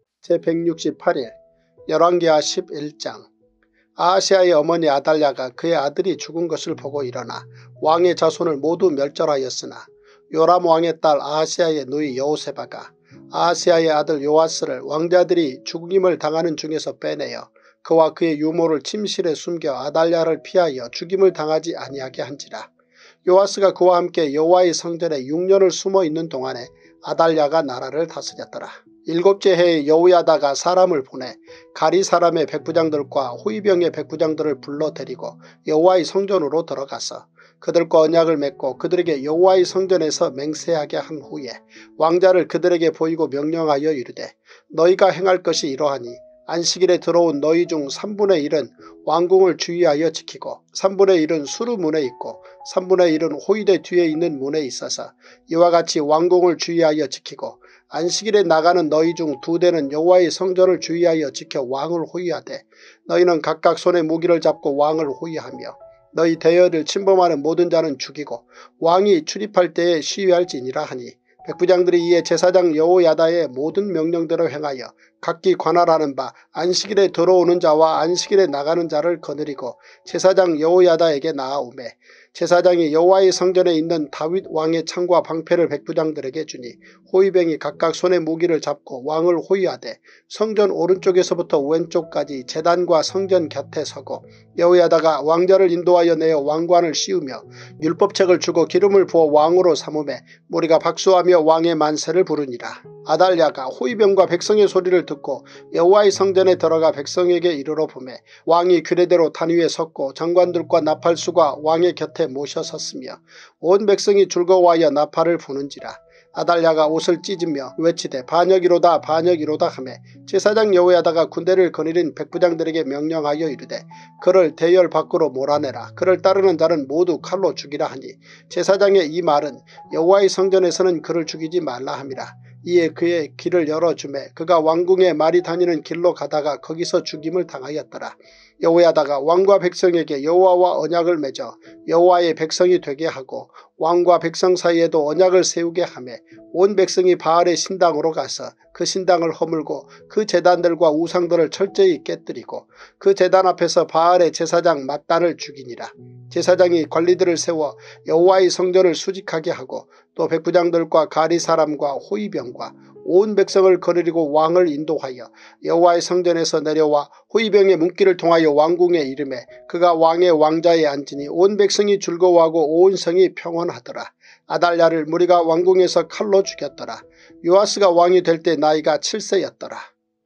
제168일 열왕기하 11장. 아하시아의 어머니 아달랴가 그의 아들이 죽은 것을 보고 일어나 왕의 자손을 모두 멸절하였으나 요람 왕의 딸 아하시아의 누이 여호세바가 아하시아의 아들 요아스를 왕자들이 죽임을 당하는 중에서 빼내어 그와 그의 유모를 침실에 숨겨 아달랴를 피하여 죽임을 당하지 아니하게 한지라. 요아스가 그와 함께 여호와의 성전에 6년을 숨어 있는 동안에 아달랴가 나라를 다스렸더라. 7째 해에 여호야다가 사람을 보내 가리 사람의 백부장들과 호위병의 백부장들을 불러 데리고 여호와의 성전으로 들어가서 그들과 언약을 맺고 그들에게 여호와의 성전에서 맹세하게 한 후에 왕자를 그들에게 보이고 명령하여 이르되 너희가 행할 것이 이러하니 안식일에 들어온 너희 중 3분의 1은 왕궁을 주의하여 지키고 3분의 1은 수루문에 있고 3분의 1은 호위대 뒤에 있는 문에 있어서 이와 같이 왕궁을 주의하여 지키고 안식일에 나가는 너희 중 2대는 여호와의 성전을 주의하여 지켜 왕을 호위하되 너희는 각각 손에 무기를 잡고 왕을 호위하며 너희 대열을 침범하는 모든 자는 죽이고 왕이 출입할 때에 시위할지니라 하니 백부장들이 이에 제사장 여호야다의 모든 명령대로 행하여 각기 관할하는 바 안식일에 들어오는 자와 안식일에 나가는 자를 거느리고 제사장 여호야다에게 나아오매 제사장이 여호와의 성전에 있는 다윗 왕의 창과 방패를 백부장들에게 주니 호위병이 각각 손에 무기를 잡고 왕을 호위하되 성전 오른쪽에서부터 왼쪽까지 제단과 성전 곁에 서고 여호야다가 왕자를 인도하여 내어 왕관을 씌우며 율법책을 주고 기름을 부어 왕으로 삼음에 무리가 박수하며 왕의 만세를 부르니라. 아달랴가 호위병과 백성의 소리를 듣고 여호와의 성전에 들어가 백성에게 이르러 보매 왕이 규례대로 단 위에 섰고 장관들과 나팔수가 왕의 곁에 모셔 섰으며 온 백성이 즐거워하여 나팔을 부는지라. 아달랴가 옷을 찢으며 외치되 반역이로다 반역이로다 하매 제사장 여호야다가 군대를 거느린 백부장들에게 명령하여 이르되 그를 대열 밖으로 몰아내라. 그를 따르는 자는 모두 칼로 죽이라 하니 제사장의 이 말은 여호와의 성전에서는 그를 죽이지 말라 함이라. 이에 그의 길을 열어주매 그가 왕궁에 말이 다니는 길로 가다가 거기서 죽임을 당하였더라. 여호야다가 왕과 백성에게 여호와와 언약을 맺어 여호와의 백성이 되게 하고 왕과 백성 사이에도 언약을 세우게 하매 온 백성이 바알의 신당으로 가서 그 신당을 허물고 그 제단들과 우상들을 철저히 깨뜨리고 그 제단 앞에서 바알의 제사장 맏단을 죽이니라. 제사장이 관리들을 세워 여호와의 성전을 수직하게 하고 또 백부장들과 가리 사람과 호위병과 온 백성을 거느리고 왕을 인도하여 여호와의 성전에서 내려와 호위병의 문기를 통하여 왕궁에 이르매 그가 왕의 왕자에 앉으니 온 백성이 즐거워하고 온 성이 평온하더라. 아달랴를 무리가 왕궁에서 칼로 죽였더라. 요아스가 왕이 될 때 나이가 7세였더라.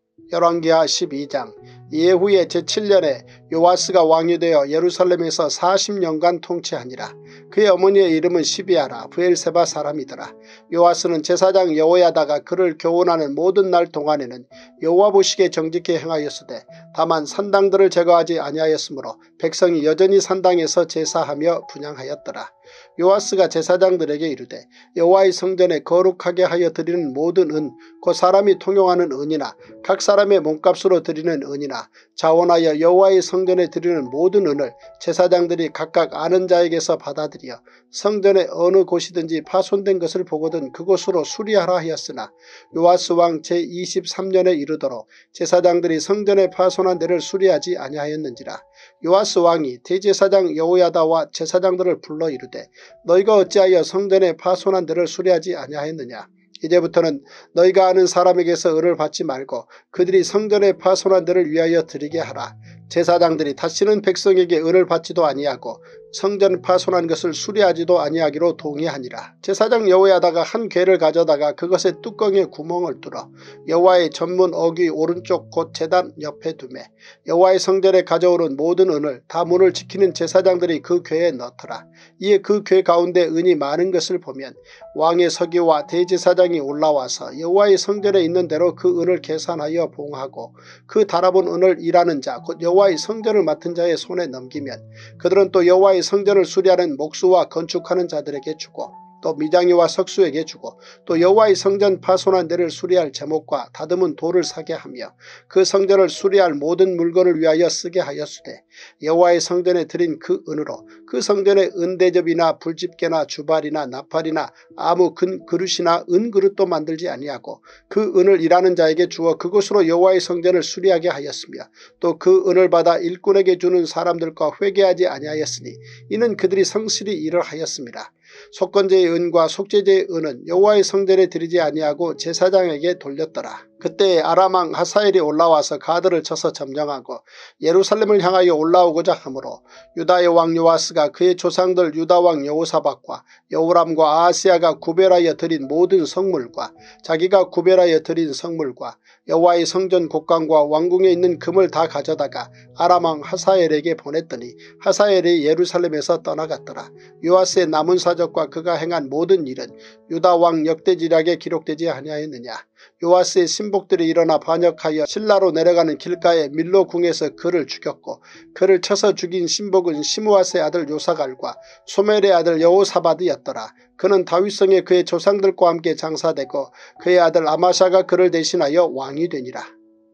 열왕기하 12장. 이에 후에 제7년에 요아스가 왕이 되어 예루살렘에서 40년간 통치하니라. 그의 어머니의 이름은 시비아라 브엘세바 사람이더라. 요아스는 제사장 여호야다가 그를 교훈하는 모든 날 동안에는 여호와 보시기에 정직히 행하였으되 다만 산당들을 제거하지 아니하였으므로 백성이 여전히 산당에서 제사하며 분향하였더라. 요아스가 제사장들에게 이르되 여호와의 성전에 거룩하게 하여 드리는 모든 은 곧 사람이 통용하는 은이나 각 사람의 몸값으로 드리는 은이나 자원하여 여호와의 성전에 드리는 모든 은을 제사장들이 각각 아는 자에게서 받아들여 성전의 어느 곳이든지 파손된 것을 보거든 그곳으로 수리하라 하였으나 요아스 왕 제23년에 이르도록 제사장들이 성전에 파손한 데를 수리하지 아니하였는지라. 요아스 왕이 대제사장 여호야다와 제사장들을 불러 이르되 너희가 어찌하여 성전에 파손한 데를 수리하지 아니하였느냐. 이제부터는 너희가 아는 사람에게서 은을 받지 말고 그들이 성전에 파손한 데를 위하여 드리게 하라. 제사장들이 다시는 백성에게 은을 받지도 아니하고 성전 파손한 것을 수리하지도 아니하기로 동의하니라. 제사장 여호야다가 한 궤를 가져다가 그것의 뚜껑에 구멍을 뚫어 여호와의 전문 어귀 오른쪽 곧 제단 옆에 두매 여호와의 성전에 가져오는 모든 은을 다 문을 지키는 제사장들이 그 궤에 넣더라. 이에 그 궤 가운데 은이 많은 것을 보면 왕의 서기와 대제사장이 올라와서 여호와의 성전에 있는 대로 그 은을 계산하여 봉하고 그 달아본 은을 일하는 자 곧 여호와의 성전을 맡은 자의 손에 넘기면 그들은 또 여호와의 성전을 수리하는 목수와 건축하는 자들에게 주고 또 미장이와 석수에게 주고 또 여호와의 성전 파손한 데를 수리할 제목과 다듬은 돌을 사게 하며 그 성전을 수리할 모든 물건을 위하여 쓰게 하였으되 여호와의 성전에 드린 그 은으로 그 성전의 은대접이나 불집게나 주발이나 나팔이나 아무 근 그릇이나 은그릇도 만들지 아니하고 그 은을 일하는 자에게 주어 그것으로 여호와의 성전을 수리하게 하였으며 또 그 은을 받아 일꾼에게 주는 사람들과 회개하지 아니하였으니 이는 그들이 성실히 일을 하였습니다. 속건제의 은과 속죄제의 은은 여호와의 성전에 드리지 아니하고 제사장에게 돌렸더라. 그때 아람 왕 하사엘이 올라와서 가드를 쳐서 점령하고 예루살렘을 향하여 올라오고자 하므로 유다의 왕 요아스가 그의 조상들 유다 왕 여호사밧과 여호람과 아하스야가 구별하여 드린 모든 성물과 자기가 구별하여 드린 성물과 여호와의 성전 곡간과 왕궁에 있는 금을 다 가져다가 아람 왕 하사엘에게 보냈더니 하사엘이 예루살렘에서 떠나갔더라. 요아스의 남은 사적과 그가 행한 모든 일은 유다 왕 역대지략에 기록되지 아니하였느냐. 요아스의 신복들이 일어나 반역하여 실라로 내려가는 길가에 밀로 궁에서 그를 죽였고 그를 쳐서 죽인 신복은 시므아스의 아들 요사갈과 소멜의 아들 여호사밧이었더라. 그는 다윗성에 그의 조상들과 함께 장사되고 그의 아들 아마샤가 그를 대신하여 왕이 되니라.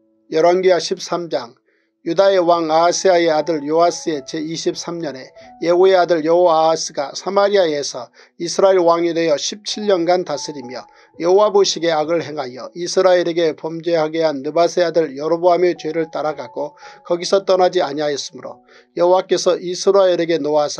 열왕기하 13장. 유다의 왕 아하스야의 아들 요아스의 제23년에 예후의 아들 여호아하스가 사마리아에서 이스라엘 왕이 되어 17년간 다스리며 여호와 보시기에 악을 행하여 이스라엘에게 범죄하게 한 느밧의 아들 여로보암의 죄를 따라가고 거기서 떠나지 아니하였으므로 여호와께서 이스라엘에게 노하사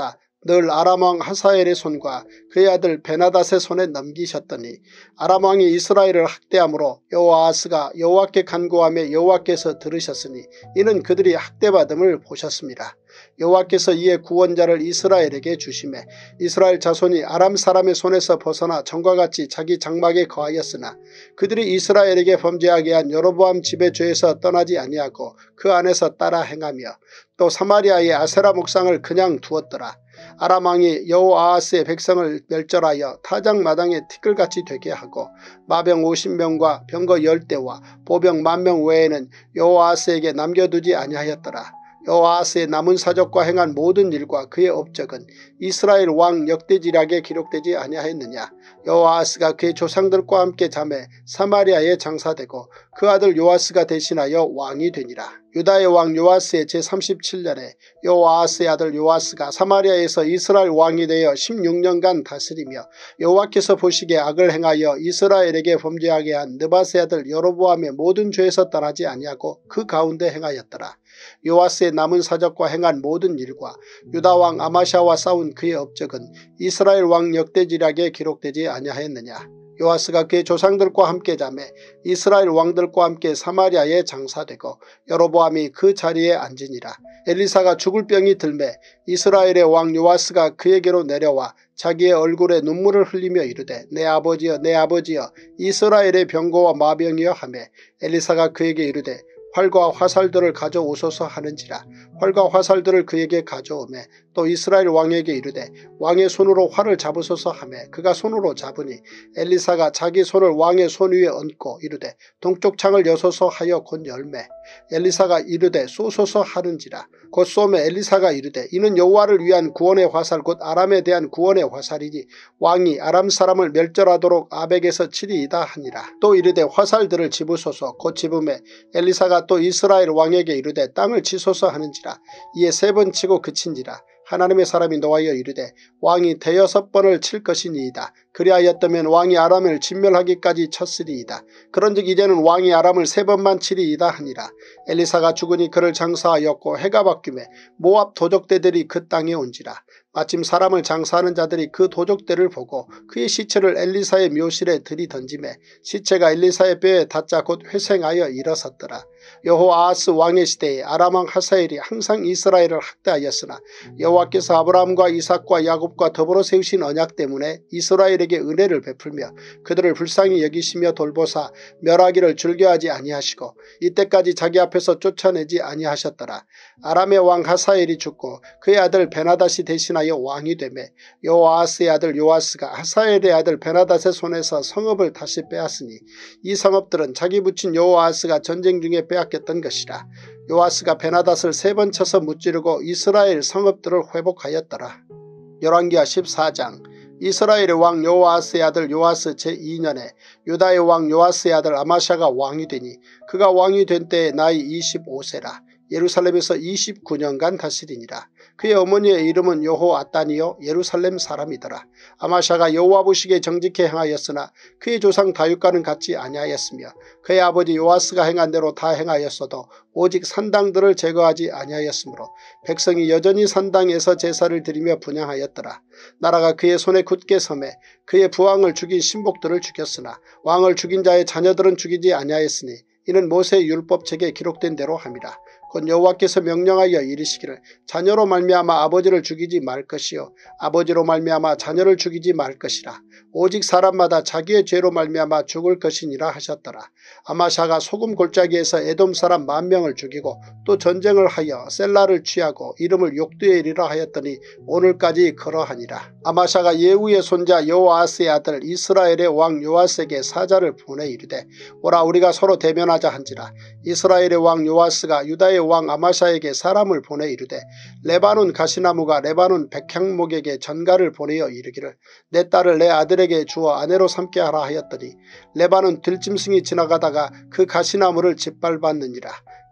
늘 아람왕 하사엘의 손과 그의 아들 베나닷의 손에 넘기셨더니 아람왕이 이스라엘을 학대함으로 여호아하스가 여호와께 간구하며 여호와께서 들으셨으니 이는 그들이 학대받음을 보셨습니다. 여호와께서 이에 구원자를 이스라엘에게 주시매 이스라엘 자손이 아람 사람의 손에서 벗어나 전과 같이 자기 장막에 거하였으나 그들이 이스라엘에게 범죄하게 한 여로보암 집의 죄에서 떠나지 아니하고 그 안에서 따라 행하며 또 사마리아의 아세라 목상을 그냥 두었더라. 아람 왕이 여호아하스의 백성을 멸절하여 타작마당에 티끌같이 되게 하고 마병 50명과 병거 10대와 보병 10,000명 외에는 여호아하스에게 남겨두지 아니하였더라. 여호아하스의 남은 사적과 행한 모든 일과 그의 업적은 이스라엘 왕 역대지략에 기록되지 아니하였느냐. 여호아하스가 그의 조상들과 함께 잠에 사마리아에 장사되고 그 아들 요아스가 대신하여 왕이 되니라. 유다의 왕 요아스의 제37년에 여호아하스의 아들 요아스가 사마리아에서 이스라엘 왕이 되어 16년간 다스리며 여호와께서 보시기에 악을 행하여 이스라엘에게 범죄하게 한 느밧의 아들 여로보암의 모든 죄에서 떠나지 아니하고 그 가운데 행하였더라. 요아스의 남은 사적과 행한 모든 일과 유다왕 아마샤와 싸운 그의 업적은 이스라엘 왕 역대지략에 기록되지 아니하였느냐. 요아스가 그의 조상들과 함께 잠에 이스라엘 왕들과 함께 사마리아에 장사되고 여로보암이 그 자리에 앉으니라. 엘리사가 죽을 병이 들매 이스라엘의 왕 요아스가 그에게로 내려와 자기의 얼굴에 눈물을 흘리며 이르되 내 아버지여 내 아버지여 이스라엘의 병거와 마병이여 하매 엘리사가 그에게 이르되 활과 화살들을 가져오소서 하는지라. 활과 화살들을 그에게 가져오매 또 이스라엘 왕에게 이르되 왕의 손으로 활을 잡으소서 하매 그가 손으로 잡으니 엘리사가 자기 손을 왕의 손 위에 얹고 이르되 동쪽 창을 여소서 하여 곧 열매 엘리사가 이르되 쏘소서 하는지라. 곧 쏘매 엘리사가 이르되 이는 여호와를 위한 구원의 화살 곧 아람에 대한 구원의 화살이니 왕이 아람 사람을 멸절하도록 아벡에서 치리이다 하니라. 또 이르되 화살들을 집으소서. 곧 집음에 엘리사가 또 이스라엘 왕에게 이르되 땅을 치소서 하는지라. 이에 3번 치고 그친지라. 하나님의 사람이 노하여 이르되 왕이 6번을 칠 것이니이다. 그리하였다면 왕이 아람을 진멸하기까지 쳤으리이다. 그런즉 이제는 왕이 아람을 3번만 치리이다 하니라. 엘리사가 죽으니 그를 장사하였고 해가 바뀌매 모압 도적대들이 그 땅에 온지라. 마침 사람을 장사하는 자들이 그 도적대를 보고 그의 시체를 엘리사의 묘실에 들이던지매 시체가 엘리사의 뼈에 닿자 곧 회생하여 일어섰더라. 여호아하스 왕의 시대에 아람 왕 하사엘이 항상 이스라엘을 학대하였으나 여호와께서 아브라함과 이삭과 야곱과 더불어 세우신 언약 때문에 이스라엘에게 은혜를 베풀며 그들을 불쌍히 여기시며 돌보사 멸하기를 즐겨하지 아니하시고 이때까지 자기 앞에서 쫓아내지 아니하셨더라. 아람의 왕 하사엘이 죽고 그의 아들 베나닷이 대신하여 왕이 되매 여호아하스의 아들 요아스가 하사엘의 아들 베나닷의 손에서 성읍을 다시 빼앗으니 이 성읍들은 자기 부친 여호아하스가 전쟁 중에 빼앗겼던 것이라. 요아스가 베나닷을 3번 쳐서 무찌르고 이스라엘 성읍들을 회복하였더라. 열왕기하 14장. 이스라엘의 왕 여호아스의 아들 요아스 제2년에 유다의 왕 요아스의 아들 아마샤가 왕이 되니 그가 왕이 된 때에 나이 25세라. 예루살렘에서 29년간 다스리니라. 그의 어머니의 이름은 여호아단이요 예루살렘 사람이더라. 아마샤가 여호와 보시기에 정직히 행하였으나 그의 조상 다윗과는 같지 아니하였으며 그의 아버지 요아스가 행한 대로 다 행하였어도 오직 산당들을 제거하지 아니하였으므로 백성이 여전히 산당에서 제사를 드리며 분향하였더라. 나라가 그의 손에 굳게 섬에 그의 부왕을 죽인 신복들을 죽였으나 왕을 죽인 자의 자녀들은 죽이지 아니하였으니 이는 모세의 율법책에 기록된 대로 함이라. 곧 여호와께서 명령하여 이르시기를 자녀로 말미암아 아버지를 죽이지 말 것이요 아버지로 말미암아 자녀를 죽이지 말 것이라. 오직 사람마다 자기의 죄로 말미암아 죽을 것이니라 하셨더라. 아마샤가 소금 골짜기에서 에돔 사람 10,000명을 죽이고 또 전쟁을 하여 셀라를 취하고 이름을 욕두엘이라 하였더니 오늘까지 그러하니라. 아마샤가 예후의 손자 여호아스의 아들 이스라엘의 왕 요아스에게 사자를 보내 이르되 오라 우리가 서로 대면하자 한지라. 이스라엘의 왕 요아스가 유다의 왕 아마샤에게 사람을 보내 이르되 레바논 가시나무가 레바논 백향목에게 전가를 보내어 이르기를 내 딸을 내 아들에게 주어 아내로 삼게 하라 하였더니 레바논 들짐승이 지나가다가 그 가시나무를 짓밟았느니라.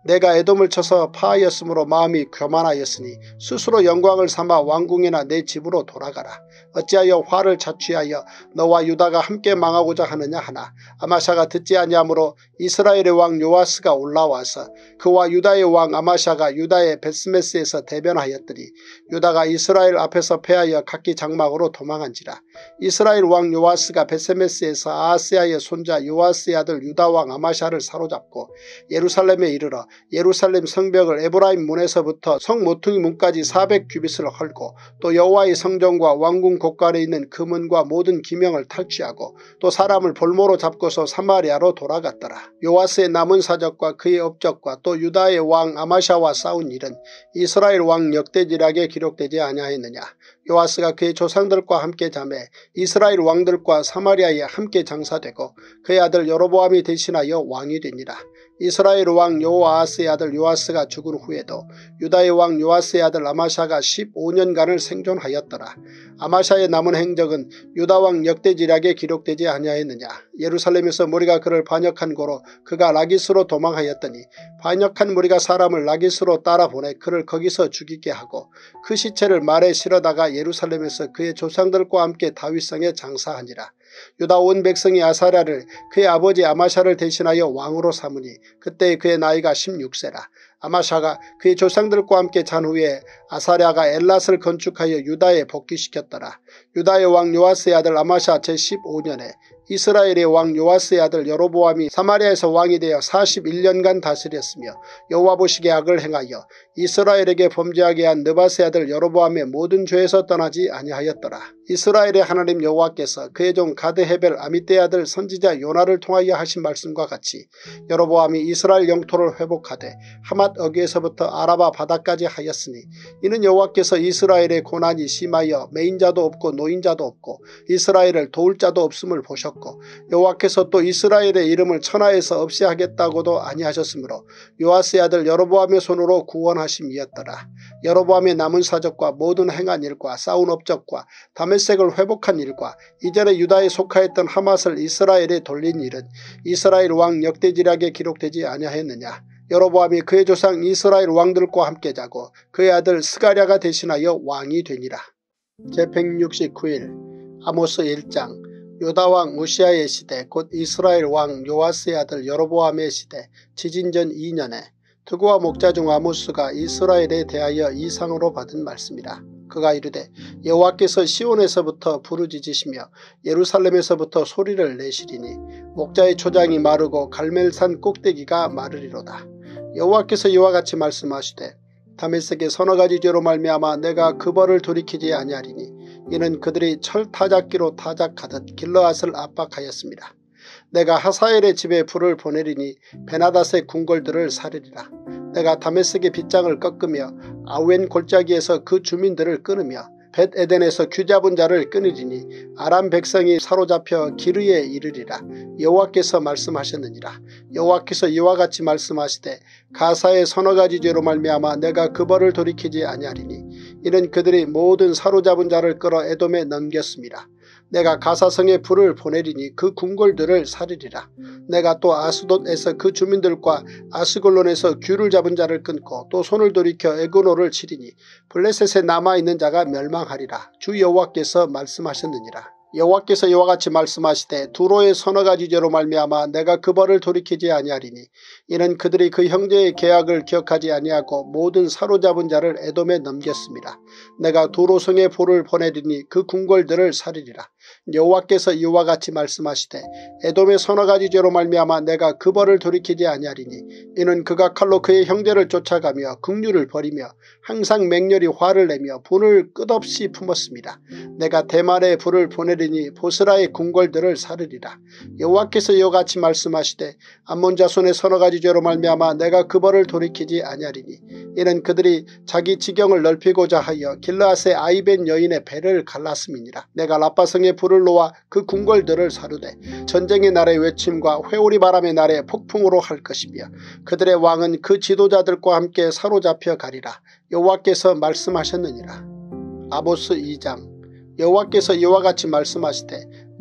내가 에돔을 쳐서 파하였으므로 마음이 교만하였으니 스스로 영광을 삼아 왕궁이나 내 집으로 돌아가라. 어찌하여 화를 자취하여 너와 유다가 함께 망하고자 하느냐 하나 아마샤가 듣지 아니하므로 이스라엘의 왕 요아스가 올라와서 그와 유다의 왕 아마샤가 유다의 베스메스에서 대변하였더니 유다가 이스라엘 앞에서 패하여 각기 장막으로 도망한지라. 이스라엘 왕 요아스가 베스메스에서 아하스야의 손자 요아스의 아들 유다 왕 아마샤를 사로잡고 예루살렘에 이르러 예루살렘 성벽을 에브라임 문에서부터 성 모퉁이 문까지 400규빗을 헐고 또 여호와의 성전과 왕궁 곳간에 있는 금은과 모든 기명을 탈취하고 또 사람을 볼모로 잡고서 사마리아로 돌아갔더라. 요아스의 남은 사적과 그의 업적과 또 유다의 왕 아마샤와 싸운 일은 이스라엘 왕 역대지략에 기록되지 아니하였느냐. 요아스가 그의 조상들과 함께 잠에 이스라엘 왕들과 사마리아에 함께 장사되고 그의 아들 여로보암이 대신하여 왕이 되니라. 이스라엘 왕 여호아스의 아들 요아스가 죽은 후에도 유다의 왕 요아스의 아들 아마샤가 15년간을 생존하였더라. 아마샤의 남은 행적은 유다 왕 역대지략에 기록되지 아니하였느냐. 예루살렘에서 무리가 그를 반역한 고로 그가 라기스로 도망하였더니 반역한 무리가 사람을 라기스로 따라 보내 그를 거기서 죽이게 하고 그 시체를 말에 실어다가 예루살렘에서 그의 조상들과 함께 다윗성에 장사하니라. 유다 온 백성이 아사랴를 그의 아버지 아마샤를 대신하여 왕으로 삼으니 그때 그의 나이가 16세라. 아마샤가 그의 조상들과 함께 잔 후에 아사랴가 엘랏을 건축하여 유다에 복귀시켰더라. 유다의 왕 요아스의 아들 아마샤 제15년에 이스라엘의 왕 요아스의 아들 여로보암이 사마리아에서 왕이 되어 41년간 다스렸으며 여호와 보시기에 악을 행하여 이스라엘에게 범죄하게 한 느밧의 아들 여로보암의 모든 죄에서 떠나지 아니하였더라. 이스라엘의 하나님 여호와께서 그의 종 가드 헤벨 아미떼의 아들 선지자 요나를 통하여 하신 말씀과 같이 여로보암이 이스라엘 영토를 회복하되 하맛 어귀에서부터 아라바 바다까지 하였으니 이는 여호와께서 이스라엘의 고난이 심하여 매인자도 없고 노인자도 없고 이스라엘을 도울 자도 없음을 보셨고 여호와께서 또 이스라엘의 이름을 천하에서 없이 하겠다고도 아니하셨으므로 요아스의 아들 여로보암의 손으로 구원하심이었더라. 여로보암의 남은 사적과 모든 행한 일과 싸운 업적과 다메섹을 회복한 일과 이전에 유다에 속하였던 하맛을 이스라엘에 돌린 일은 이스라엘 왕 역대지략에 기록되지 아니하였느냐. 여로보암이 그의 조상 이스라엘 왕들과 함께 자고 그의 아들 스가랴가 대신하여 왕이 되니라. 제169일 아모스 1장. 유다왕 우시아의 시대 곧 이스라엘 왕 요아스의 아들 여로보암의 시대 지진전 2년에 드고와 목자 중 아모스가 이스라엘에 대하여 이상으로 받은 말씀이라. 그가 이르되 여호와께서 시온에서부터 부르짖으시며 예루살렘에서부터 소리를 내시리니 목자의 초장이 마르고 갈멜산 꼭대기가 마르리로다. 여호와께서 이와 같이 말씀하시되 다메섹의 서너 가지 죄로 말미암아 내가 그 벌을 돌이키지 아니하리니 이는 그들이 철 타작기로 타작하듯 길르앗을 압박하였습니다. 내가 하사엘의 집에 불을 보내리니 베나닷의 궁궐들을 사르리라. 내가 다메섹의 빗장을 꺾으며 아웬 골짜기에서 그 주민들을 끊으며 벳에덴에서 귀잡은 자를 끊으리니 아람 백성이 사로잡혀 기르에 이르리라. 여호와께서 말씀하셨느니라. 여호와께서 이와 같이 말씀하시되 가사의 서너 가지 죄로 말미암아 내가 그 벌을 돌이키지 아니하리니 이는 그들이 모든 사로잡은 자를 끌어 에돔에 넘겼습니다. 내가 가사성에 불을 보내리니 그 궁궐들을 사르리라. 내가 또 아스돗에서 그 주민들과 아스글론에서 귤을 잡은 자를 끊고 또 손을 돌이켜 에그노를 치리니 블레셋에 남아있는 자가 멸망하리라. 주 여호와께서 말씀하셨느니라. 여호와께서 이와 같이 말씀하시되 두로의 서너 가지 죄로 말미암아 내가 그 벌을 돌이키지 아니하리니 이는 그들이 그 형제의 계약을 기억하지 아니하고 모든 사로잡은 자를 에돔에 넘겼습니다. 내가 두로성에 불을 보내리니 그 궁궐들을 사르리라. 여호와께서 이와 같이 말씀하시되 에돔의 서너 가지 죄로 말미암아 내가 그 벌을 돌이키지 아니하리니 이는 그가 칼로 그의 형제를 쫓아가며 긍휼을 버리며 항상 맹렬히 화를 내며 분을 끝없이 품었습니다. 내가 대만에 불을 보내리니 보스라의 궁궐들을 사르리라. 여호와께서 이와 같이 말씀하시되 암몬 자손의 서너 가지 죄로 말미암아 내가 그 벌을 돌이키지 아니하리니 이는 그들이 자기 지경을 넓히고자 하여 길르앗의 아이벤 여인의 배를 갈랐음이니라. 내가 라빠성에 불을 놓아 그 궁궐들을 사르되 전쟁의 날의 외침과 회오리 바람의 날에 폭풍으로 할 것이며 그들의 왕은 그 지도자들과 함께 사로잡혀 가리라. 여호와께서 말씀하셨느니라. 아모스 2장. 여호와께서 이와 같이 말씀하시되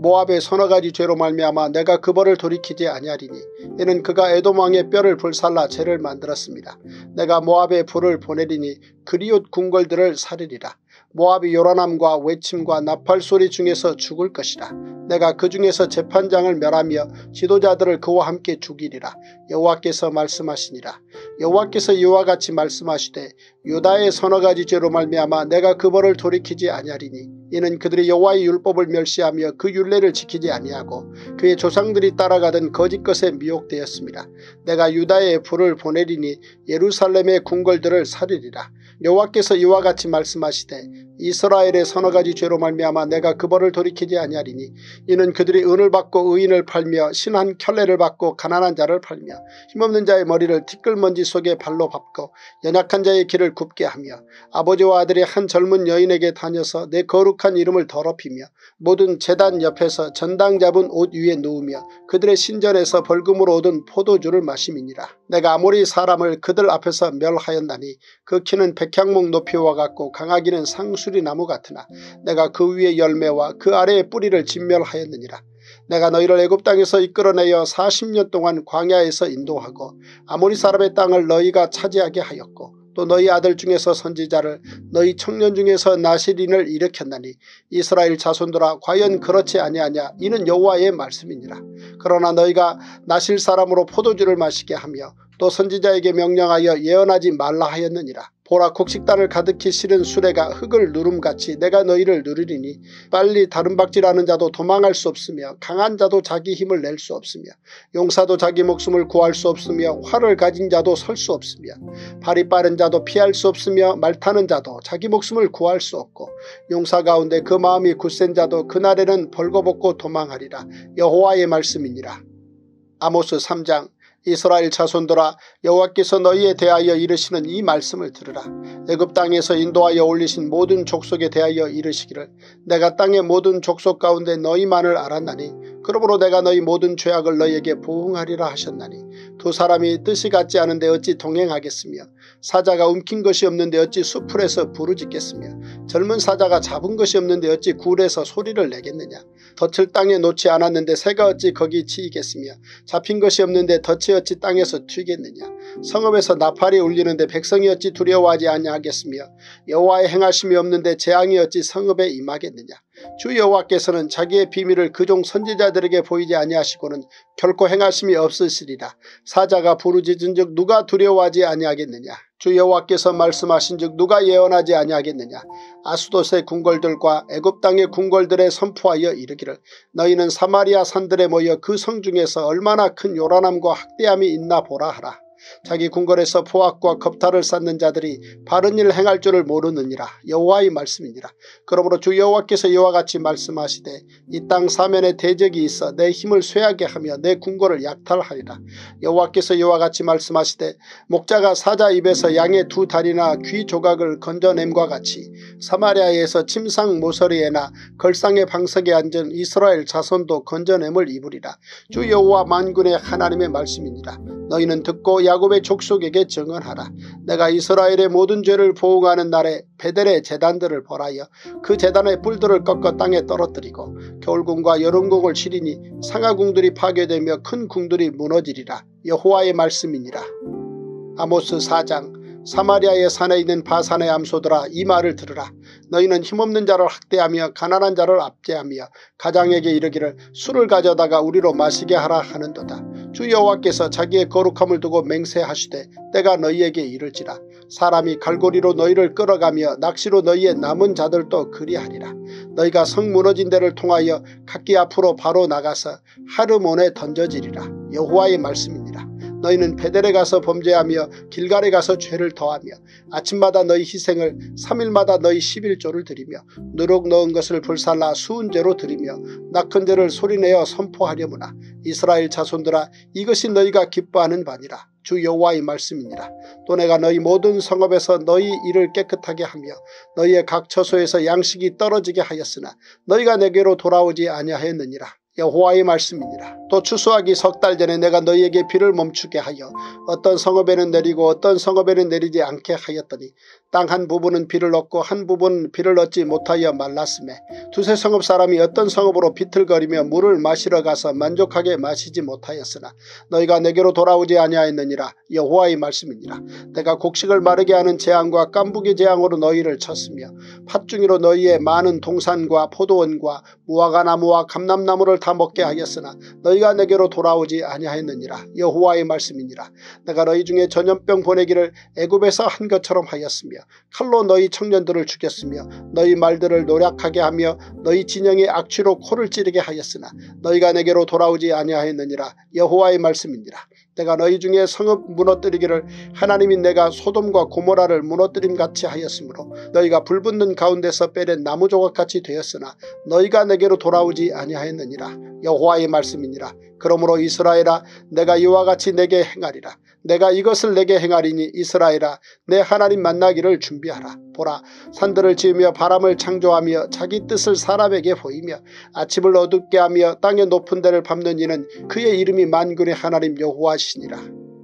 모압의 서너 가지 죄로 말미암아 내가 그 벌을 돌이키지 아니하리니 이는 그가 에돔 왕의 뼈를 불살라 죄를 만들었습니다. 내가 모압에 불을 보내리니 그리옷 궁궐들을 살리리라. 모압이 요란함과 외침과 나팔 소리 중에서 죽을 것이라. 내가 그 중에서 재판장을 멸하며 지도자들을 그와 함께 죽이리라. 여호와께서 말씀하시니라. 여호와께서 이와 같이 말씀하시되 유다의 서너 가지 죄로 말미암아 내가 그 벌을 돌이키지 아니하리니 이는 그들이 여호와의 율법을 멸시하며 그 율례를 지키지 아니하고 그의 조상들이 따라가던 거짓 것에 미혹되었습니다. 내가 유다에 불을 보내리니 예루살렘의 궁궐들을 살리리라. 여호와께서 이와 같이 말씀하시되 이스라엘의 서너 가지 죄로 말미암아 내가 그 벌을 돌이키지 아니하리니 이는 그들이 은을 받고 의인을 팔며 신한 켤레를 받고 가난한 자를 팔며 힘없는 자의 머리를 티끌먼지 속에 발로 밟고 연약한 자의 길을 굽게 하며 아버지와 아들이 한 젊은 여인에게 다녀서 내 거룩한 이름을 더럽히며 모든 제단 옆에서 전당 잡은 옷 위에 누우며 그들의 신전에서 벌금으로 얻은 포도주를 마심이니라. 내가 아모리 사람을 그들 앞에서 멸하였나니 그 키는 백향목 높이와 같고 강하기는 상수리 나무 같으나 내가 그 위의 열매와 그 아래의 뿌리를 진멸하였느니라. 내가 너희를 애굽 땅에서 이끌어내어 40년 동안 광야에서 인도하고 아모리 사람의 땅을 너희가 차지하게 하였고 또 너희 아들 중에서 선지자를 너희 청년 중에서 나실인을 일으켰나니 이스라엘 자손들아 과연 그렇지 아니하냐. 이는 여호와의 말씀이니라. 그러나 너희가 나실 사람으로 포도주를 마시게 하며 또 선지자에게 명령하여 예언하지 말라 하였느니라. 보라, 곡식단을 가득히 실은 수레가 흙을 누름같이 내가 너희를 누르리니 빨리 다름박질하는 자도 도망할 수 없으며 강한 자도 자기 힘을 낼 수 없으며 용사도 자기 목숨을 구할 수 없으며 활을 가진 자도 설 수 없으며 발이 빠른 자도 피할 수 없으며 말 타는 자도 자기 목숨을 구할 수 없고 용사 가운데 그 마음이 굳센 자도 그날에는 벌거벗고 도망하리라. 여호와의 말씀이니라. 아모스 3장. 이스라엘 자손들아, 여호와께서 너희에 대하여 이르시는 이 말씀을 들으라. 애굽 땅에서 인도하여 올리신 모든 족속에 대하여 이르시기를 내가 땅의 모든 족속 가운데 너희만을 알았나니 그러므로 내가 너희 모든 죄악을 너희에게 보응하리라 하셨나니 두 사람이 뜻이 같지 않은데 어찌 동행하겠으며 사자가 움킨 것이 없는데 어찌 수풀에서 부르짖겠으며 젊은 사자가 잡은 것이 없는데 어찌 굴에서 소리를 내겠느냐. 덫을 땅에 놓지 않았는데 새가 어찌 거기 치이겠으며 잡힌 것이 없는데 덫이 어찌 땅에서 튀겠느냐. 성읍에서 나팔이 울리는데 백성이 어찌 두려워하지 아니하겠으며 여호와의 행하심이 없는데 재앙이 어찌 성읍에 임하겠느냐. 주 여호와께서는 자기의 비밀을 그종 선지자들에게 보이지 아니하시고는 결코 행하심이 없으시리라. 사자가 부르짖은즉 누가 두려워하지 아니하겠느냐. 주 여호와께서 말씀하신즉 누가 예언하지 아니하겠느냐. 아수돗의 궁궐들과 애굽 땅의 궁궐들에 선포하여 이르기를 너희는 사마리아 산들에 모여 그 성 중에서 얼마나 큰 요란함과 학대함이 있나 보라 하라. 자기 궁궐에서 포악과 겁탈을 쌓는 자들이 바른 일을 행할 줄을 모르느니라. 여호와의 말씀이니라. 그러므로 주 여호와께서 이와 같이 말씀하시되 이 땅 사면에 대적이 있어 내 힘을 쇠하게 하며 내 궁궐을 약탈하리라. 여호와께서 이와 같이 말씀하시되 목자가 사자 입에서 양의 두 다리나 귀 조각을 건져냄과 같이 사마리아에서 침상 모서리에나 걸상의 방석에 앉은 이스라엘 자손도 건져냄을 입으리라. 주 여호와 만군의 하나님의 말씀이니라. 너희는 듣고 야곱의 족속에게 증언하라. 내가 이스라엘의 모든 죄를 보응하는 날에 베델의 제단들을 벌하여 그 제단의 뿔들을 꺾어 땅에 떨어뜨리고 겨울궁과 여름궁을 치리니 상하궁들이 파괴되며 큰 궁들이 무너지리라. 여호와의 말씀이니라. 아모스 4장. 사마리아의 산에 있는 바산의 암소들아, 이 말을 들으라. 너희는 힘없는 자를 학대하며 가난한 자를 압제하며 가장에게 이르기를 술을 가져다가 우리로 마시게 하라 하는도다. 주 여호와께서 자기의 거룩함을 두고 맹세하시되 때가 너희에게 이를지라. 사람이 갈고리로 너희를 끌어가며 낚시로 너희의 남은 자들도 그리하리라. 너희가 성 무너진 데를 통하여 각기 앞으로 바로 나가서 하르몬에 던져지리라. 여호와의 말씀이니라. 너희는 베델에 가서 범죄하며 길갈에 가서 죄를 더하며 아침마다 너희 희생을 3일마다 너희 11조를 드리며 누룩 넣은 것을 불살라 수은제로 드리며 낙헌 제를 소리내어 선포하려무나. 이스라엘 자손들아, 이것이 너희가 기뻐하는 바니라. 주 여호와의 말씀이니라. 또 내가 너희 모든 성읍에서 너희 일을 깨끗하게 하며 너희의 각 처소에서 양식이 떨어지게 하였으나 너희가 내게로 돌아오지 아니하였느니라. 여호와의 말씀이니라. 또 추수하기 석 달 전에 내가 너희에게 비를 멈추게 하여 어떤 성읍에는 내리고 어떤 성읍에는 내리지 않게 하였더니 땅 한 부분은 비를 얻고 한 부분은 비를 얻지 못하여 말랐으매 두세 성읍 사람이 어떤 성읍으로 비틀거리며 물을 마시러 가서 만족하게 마시지 못하였으나 너희가 내게로 돌아오지 아니하였느니라. 여호와의 말씀이니라. 내가 곡식을 마르게 하는 재앙과 깐부기 재앙으로 너희를 쳤으며 팥중이로 너희의 많은 동산과 포도원과 무화과나무와 감람나무를 다 먹게 하였으나 너희가 내게로 돌아오지 아니하였느니라. 여호와의 말씀이니라. 내가 너희 중에 전염병 보내기를 애굽에서 한 것처럼 하였으며 칼로 너희 청년들을 죽였으며 너희 말들을 노략하게 하며 너희 진영의 악취로 코를 찌르게 하였으나 너희가 내게로 돌아오지 아니하였느니라. 여호와의 말씀이니라. 내가 너희 중에 성읍 무너뜨리기를 하나님이 내가 소돔과 고모라를 무너뜨림같이 하였으므로 너희가 불붙는 가운데서 빼낸 나무 조각같이 되었으나 너희가 내게로 돌아오지 아니하였느니라. 여호와의 말씀이니라. 그러므로 이스라엘아 내가 이와 같이 내게 행하리라. 내가 이것을 내게 행하리니 이스라엘아 내 하나님 만나기를 준비하라. 보라 산들을 지으며 바람을 창조하며 자기 뜻을 사람에게 보이며 아침을 어둡게 하며 땅의 높은 데를 밟는 이는 그의 이름이 만군의 하나님 여호와시니라.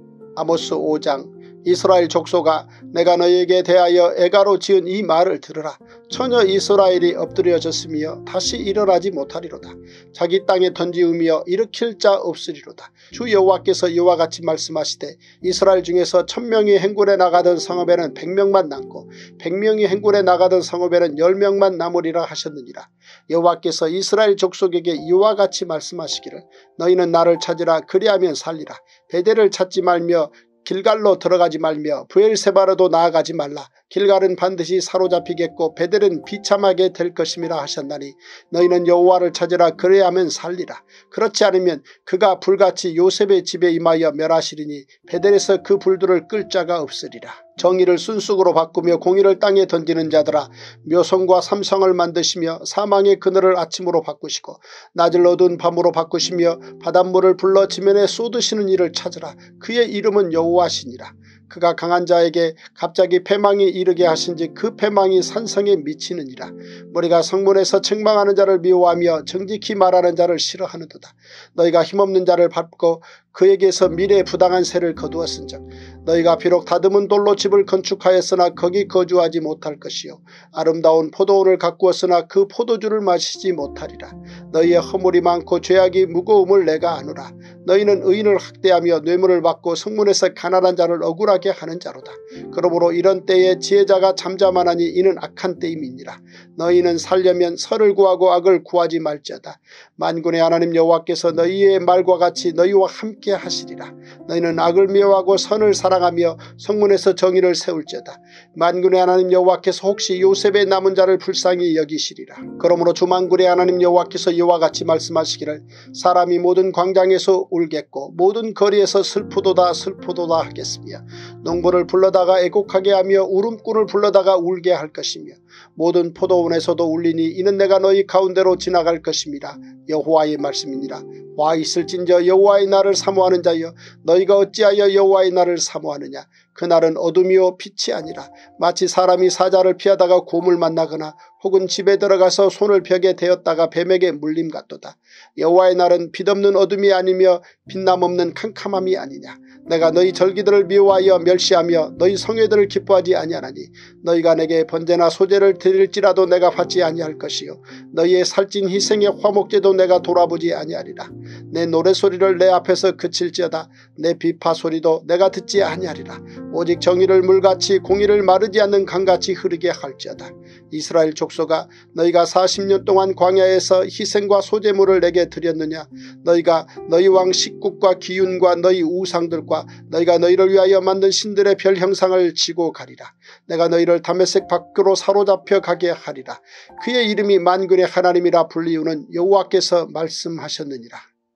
아모스 5장. 이스라엘 족속아 내가 너희에게 대하여 애가로 지은 이 말을 들으라. 처녀 이스라엘이 엎드려졌으며 다시 일어나지 못하리로다. 자기 땅에 던지우며 일으킬 자 없으리로다. 주 여호와께서 이와 같이 말씀하시되 이스라엘 중에서 1000명이 행군에 나가던 성읍에는 100명만 남고 100명이 행군에 나가던 성읍에는 10명만 남으리라 하셨느니라. 여호와께서 이스라엘 족속에게 이와 같이 말씀하시기를 너희는 나를 찾으라. 그리하면 살리라. 베델을 찾지 말며 길갈로 들어가지 말며 브엘세바로도 나아가지 말라. 길갈은 반드시 사로잡히겠고 베델은 비참하게 될 것임이라 하셨나니 너희는 여호와를 찾으라. 그래야 하면 살리라. 그렇지 않으면 그가 불같이 요셉의 집에 임하여 멸하시리니 베델에서 그 불들을 끌 자가 없으리라. 정의를 순쑥으로 바꾸며 공의를 땅에 던지는 자들아 묘성과 삼성을 만드시며 사망의 그늘을 아침으로 바꾸시고 낮을 어두운 밤으로 바꾸시며 바닷물을 불러 지면에 쏟으시는 이를 찾으라. 그의 이름은 여호와시니라. 그가 강한 자에게 갑자기 패망이 이르게 하신지 그 패망이 산성에 미치느니라. 머리가 성문에서 책망하는 자를 미워하며 정직히 말하는 자를 싫어하는도다. 너희가 힘없는 자를 밟고 그에게서 미래에 부당한 세를 거두었은즉 너희가 비록 다듬은 돌로 집을 건축하였으나 거기 거주하지 못할 것이요 아름다운 포도원을 가꾸었으나 그 포도주를 마시지 못하리라. 너희의 허물이 많고 죄악이 무거움을 내가 아노라. 너희는 의인을 학대하며 뇌물을 받고 성문에서 가난한 자를 억울하게 하는 자로다. 그러므로 이런 때에 지혜자가 잠잠하나니 이는 악한 때임이니라. 너희는 살려면 선을 구하고 악을 구하지 말지어다. 만군의 하나님 여호와께서 너희의 말과 같이 너희와 함께 하시리라. 너희는 악을 미워하고 선을 사랑하며 성문에서 정의를 세울지어다. 만군의 하나님 여호와께서 혹시 요셉의 남은 자를 불쌍히 여기시리라. 그러므로 주 만군의 하나님 여호와께서 이와 같이 말씀하시기를 사람이 모든 광장에서 울겠고 모든 거리에서 슬프도다 슬프도다 하겠으며 농부를 불러다가 애곡하게 하며 울음꾼을 불러다가 울게 할 것이며 모든 포도원에서도 울리니 이는 내가 너희 가운데로 지나갈 것입니다. 여호와의 말씀이니라. 와 있을진저 여호와의 날을 사모하는 자여 너희가 어찌하여 여호와의 날을 사모하느냐. 그날은 어둠이요 빛이 아니라 마치 사람이 사자를 피하다가 곰을 만나거나 혹은 집에 들어가서 손을 벽에 대었다가 뱀에게 물림 같도다. 여호와의 날은 빛없는 어둠이 아니며 빛남 없는 캄캄함이 아니냐. 내가 너희 절기들을 미워하여 멸시하며 너희 성회들을 기뻐하지 아니하나니 너희가 내게 번제나 소제를 드릴지라도 내가 받지 아니할 것이요 너희의 살찐 희생의 화목제도 내가 돌아보지 아니하리라. 내 노래소리를 내 앞에서 그칠지어다. 내 비파소리도 내가 듣지 아니하리라. 오직 정의를 물같이 공의를 마르지 않는 강같이 흐르게 할지어다. 이스라엘 족속아 너희가 40년 동안 광야에서 희생과 소제물을 내게 드렸느냐. 너희가 너희 왕 식국과 기윤과 너희 우상들과 너희가 너희를 위하여 만든 신들의 별 형상을 지고 가리라. 내가 너희를 다메섹 밖으로 사로잡혀 가게 하리라. 그의 이름이 만군의 하나님이라 불리우는 여호와께서 말씀하셨느니라.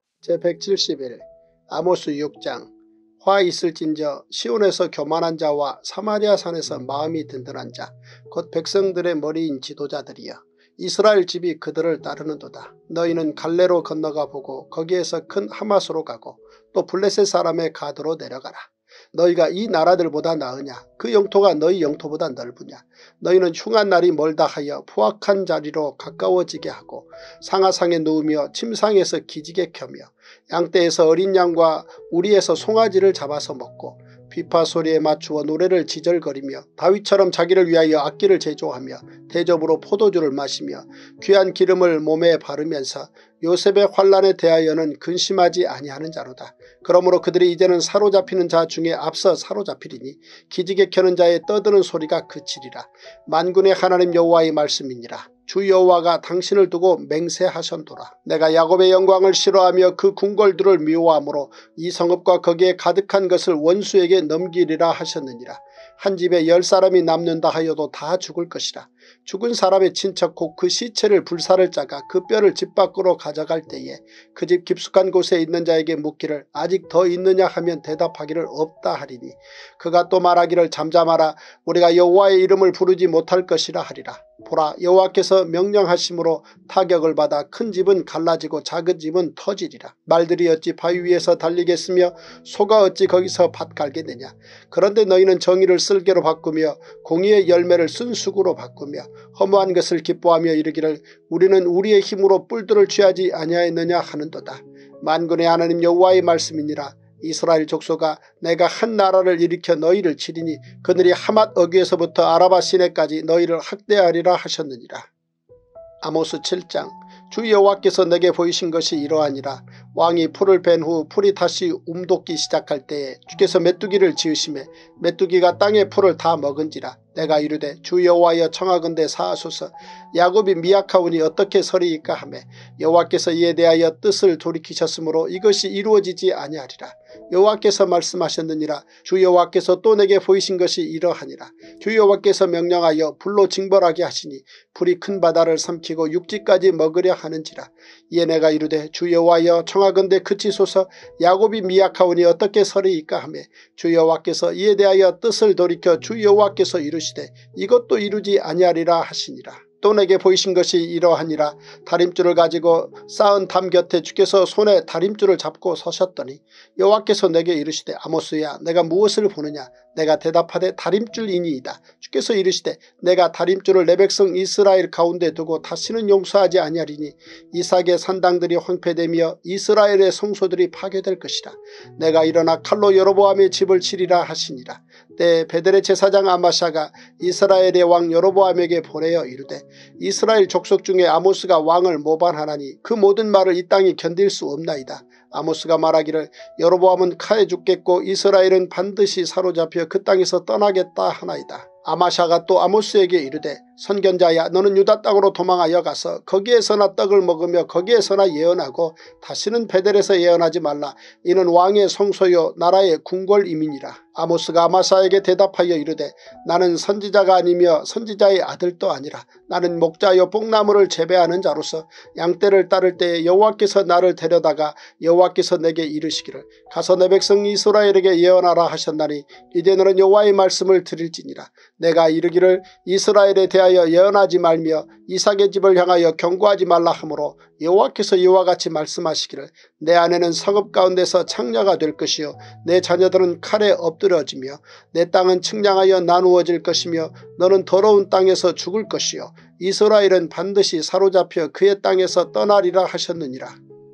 제171 아모스 6장. 화 있을진저 시온에서 교만한 자와 사마리아 산에서 마음이 든든한 자 곧 백성들의 머리인 지도자들이여 이스라엘 집이 그들을 따르는도다. 너희는 갈레로 건너가 보고 거기에서 큰 하마스로 가고 또 블레셋 사람의 가드로 내려가라. 너희가 이 나라들보다 나으냐? 그 영토가 너희 영토보다 넓으냐? 너희는 흉한 날이 멀다 하여 포악한 자리로 가까워지게 하고 상하상에 누우며 침상에서 기지개 켜며 양떼에서 어린 양과 우리에서 송아지를 잡아서 먹고 비파 소리에 맞추어 노래를 지절거리며 다윗처럼 자기를 위하여 악기를 제조하며 대접으로 포도주를 마시며 귀한 기름을 몸에 바르면서 요셉의 환난에 대하여는 근심하지 아니하는 자로다. 그러므로 그들이 이제는 사로잡히는 자 중에 앞서 사로잡히리니 기지개 켜는 자의 떠드는 소리가 그치리라. 만군의 하나님 여호와의 말씀이니라. 주 여호와가 당신을 두고 맹세하셨도라. 내가 야곱의 영광을 싫어하며 그 궁궐들을 미워하므로 이 성읍과 거기에 가득한 것을 원수에게 넘기리라 하셨느니라. 한 집에 10사람이 남는다 하여도 다 죽을 것이라. 죽은 사람의 친척 곧 그 시체를 불사를 짜가 그 뼈를 집 밖으로 가져갈 때에 그 집 깊숙한 곳에 있는 자에게 묻기를 아직 더 있느냐 하면 대답하기를 없다 하리니 그가 또 말하기를 잠잠하라. 우리가 여호와의 이름을 부르지 못할 것이라 하리라. 보라, 여호와께서 명령하심으로 타격을 받아 큰 집은 갈라지고 작은 집은 터지리라. 말들이 어찌 바위 위에서 달리겠으며 소가 어찌 거기서 밭 갈겠느냐. 그런데 너희는 정의를 쓸개로 바꾸며 공의의 열매를 쓴수구로 바꾸며 허무한 것을 기뻐하며 이르기를 우리는 우리의 힘으로 뿔들을 취하지 아니하였느냐 하는도다. 만군의 하나님 여호와의 말씀이니라. 이스라엘 족속아, 내가 한 나라를 일으켜 너희를 치리니 그들이 하맛 어귀에서부터 아라바 시내까지 너희를 학대하리라 하셨느니라. 아모스 7장. 주 여호와께서 내게 보이신 것이 이러하니라. 왕이 풀을 벤 후 풀이 다시 움돋기 시작할 때에 주께서 메뚜기를 지으심에 메뚜기가 땅의 풀을 다 먹은지라. 내가 이르되 주 여호와여 청하건대 사하소서. 야곱이 미약하오니 어떻게 서리이까 하매 여호와께서 이에 대하여 뜻을 돌이키셨으므로 이것이 이루어지지 아니하리라. 여호와께서 말씀하셨느니라. 주 여호와께서 또 내게 보이신 것이 이러하니라. 주 여호와께서 명령하여 불로 징벌하게 하시니 불이 큰 바다를 삼키고 육지까지 먹으려 하는지라. 이에 내가 이르되 주 여호와여 청하건대 그치소서. 야곱이 미약하오니 어떻게 서리이까 하매 주 여호와께서 이에 대하여 뜻을 돌이켜 주 여호와께서 이르시되 이것도 이루지 아니하리라 하시니라. 또 내게 보이신 것이 이러하니라. 다림줄을 가지고 쌓은 담 곁에 주께서 손에 다림줄을 잡고 서셨더니 여호와께서 내게 이르시되 아모스야, 내가 무엇을 보느냐. 내가 대답하되 다림줄이니이다. 주께서 이르시되 내가 다림줄을 내 백성 이스라엘 가운데 두고 다시는 용서하지 아니하리니 이삭의 산당들이 황폐되며 이스라엘의 성소들이 파괴될 것이라. 내가 일어나 칼로 여로보암의 집을 치리라 하시니라. 때 베델의 제사장 아마샤가 이스라엘의 왕 여로보암에게 보내어 이르되 이스라엘 족속 중에 아모스가 왕을 모반하나니 그 모든 말을 이 땅이 견딜 수 없나이다. 아모스가 말하기를 여로보암은 칼에 죽겠고 이스라엘은 반드시 사로잡혀 그 땅에서 떠나겠다 하나이다. 아마샤가 또 아모스에게 이르되 선견자야, 너는 유다 땅으로 도망하여 가서 거기에서나 떡을 먹으며 거기에서나 예언하고 다시는 베델에서 예언하지 말라. 이는 왕의 성소요 나라의 궁궐임이니라. 아모스가 아마샤에게 대답하여 이르되 나는 선지자가 아니며 선지자의 아들도 아니라 나는 목자여 뽕나무를 재배하는 자로서 양떼를 따를 때에 여호와께서 나를 데려다가 여호와께서 내게 이르시기를 가서 내 백성 이스라엘에게 예언하라 하셨나니 이제 너는 여호와의 말씀을 들을지니라. 내가 이르기를 이스라엘에 대하여 예언하지 말며 이삭의 집을 향하여 경고하지 말라 하므로 여호와께서 이와 같이 말씀하시기를 내 아내는 성읍 가운데서 창녀가 될 것이요 내 자녀들은 칼에 엎드려지며 내 땅은 측량하여 나누어질 것이며 너는 더러운 땅에서 죽을 것이요 이스라엘은 반드시 사로잡혀 그의 땅에서 떠나리라 하셨느니라.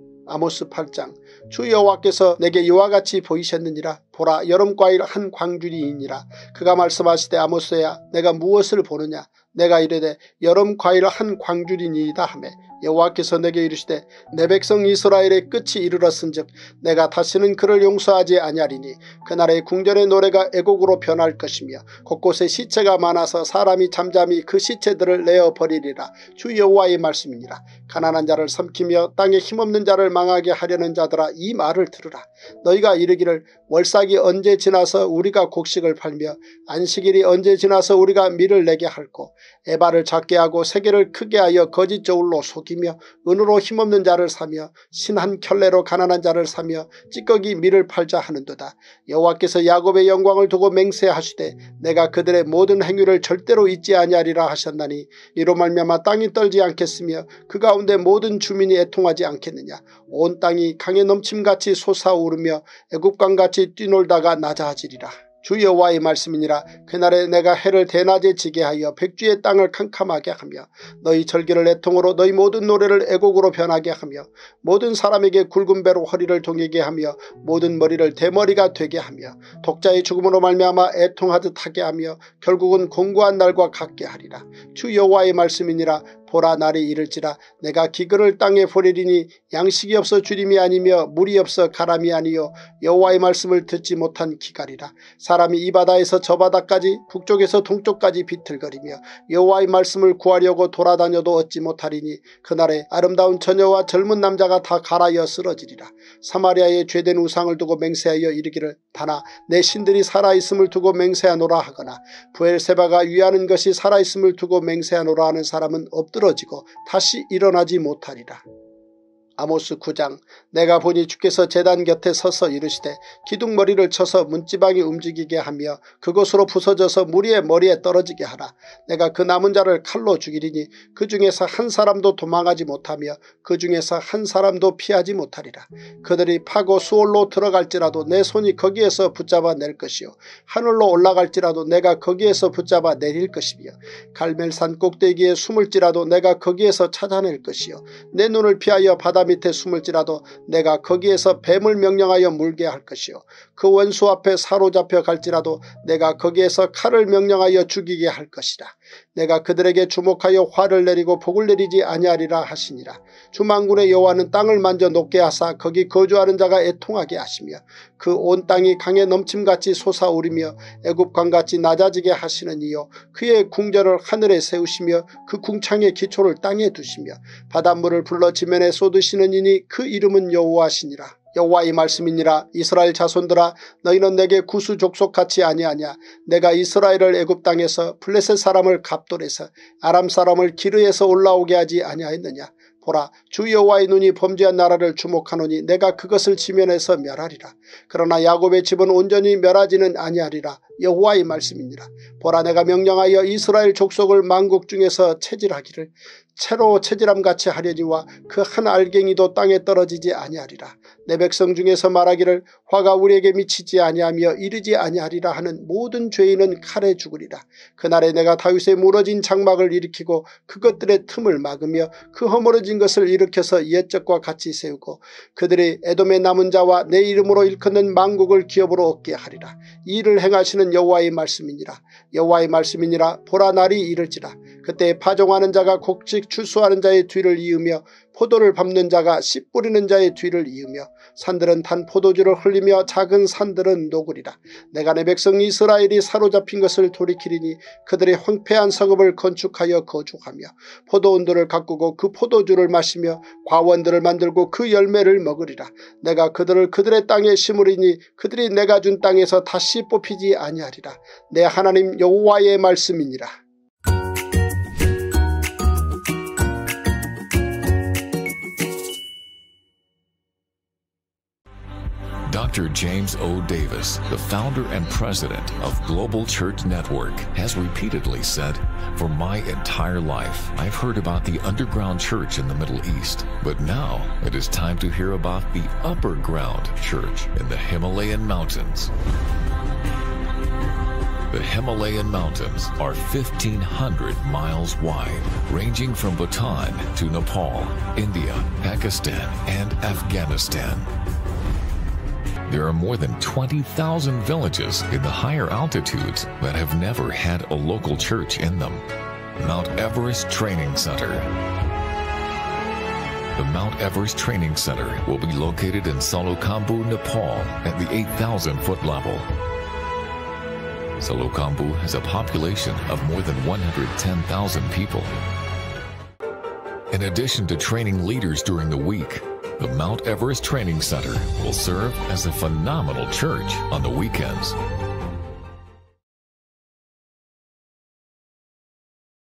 아모스 8장. 주 여호와께서 내게 이와 같이 보이셨느니라. 보라, 여름과일 한 광주리이니라. 그가 말씀하시되 아모스야, 내가 무엇을 보느냐. 내가 이르되 여름과일 한 광주리니이다 하매 여호와께서 내게 이르시되 내 백성 이스라엘의 끝이 이르렀은즉 내가 다시는 그를 용서하지 아니하리니 그날의 궁전의 노래가 애곡으로 변할 것이며 곳곳에 시체가 많아서 사람이 잠잠히 그 시체들을 내어버리리라. 주 여호와의 말씀이니라. 가난한 자를 삼키며 땅에 힘없는 자를 망하게 하려는 자들아, 이 말을 들으라. 너희가 이르기를 월삭이 언제 지나서 우리가 곡식을 팔며 안식일이 언제 지나서 우리가 밀을 내게 할꼬. 에바를 작게 하고 세계를 크게 하여 거짓 저울로 속이며 속이며 은으로 힘없는 자를 사며 신한 켤레로 가난한 자를 사며 찌꺼기 밀을 팔자 하는도다. 여호와께서 야곱의 영광을 두고 맹세하시되 내가 그들의 모든 행위를 절대로 잊지 아니하리라 하셨나니 이로 말미암아 땅이 떨지 않겠으며 그 가운데 모든 주민이 애통하지 않겠느냐. 온 땅이 강에 넘침같이 솟아오르며 애굽강같이 뛰놀다가 낮아지리라. 주 여호와의 말씀이니라. 그날에 내가 해를 대낮에 지게 하여 백주의 땅을 캄캄하게 하며 너희 절기를 애통으로 너희 모든 노래를 애곡으로 변하게 하며 모든 사람에게 굵은 배로 허리를 동이게 하며 모든 머리를 대머리가 되게 하며 독자의 죽음으로 말미암아 애통하듯 하게 하며 결국은 공고한 날과 같게 하리라. 주 여호와의 말씀이니라. 보라 날이 이를지라. 내가 기근을 땅에 보내리니 양식이 없어 주림이 아니며 물이 없어 가람이 아니요 여호와의 말씀을 듣지 못한 기갈이라. 사람이 이 바다에서 저 바다까지 북쪽에서 동쪽까지 비틀거리며 여호와의 말씀을 구하려고 돌아다녀도 얻지 못하리니 그날에 아름다운 처녀와 젊은 남자가 다 갈아여 쓰러지리라. 사마리아의 죄된 우상을 두고 맹세하여 이르기를 다나 내 신들이 살아있음을 두고 맹세하노라 하거나 브엘세바가 위하는 것이 살아있음을 두고 맹세하노라 하는 사람은 엎드러지고 다시 일어나지 못하리라. 아모스 9장. 내가 보니 주께서 제단 곁에 서서 이르시되 기둥머리를 쳐서 문지방이 움직이게 하며 그곳으로 부서져서 무리의 머리에 떨어지게 하라. 내가 그 남은 자를 칼로 죽이리니 그 중에서 한 사람도 도망하지 못하며 그 중에서 한 사람도 피하지 못하리라. 그들이 파고 수월로 들어갈지라도 내 손이 거기에서 붙잡아 낼 것이요 하늘로 올라갈지라도 내가 거기에서 붙잡아 내릴 것이며 갈멜산 꼭대기에 숨을지라도 내가 거기에서 찾아낼 것이요 내 눈을 피하여 바다 밑에 숨을지라도 내가 거기에서 뱀을 명령하여 물게 할 것이요 그 원수 앞에 사로잡혀 갈지라도 내가 거기에서 칼을 명령하여 죽이게 할 것이라. 내가 그들에게 주목하여 화를 내리고 복을 내리지 아니하리라 하시니라. 주 만군의 여호와는 땅을 만져 높게 하사 거기 거주하는 자가 애통하게 하시며 그 온 땅이 강에 넘침같이 솟아오르며 애굽강같이 낮아지게 하시는 이요 그의 궁전을 하늘에 세우시며 그 궁창의 기초를 땅에 두시며 바닷물을 불러 지면에 쏟으시는 이니 그 이름은 여호와시니라. 여호와의 말씀이니라. 이스라엘 자손들아 너희는 내게 구수 족속같이 아니하냐. 내가 이스라엘을 애굽 땅에서 블레셋 사람을 갑돌에서 아람 사람을 기르에서 올라오게 하지 아니하였느냐. 보라 주 여호와의 눈이 범죄한 나라를 주목하노니 내가 그것을 지면에서 멸하리라. 그러나 야곱의 집은 온전히 멸하지는 아니하리라. 여호와의 말씀이니라. 보라 내가 명령하여 이스라엘 족속을 만국 중에서 체질하기를 채로 체질함같이 하려니와 그 한 알갱이도 땅에 떨어지지 아니하리라. 내 백성 중에서 말하기를 화가 우리에게 미치지 아니하며 이르지 아니하리라 하는 모든 죄인은 칼에 죽으리라. 그날에 내가 다윗의 무너진 장막을 일으키고 그것들의 틈을 막으며 그 허물어진 것을 일으켜서 옛적과 같이 세우고 그들이 에돔의 남은 자와 내 이름으로 일컫는 만국을 기업으로 얻게 하리라. 이 일을 행하시는 여호와의 말씀이니라. 여호와의 말씀이니라. 보라 날이 이를지라. 그때 파종하는 자가 곡식 추수하는 자의 뒤를 이으며 포도를 밟는 자가 씨 뿌리는 자의 뒤를 이으며 산들은 단 포도주를 흘리며 작은 산들은 녹으리라. 내가 내 백성 이스라엘이 사로잡힌 것을 돌이키리니 그들의 황폐한 성읍을 건축하여 거주하며 포도원들을 가꾸고 그 포도주를 마시며 과원들을 만들고 그 열매를 먹으리라. 내가 그들을 그들의 땅에 심으리니 그들이 내가 준 땅에서 다시 뽑히지 아니하리라. 내 하나님 여호와의 말씀이니라. Dr. James O. Davis, the founder and president of Global Church Network, has repeatedly said, "For my entire life, I've heard about the underground church in the Middle East, but now it is time to hear about the upper ground church in the Himalayan mountains." The Himalayan mountains are 1,500 miles wide, ranging from Bhutan to Nepal, India, Pakistan, and Afghanistan. There are more than 20,000 villages in the higher altitudes that have never had a local church in them. Mount Everest Training Center. The Mount Everest Training Center will be located in Solukhambhu, Nepal at the 8,000-foot level. Solukhambhu has a population of more than 110,000 people. In addition to training leaders during the week, the Mount Everest Training Center will serve as a phenomenal church on the weekends.